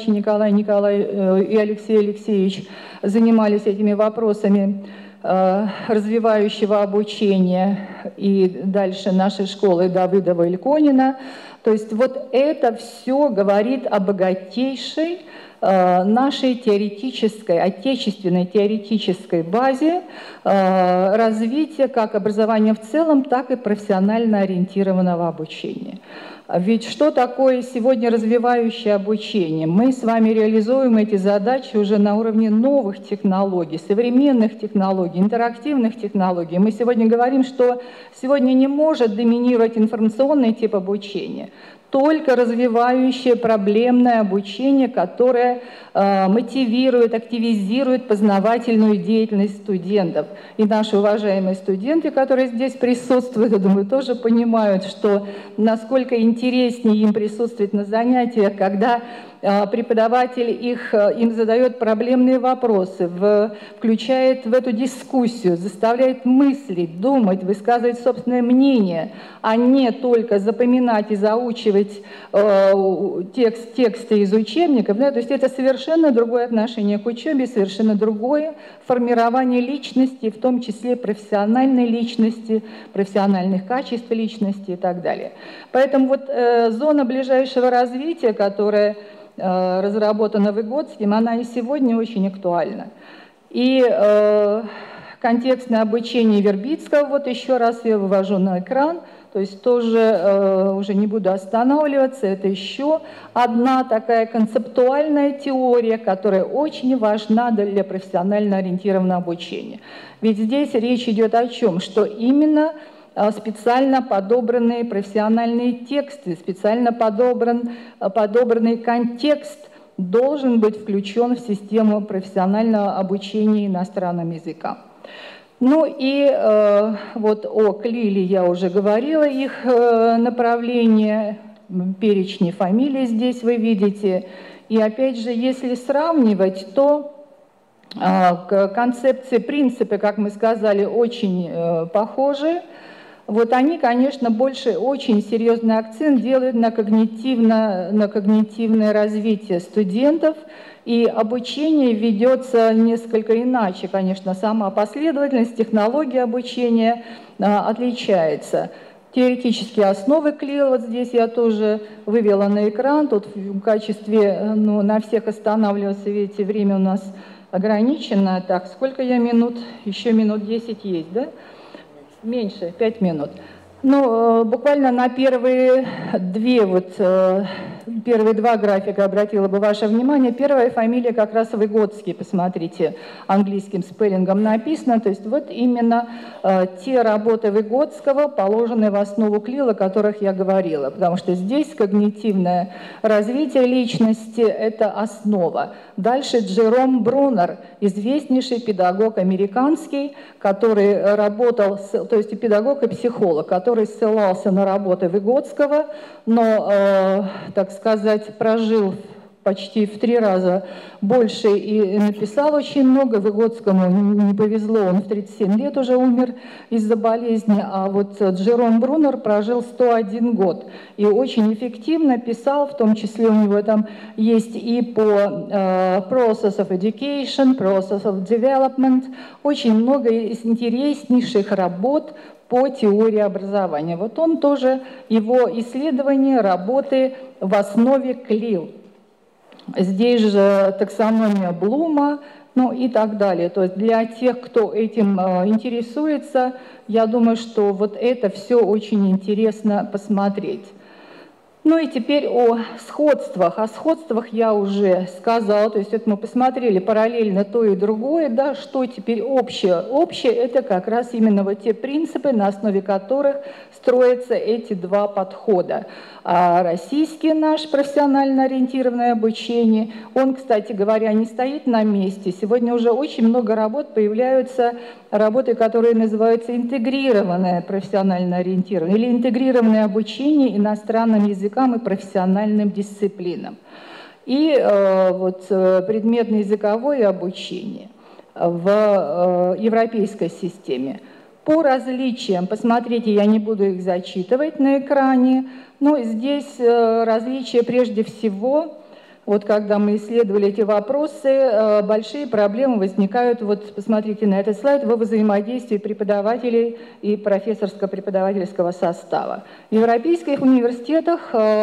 и Алексей Алексеевич занимались этими вопросами развивающего обучения, и дальше нашей школы Давыдова и Ильконина. То есть вот это все говорит о богатейшей нашей теоретической, отечественной теоретической базе развития как образования в целом, так и профессионально ориентированного обучения. Ведь что такое сегодня развивающее обучение? Мы с вами реализуем эти задачи уже на уровне новых технологий, современных технологий, интерактивных технологий. Мы сегодня говорим, что сегодня не может доминировать информационный тип обучения, только развивающее проблемное обучение, которое мотивирует, активизирует познавательную деятельность студентов. И наши уважаемые студенты, которые здесь присутствуют, я думаю, тоже понимают, что насколько интереснее им присутствовать на занятиях, когда преподаватель им задает проблемные вопросы, включает в эту дискуссию, заставляет мыслить, думать, высказывать собственное мнение, а не только запоминать и заучивать тексты из учебников. Да? То есть это совершенно другое отношение к учебе, совершенно другое формирование личности, в том числе профессиональной личности, профессиональных качеств личности и так далее. Поэтому вот зона ближайшего развития, которая разработана Выгодским, она и сегодня очень актуальна. И контекстное обучение Вербицкого, вот еще раз я вывожу на экран, то есть тоже уже не буду останавливаться, это еще одна такая концептуальная теория, которая очень важна для профессионально ориентированного обучения. Ведь здесь речь идет о чем? Что именно специально подобранные профессиональные тексты, специально подобранный контекст должен быть включен в систему профессионального обучения иностранным языкам. Ну и вот о КЛИЛе я уже говорила, их направление, перечни фамилий здесь вы видите. И опять же, если сравнивать, то концепции, принципы, как мы сказали, очень похожи. вот они, конечно, больше очень серьезный акцент делают на когнитивное развитие студентов, и обучение ведется несколько иначе, конечно, сама последовательность, технология обучения отличается. Теоретические основы КЛИЛ, вот здесь я тоже вывела на экран, тут в качестве, на всех останавливаться, видите, время у нас ограничено. Так, сколько я минут? Еще минут 10 есть, да? Меньше, 5 минут. Буквально на первые два графика обратила бы ваше внимание. Первая фамилия как раз Выгодский, посмотрите, английским спеллингом написано. То есть вот именно те работы Выгодского, положенные в основу КЛИЛ, о которых я говорила. Потому что здесь когнитивное развитие личности – это основа. Дальше Джером Брунер, известнейший педагог американский, который работал, то есть и педагог, и психолог, который ссылался на работы Выгодского, но, так сказать, прожил почти в 3 раза больше и написал очень много. Выгодскому не повезло, он в 37 лет уже умер из-за болезни, а вот Джером Брунер прожил 101 год и очень эффективно писал, в том числе у него там есть и по process of education, process of development, очень много интереснейших работ по теории образования. Вот он тоже, его исследования, работы в основе КЛИЛ. Здесь же таксономия Блума, и так далее. То есть для тех, кто этим интересуется, я думаю, что вот это все очень интересно посмотреть. И теперь о сходствах. О сходствах я уже сказала, то есть это мы посмотрели параллельно то и другое, да, что теперь общее. Общее – это как раз именно вот те принципы, на основе которых строятся эти два подхода. А российский наш профессионально ориентированное обучение, он, кстати говоря, не стоит на месте. Сегодня уже очень много работ появляются, работы, которые называются интегрированное профессионально ориентированное или интегрированное обучение иностранным языкам и профессиональным дисциплинам. И предметное языковое обучение в европейской системе. По различиям, посмотрите, я не буду их зачитывать на экране, но здесь различия прежде всего, вот когда мы исследовали эти вопросы, большие проблемы возникают, вот посмотрите на этот слайд, во взаимодействии преподавателей и профессорско-преподавательского состава. В европейских университетах,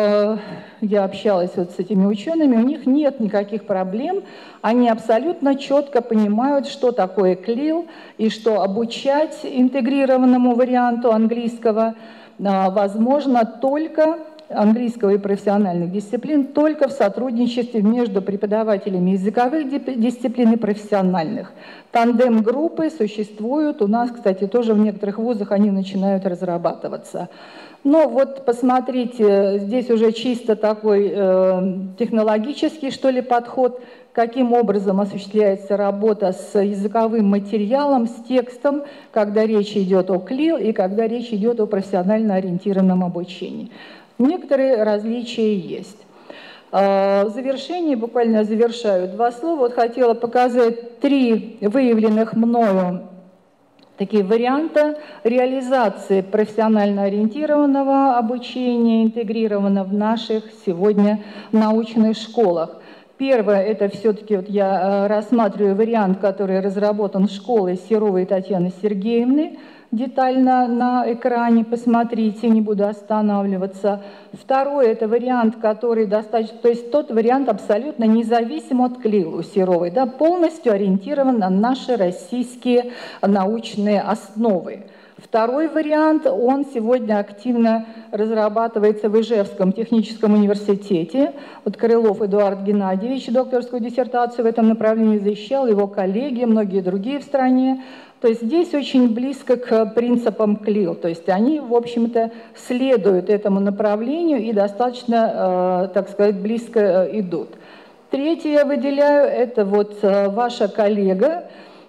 я общалась вот с этими учеными, у них нет никаких проблем, они абсолютно четко понимают, что такое КЛИЛ и что обучать интегрированному варианту английского возможно только английского и профессиональных дисциплин только в сотрудничестве между преподавателями языковых дисциплин и профессиональных. Тандем-группы существуют, у нас, кстати, тоже в некоторых вузах они начинают разрабатываться. Но вот посмотрите, здесь уже чисто такой технологический, что ли, подход, каким образом осуществляется работа с языковым материалом, с текстом, когда речь идет о КЛИЛ и когда речь идет о профессионально ориентированном обучении. Некоторые различия есть. В завершении, буквально завершаю 2 слова, вот хотела показать 3 выявленных мною такие варианта реализации профессионально ориентированного обучения, интегрированного в наших сегодня научных школах. Первое, это все-таки вот я рассматриваю вариант, который разработан школой Серовой Татьяны Сергеевны, детально на экране, посмотрите, не буду останавливаться. Второй – это вариант, который достаточно, то есть тот вариант абсолютно независим от КЛИЛ у Серовой, да, полностью ориентирован на наши российские научные основы. Второй вариант, он сегодня активно разрабатывается в Ижевском техническом университете. Вот Крылов Эдуард Геннадьевич докторскую диссертацию в этом направлении защищал, его коллеги, многие другие в стране. То есть здесь очень близко к принципам КЛИЛ, то есть они, в общем-то, следуют этому направлению и достаточно, так сказать, близко идут. Третье я выделяю, это вот ваша коллега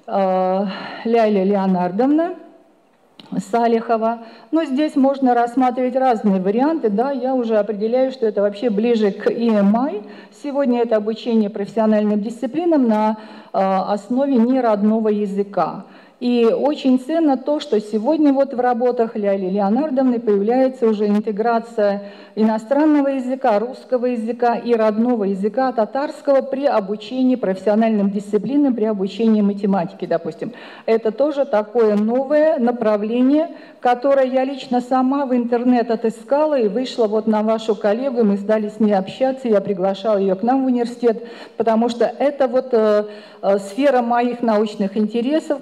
Ляля Леонардовна Салихова. Но здесь можно рассматривать разные варианты. Да, я уже определяю, что это вообще ближе к EMI. Сегодня это обучение профессиональным дисциплинам на основе неродного языка. И очень ценно то, что сегодня вот в работах Ляли Леонардовны появляется уже интеграция иностранного языка, русского языка и родного языка татарского при обучении профессиональным дисциплинам, при обучении математике, допустим. Это тоже такое новое направление, которое я лично сама в интернет отыскала и вышла вот на вашу коллегу, мы стали с ней общаться, я приглашала ее к нам в университет, потому что это вот сфера моих научных интересов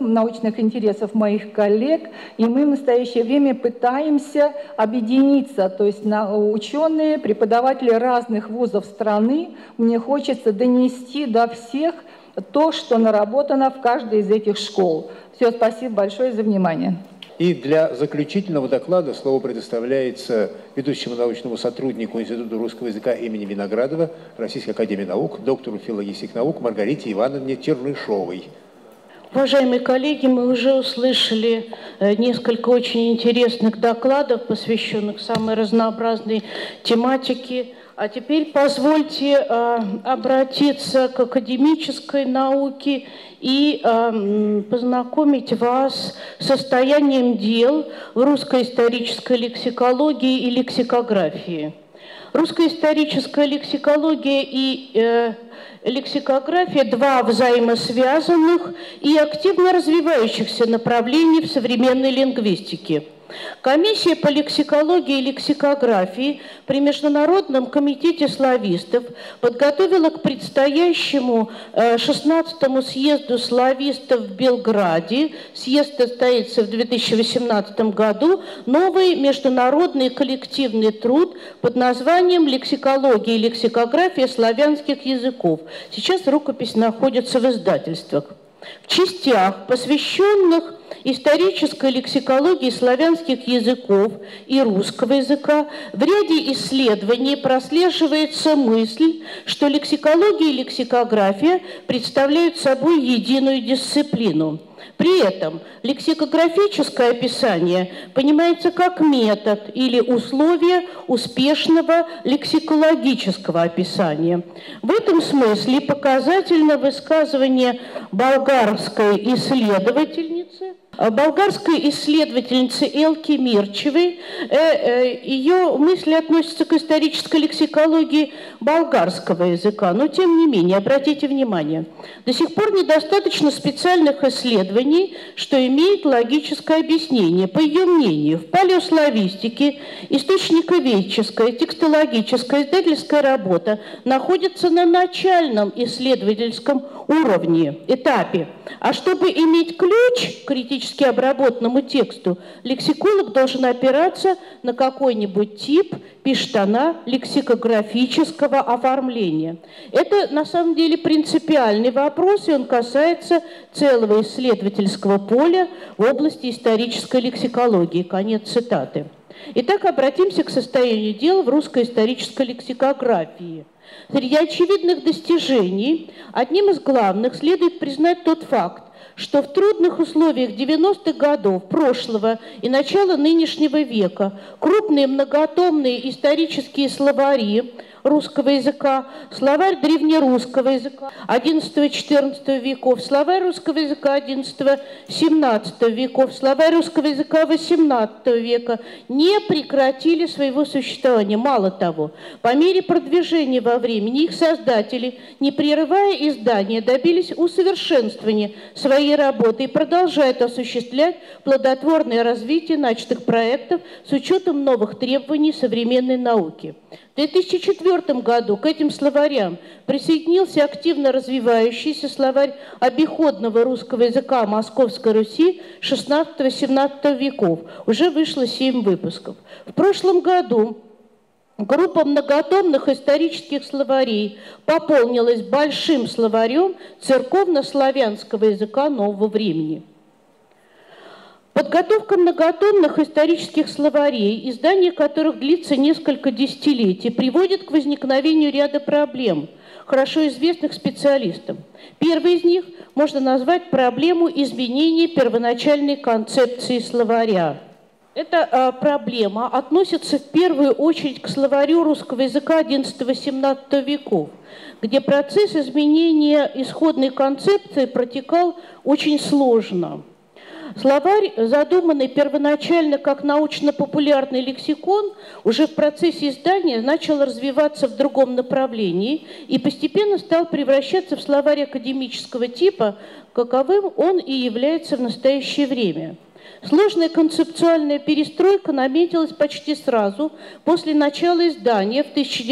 моих коллег, и мы в настоящее время пытаемся объединиться, то есть ученые, преподаватели разных вузов страны, мне хочется донести до всех то, что наработано в каждой из этих школ. Все, спасибо большое за внимание. И для заключительного доклада слово предоставляется ведущему научному сотруднику Института русского языка имени Виноградова Российской академии наук, доктору филологических наук Маргарите Ивановне Чернышовой. Уважаемые коллеги, мы уже услышали несколько очень интересных докладов, посвященных самой разнообразной тематике. А теперь позвольте обратиться к академической науке и познакомить вас с состоянием дел в русской исторической лексикологии и лексикографии. Русская историческая лексикология и лексикография – два взаимосвязанных и активно развивающихся направления в современной лингвистике. Комиссия по лексикологии и лексикографии при Международном комитете славистов подготовила к предстоящему 16-му съезду славистов в Белграде, съезд состоится в 2018 году, новый международный коллективный труд под названием «Лексикология и лексикография славянских языков». Сейчас рукопись находится в издательствах. В частях, посвященных исторической лексикологии славянских языков и русского языка, в ряде исследований прослеживается мысль, что лексикология и лексикография представляют собой единую дисциплину. При этом лексикографическое описание понимается как метод или условие успешного лексикологического описания. В этом смысле показательно высказывание болгарской исследовательницы Элки Мирчевой. Ее мысли относятся к исторической лексикологии болгарского языка, но тем не менее, обратите внимание, до сих пор недостаточно специальных исследований, что имеет логическое объяснение. По ее мнению, в палеославистике источниковедческая, текстологическая, издательская работа находится на начальном исследовательском уровне, этапе. А чтобы иметь ключ к критически обработанному тексту, лексиколог должен опираться на какой-нибудь тип пиштана лексикографического оформления. Это на самом деле принципиальный вопрос, и он касается целого исследовательского поля в области исторической лексикологии. Конец цитаты. Итак, обратимся к состоянию дел в русской исторической лексикографии. Среди очевидных достижений одним из главных следует признать тот факт, что в трудных условиях 90-х годов прошлого и начала нынешнего века крупные многотомные исторические словари русского языка, словарь древнерусского языка XI-XIV веков, словарь русского языка XI-XVII веков, словарь русского языка XVIII века не прекратили своего существования. Мало того, по мере продвижения во времени их создатели, не прерывая издания, добились усовершенствования своей работы и продолжают осуществлять плодотворное развитие начатых проектов с учетом новых требований современной науки. В 2004 году к этим словарям присоединился активно развивающийся словарь обиходного русского языка Московской Руси XVI-XVII веков. Уже вышло 7 выпусков. В прошлом году группа многотомных исторических словарей пополнилась большим словарем церковно-славянского языка нового времени. Подготовка многотомных исторических словарей, издание которых длится несколько десятилетий, приводит к возникновению ряда проблем, хорошо известных специалистам. Первый из них можно назвать проблему изменения первоначальной концепции словаря. Эта проблема относится в первую очередь к словарю русского языка XI-XVII веков, где процесс изменения исходной концепции протекал очень сложно. Словарь, задуманный первоначально как научно-популярный лексикон, уже в процессе издания начал развиваться в другом направлении и постепенно стал превращаться в словарь академического типа, каковым он и является в настоящее время. Сложная концептуальная перестройка наметилась почти сразу после начала издания в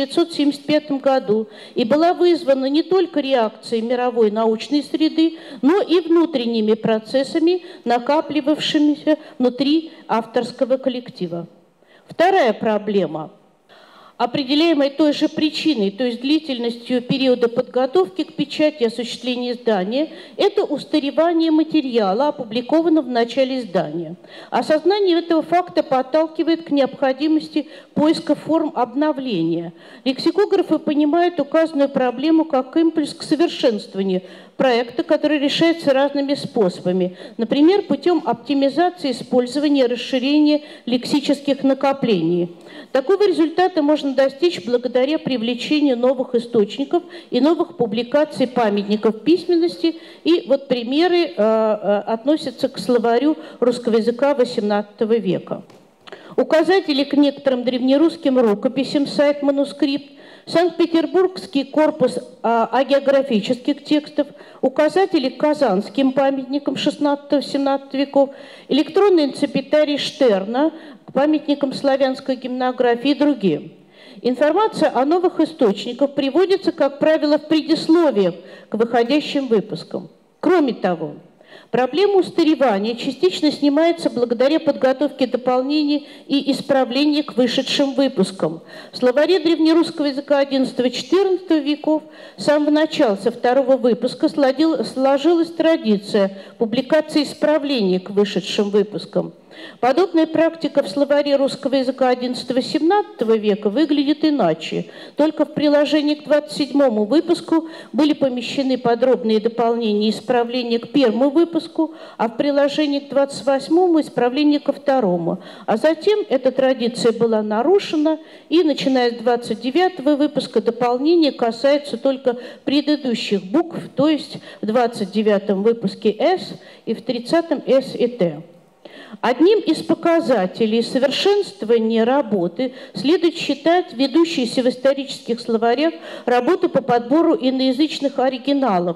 1975 году и была вызвана не только реакцией мировой научной среды, но и внутренними процессами, накапливавшимися внутри авторского коллектива. Вторая проблема, определяемой той же причиной, то есть длительностью периода подготовки к печати и осуществления издания, это устаревание материала, опубликованного в начале издания. Осознание этого факта подталкивает к необходимости поиска форм обновления. Лексикографы понимают указанную проблему как импульс к совершенствованию проекта, который решается разными способами, например, путем оптимизации использования и расширения лексических накоплений. Такого результата можно достичь благодаря привлечению новых источников и новых публикаций памятников письменности. И вот примеры относятся к словарю русского языка XVIII века. Указатели к некоторым древнерусским рукописям, сайт «Манускрипт», Санкт-Петербургский корпус агеографических текстов, указатели к казанским памятникам XVI-XVII веков, электронный энциклопедий Штерна, к памятникам славянской гимнографии и другие. Информация о новых источниках приводится, как правило, в предисловиях к выходящим выпускам. Кроме того, проблема устаревания частично снимается благодаря подготовке дополнений и исправлений к вышедшим выпускам. В словаре древнерусского языка XI-XIV веков с самого начала, со второго выпуска, сложилась традиция публикации исправлений к вышедшим выпускам. Подобная практика в словаре русского языка XI-XVII века выглядит иначе. Только в приложении к 27-му выпуску были помещены подробные дополнения и исправления к первому выпуску, а в приложении к 28-му исправления ко второму. А затем эта традиция была нарушена, и начиная с 29-го выпуска дополнения касаются только предыдущих букв, то есть в 29-м выпуске «С» и в 30-м «С» и «Т». Одним из показателей совершенствования работы следует считать ведущиеся в исторических словарях работу по подбору иноязычных оригиналов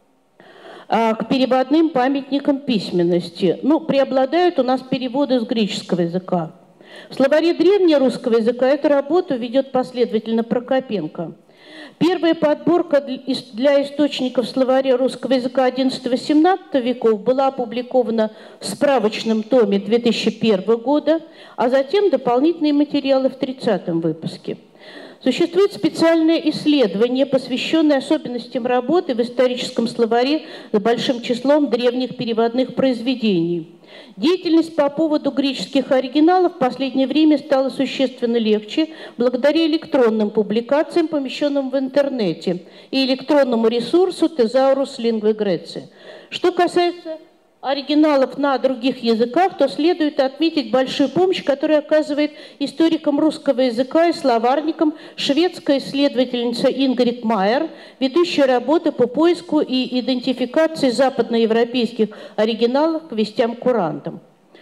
к переводным памятникам письменности. Преобладают у нас переводы с греческого языка. В словаре древнерусского языка эту работу ведет последовательно Прокопенко. Первая подборка для источников словаря русского языка XI-XVII веков была опубликована в справочном томе 2001 года, а затем дополнительные материалы в 30-м выпуске. Существует специальное исследование, посвященное особенностям работы в историческом словаре с большим числом древних переводных произведений. Деятельность по поводу греческих оригиналов в последнее время стала существенно легче благодаря электронным публикациям, помещенным в интернете, и электронному ресурсу Thesaurus Lingua Graecae. Что касается оригиналов на других языках, то следует отметить большую помощь, которую оказывает историкам русского языка и словарникам шведская исследовательница Ингрид Майер, ведущая работы по поиску и идентификации западноевропейских оригиналов к вестям-курантам.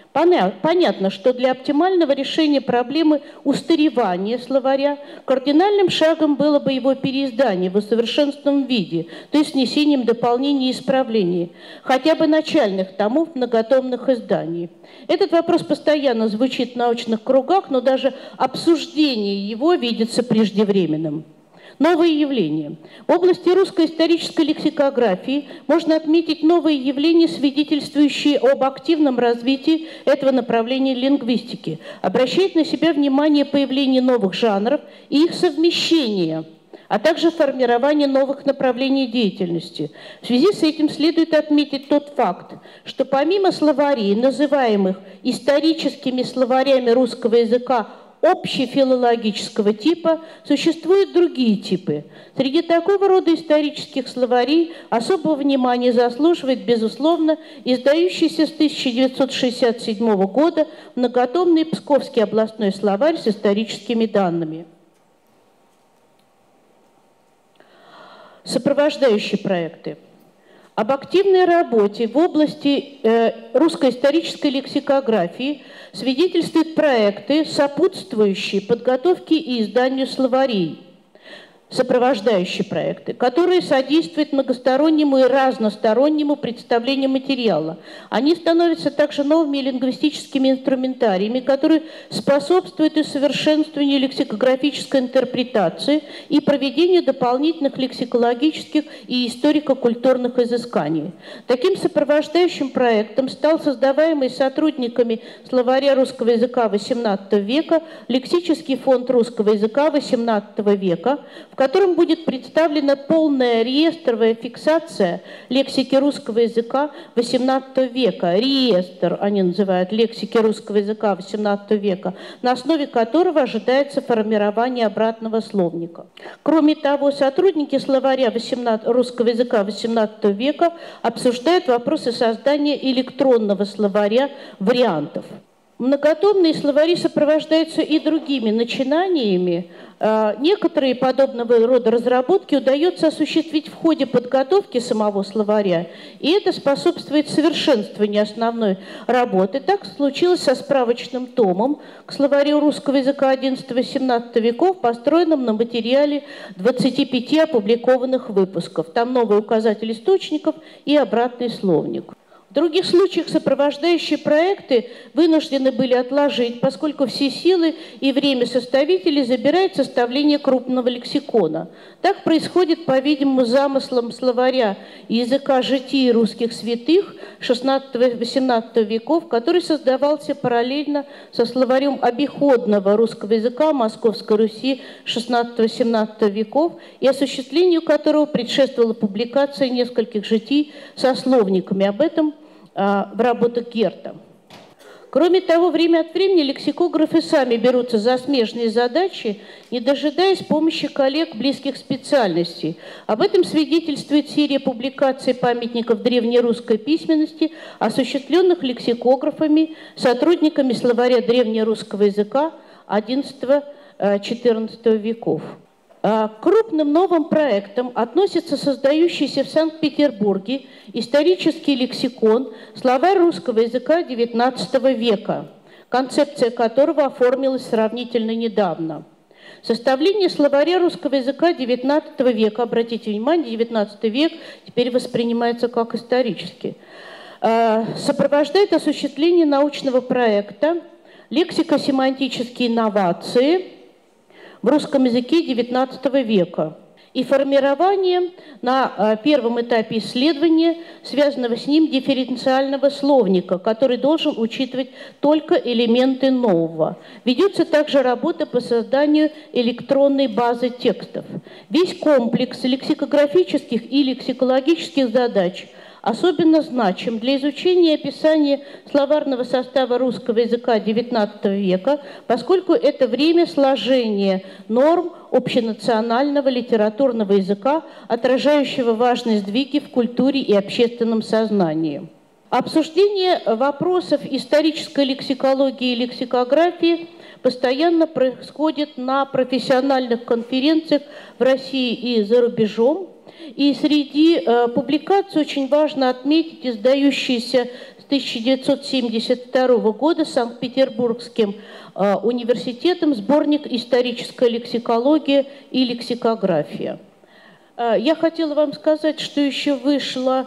Понятно, что для оптимального решения проблемы устаревания словаря кардинальным шагом было бы его переиздание в усовершенствованном виде, то есть внесением дополнений и исправлений, хотя бы начальных томов многотомных изданий. Этот вопрос постоянно звучит в научных кругах, но даже обсуждение его видится преждевременным. Новые явления. В области русской исторической лексикографии можно отметить новые явления, свидетельствующие об активном развитии этого направления лингвистики. Обращает на себя внимание появление новых жанров и их совмещение, а также формирование новых направлений деятельности. В связи с этим следует отметить тот факт, что помимо словарей, называемых историческими словарями русского языка общефилологического типа, существуют другие типы. Среди такого рода исторических словарей особого внимания заслуживает, безусловно, издающийся с 1967 года многотомный Псковский областной словарь с историческими данными. Сопровождающие проекты. об активной работе в области русско-исторической лексикографии свидетельствуют проекты, сопутствующие подготовке и изданию словарей, сопровождающие проекты, которые содействуют многостороннему и разностороннему представлению материала. Они становятся также новыми лингвистическими инструментариями, которые способствуют усовершенствованию лексикографической интерпретации и проведению дополнительных лексикологических и историко-культурных изысканий. Таким сопровождающим проектом стал создаваемый сотрудниками словаря русского языка XVIII века лексический фонд русского языка XVIII века, в котором будет представлена полная реестровая фиксация лексики русского языка XVIII века. Реестр они называют лексики русского языка XVIII века, на основе которого ожидается формирование обратного словника. Кроме того, сотрудники словаря русского языка XVIII века обсуждают вопросы создания электронного словаря вариантов. Многотомные словари сопровождаются и другими начинаниями. Некоторые подобного рода разработки удается осуществить в ходе подготовки самого словаря, и это способствует совершенствованию основной работы. Так случилось со справочным томом к словарю русского языка XI-XVII веков, построенным на материале 25 опубликованных выпусков. Там новый указатель источников и обратный словник. В других случаях сопровождающие проекты вынуждены были отложить, поскольку все силы и время составителей забирает составление крупного лексикона. Так происходит, по-видимому, замыслом словаря языка житий русских святых XVI-XVIII веков, который создавался параллельно со словарем обиходного русского языка Московской Руси XVI-XVII веков и осуществлению которого предшествовала публикация нескольких житий со словниками. Об этом в работах Герта. Кроме того, время от времени лексикографы сами берутся за смежные задачи, не дожидаясь помощи коллег близких специальностей. Об этом свидетельствует серия публикаций памятников древнерусской письменности, осуществленных лексикографами, сотрудниками словаря древнерусского языка XI-XIV веков. К крупным новым проектам относится создающийся в Санкт-Петербурге исторический лексикон «Словарь русского языка XIX века», концепция которого оформилась сравнительно недавно. Составление словаря русского языка XIX века, обратите внимание, XIX век теперь воспринимается как исторический, сопровождает осуществление научного проекта «Лексико-семантические инновации» в русском языке XIX века и формирование на первом этапе исследования, связанного с ним дифференциального словника, который должен учитывать только элементы нового. Ведется также работа по созданию электронной базы текстов. Весь комплекс лексикографических и лексикологических задач особенно значим для изучения и описания словарного состава русского языка XIX века, поскольку это время сложения норм общенационального литературного языка, отражающего важные сдвиги в культуре и общественном сознании. Обсуждение вопросов исторической лексикологии и лексикографии постоянно происходит на профессиональных конференциях в России и за рубежом. И среди публикаций очень важно отметить издающийся с 1972 года Санкт-Петербургским университетом сборник «Историческая лексикология и лексикография». Я хотела вам сказать, что еще вышло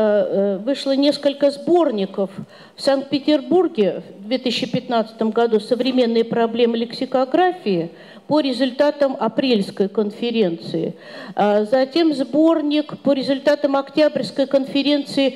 несколько сборников в Санкт-Петербурге в 2015 году «Современные проблемы лексикографии» по результатам апрельской конференции. Затем сборник по результатам октябрьской конференции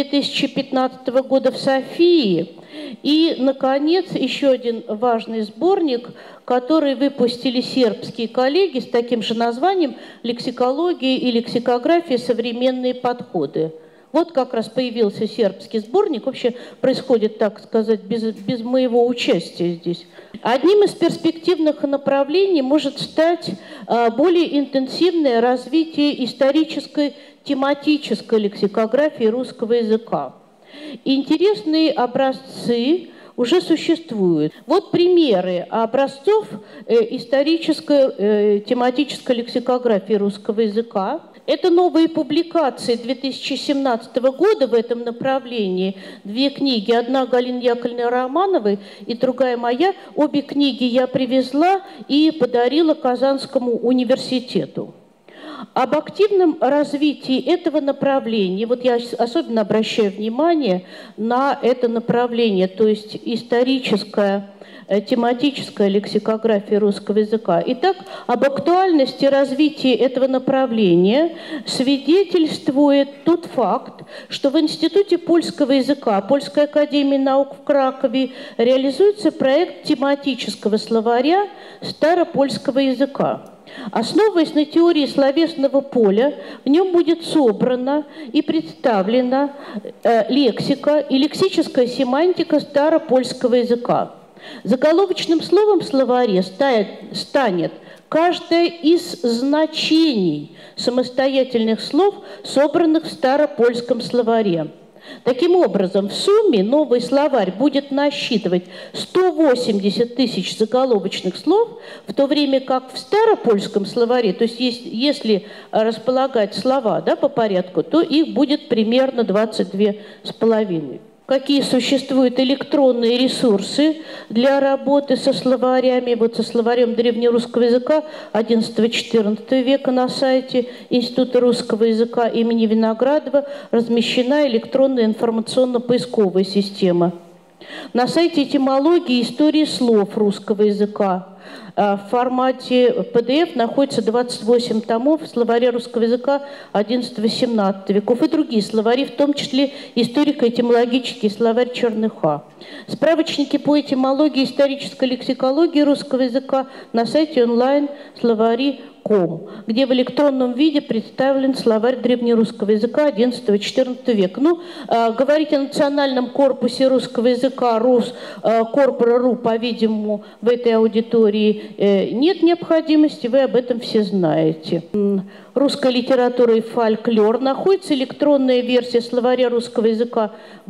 2015 года в Софии. И, наконец, еще один важный сборник, который выпустили сербские коллеги с таким же названием «Лексикология и лексикография. Современные подходы». Вот как раз появился сербский сборник. Вообще происходит, так сказать, без моего участия здесь. Одним из перспективных направлений может стать более интенсивное развитие исторической тематической лексикографии русского языка. Интересные образцы уже существуют. Вот примеры образцов исторической тематической лексикографии русского языка. Это новые публикации 2017 года в этом направлении. Две книги, одна Галины Яковлевны Романовой и другая моя. Обе книги я привезла и подарила Казанскому университету. Об активном развитии этого направления, вот я особенно обращаю внимание на это направление, то есть историческая тематическая лексикография русского языка. Итак, об актуальности развития этого направления свидетельствует тот факт, что в Институте польского языка Польской академии наук в Кракове реализуется проект тематического словаря старопольского языка. Основываясь на теории словесного поля, в нем будет собрана и представлена лексика и лексическая семантика старопольского языка. Заголовочным словом в словаре станет каждое из значений самостоятельных слов, собранных в старопольском словаре. Таким образом, в сумме новый словарь будет насчитывать 180 тысяч заголовочных слов, в то время как в старопольском словаре, то есть если располагать слова, да, по порядку, то их будет примерно 22,5. Какие существуют электронные ресурсы для работы со словарями, вот со словарем древнерусского языка XI-XIV века на сайте Института русского языка имени Виноградова размещена электронная информационно-поисковая система. На сайте этимологии и истории слов русского языка в формате PDF находится 28 томов словаря русского языка XI-XVII веков и другие словари, в том числе историко-этимологический словарь Черныха. Справочники по этимологии и исторической лексикологии русского языка на сайте онлайн словари.ком, где в электронном виде представлен словарь древнерусского языка XI-XIV века. Ну, говорить о национальном корпусе русского языка, Корпора.ру, по-видимому, в этой аудитории нет необходимости, вы об этом все знаете. Русская литература и фольклор находится электронная версия словаря русского языка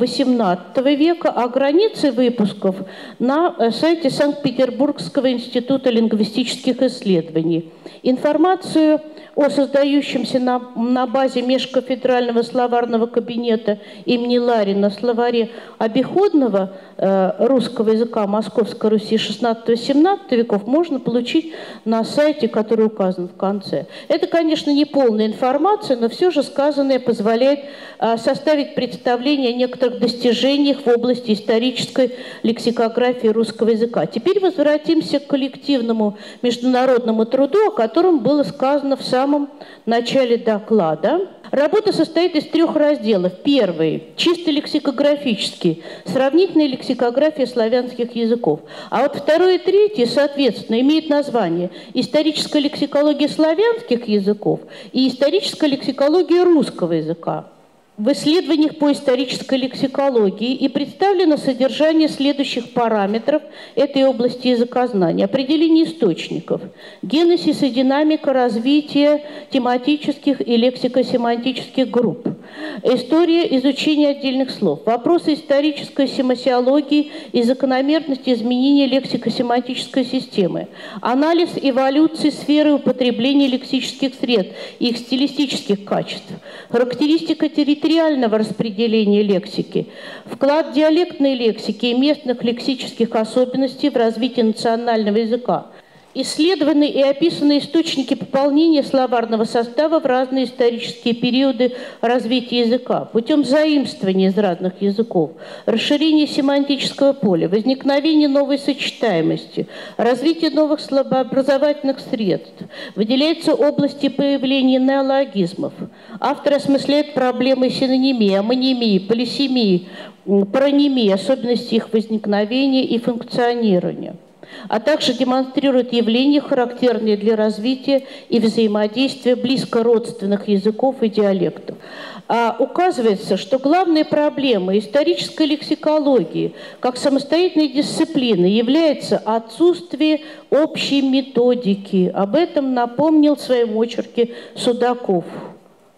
XVIII века, а границы выпусков на сайте Санкт-Петербургского института лингвистических исследований. Информацию о создающемся на базе межкафедрального словарного кабинета имени Ларина словаре обиходного русского языка Московской Руси XVI-XVII веков можно получить на сайте, который указан в конце. Это, конечно, не полная информация, но все же сказанное позволяет составить представление о некоторых достижениях в области исторической лексикографии русского языка. Теперь возвратимся к коллективному международному труду, о котором было сказано в самом начале доклада. Работа состоит из 3 разделов. Первый – чисто лексикографический, сравнительная лексикография славянских языков. А вот второй и третий, соответственно, имеют название «Историческая лексикология славянских языков» и «Историческая лексикология русского языка». В исследованиях по исторической лексикологии и представлено содержание следующих параметров этой области языкознания. Определение источников, генезис и динамика развития тематических и лексико-семантических групп, история изучения отдельных слов, вопросы исторической семасиологии и закономерности изменения лексико-семантической системы, анализ эволюции сферы употребления лексических средств и их стилистических качеств, характеристика территориального распределения лексики, вклад диалектной лексики и местных лексических особенностей в развитие национального языка, исследованы и описаны источники пополнения словарного состава в разные исторические периоды развития языка путем заимствования из разных языков, расширения семантического поля, возникновения новой сочетаемости, развития новых словообразовательных средств. Выделяются области появления неологизмов. Автор осмысляет проблемы синонимии, амонимии, полисемии, паронимии, особенности их возникновения и функционирования, а также демонстрирует явления, характерные для развития и взаимодействия близко родственных языков и диалектов. Указывается, что главная проблема исторической лексикологии как самостоятельной дисциплины является отсутствие общей методики. Об этом напомнил в своем очерке Судаков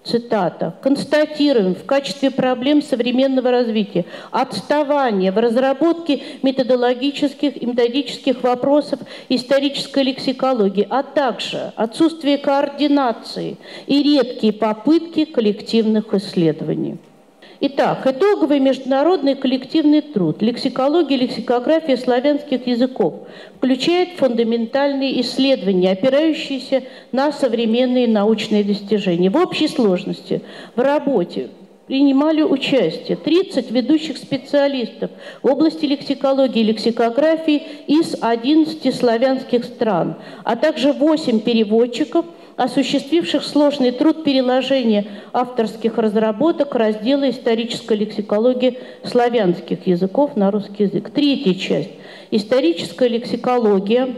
цитата, «констатируем в качестве проблем современного развития отставание в разработке методологических и методических вопросов исторической лексикологии, а также отсутствие координации и редкие попытки коллективных исследований». Итак, итоговый международный коллективный труд «Лексикология и лексикография славянских языков» включает фундаментальные исследования, опирающиеся на современные научные достижения. В общей сложности в работе принимали участие 30 ведущих специалистов в области лексикологии и лексикографии из 11 славянских стран, а также 8 переводчиков, осуществивших сложный труд переложения авторских разработок раздела «Историческая лексикология славянских языков» на русский язык. Третья часть. Историческая лексикология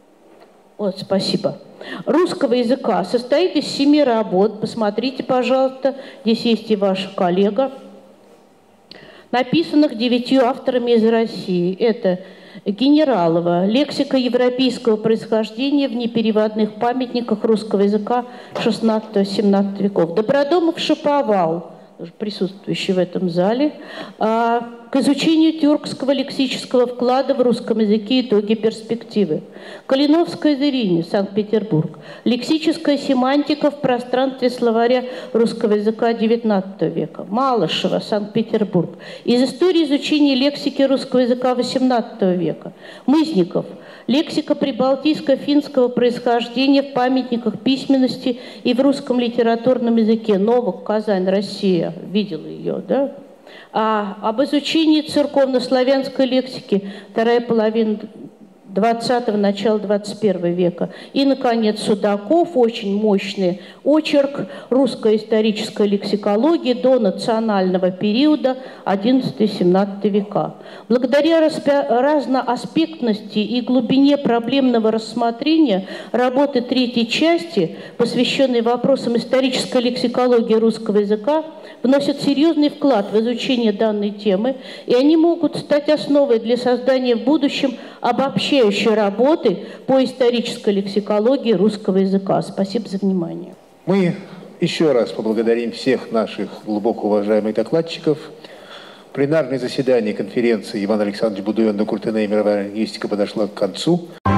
русского языка состоит из 7 работ. Посмотрите, пожалуйста, здесь есть и ваша коллега, написанных 9 авторами из России. Это Генералова «Лексика европейского происхождения в непереводных памятниках русского языка XVI-XVII веков». Добродомов Шаповал, присутствующий в этом зале, к изучению тюркского лексического вклада в русском языке итоги перспективы. Калиновская Ирине, Санкт-Петербург. Лексическая семантика в пространстве словаря русского языка XIX века. Малышева, Санкт-Петербург. Из истории изучения лексики русского языка XVIII века. Мызников. Лексика прибалтийско-финского происхождения в памятниках письменности и в русском литературном языке. Новок, Казань, Россия. Видела ее, да? Об изучении церковно-славянской лексики, вторая половина 20-го, начало 21 века. И, наконец, Судаков, очень мощный очерк «Русская историческая лексикология до национального периода XI-XVII века». Благодаря разноаспектности и глубине проблемного рассмотрения работы третьей части, посвященной вопросам исторической лексикологии русского языка, вносят серьезный вклад в изучение данной темы, и они могут стать основой для создания в будущем обобщающей работы по исторической лексикологии русского языка. Спасибо за внимание. Мы еще раз поблагодарим всех наших глубоко уважаемых докладчиков. Пленарное заседание конференции Ивана Александровича Будуенна Куртеней «Мировая лингвистика» подошло к концу.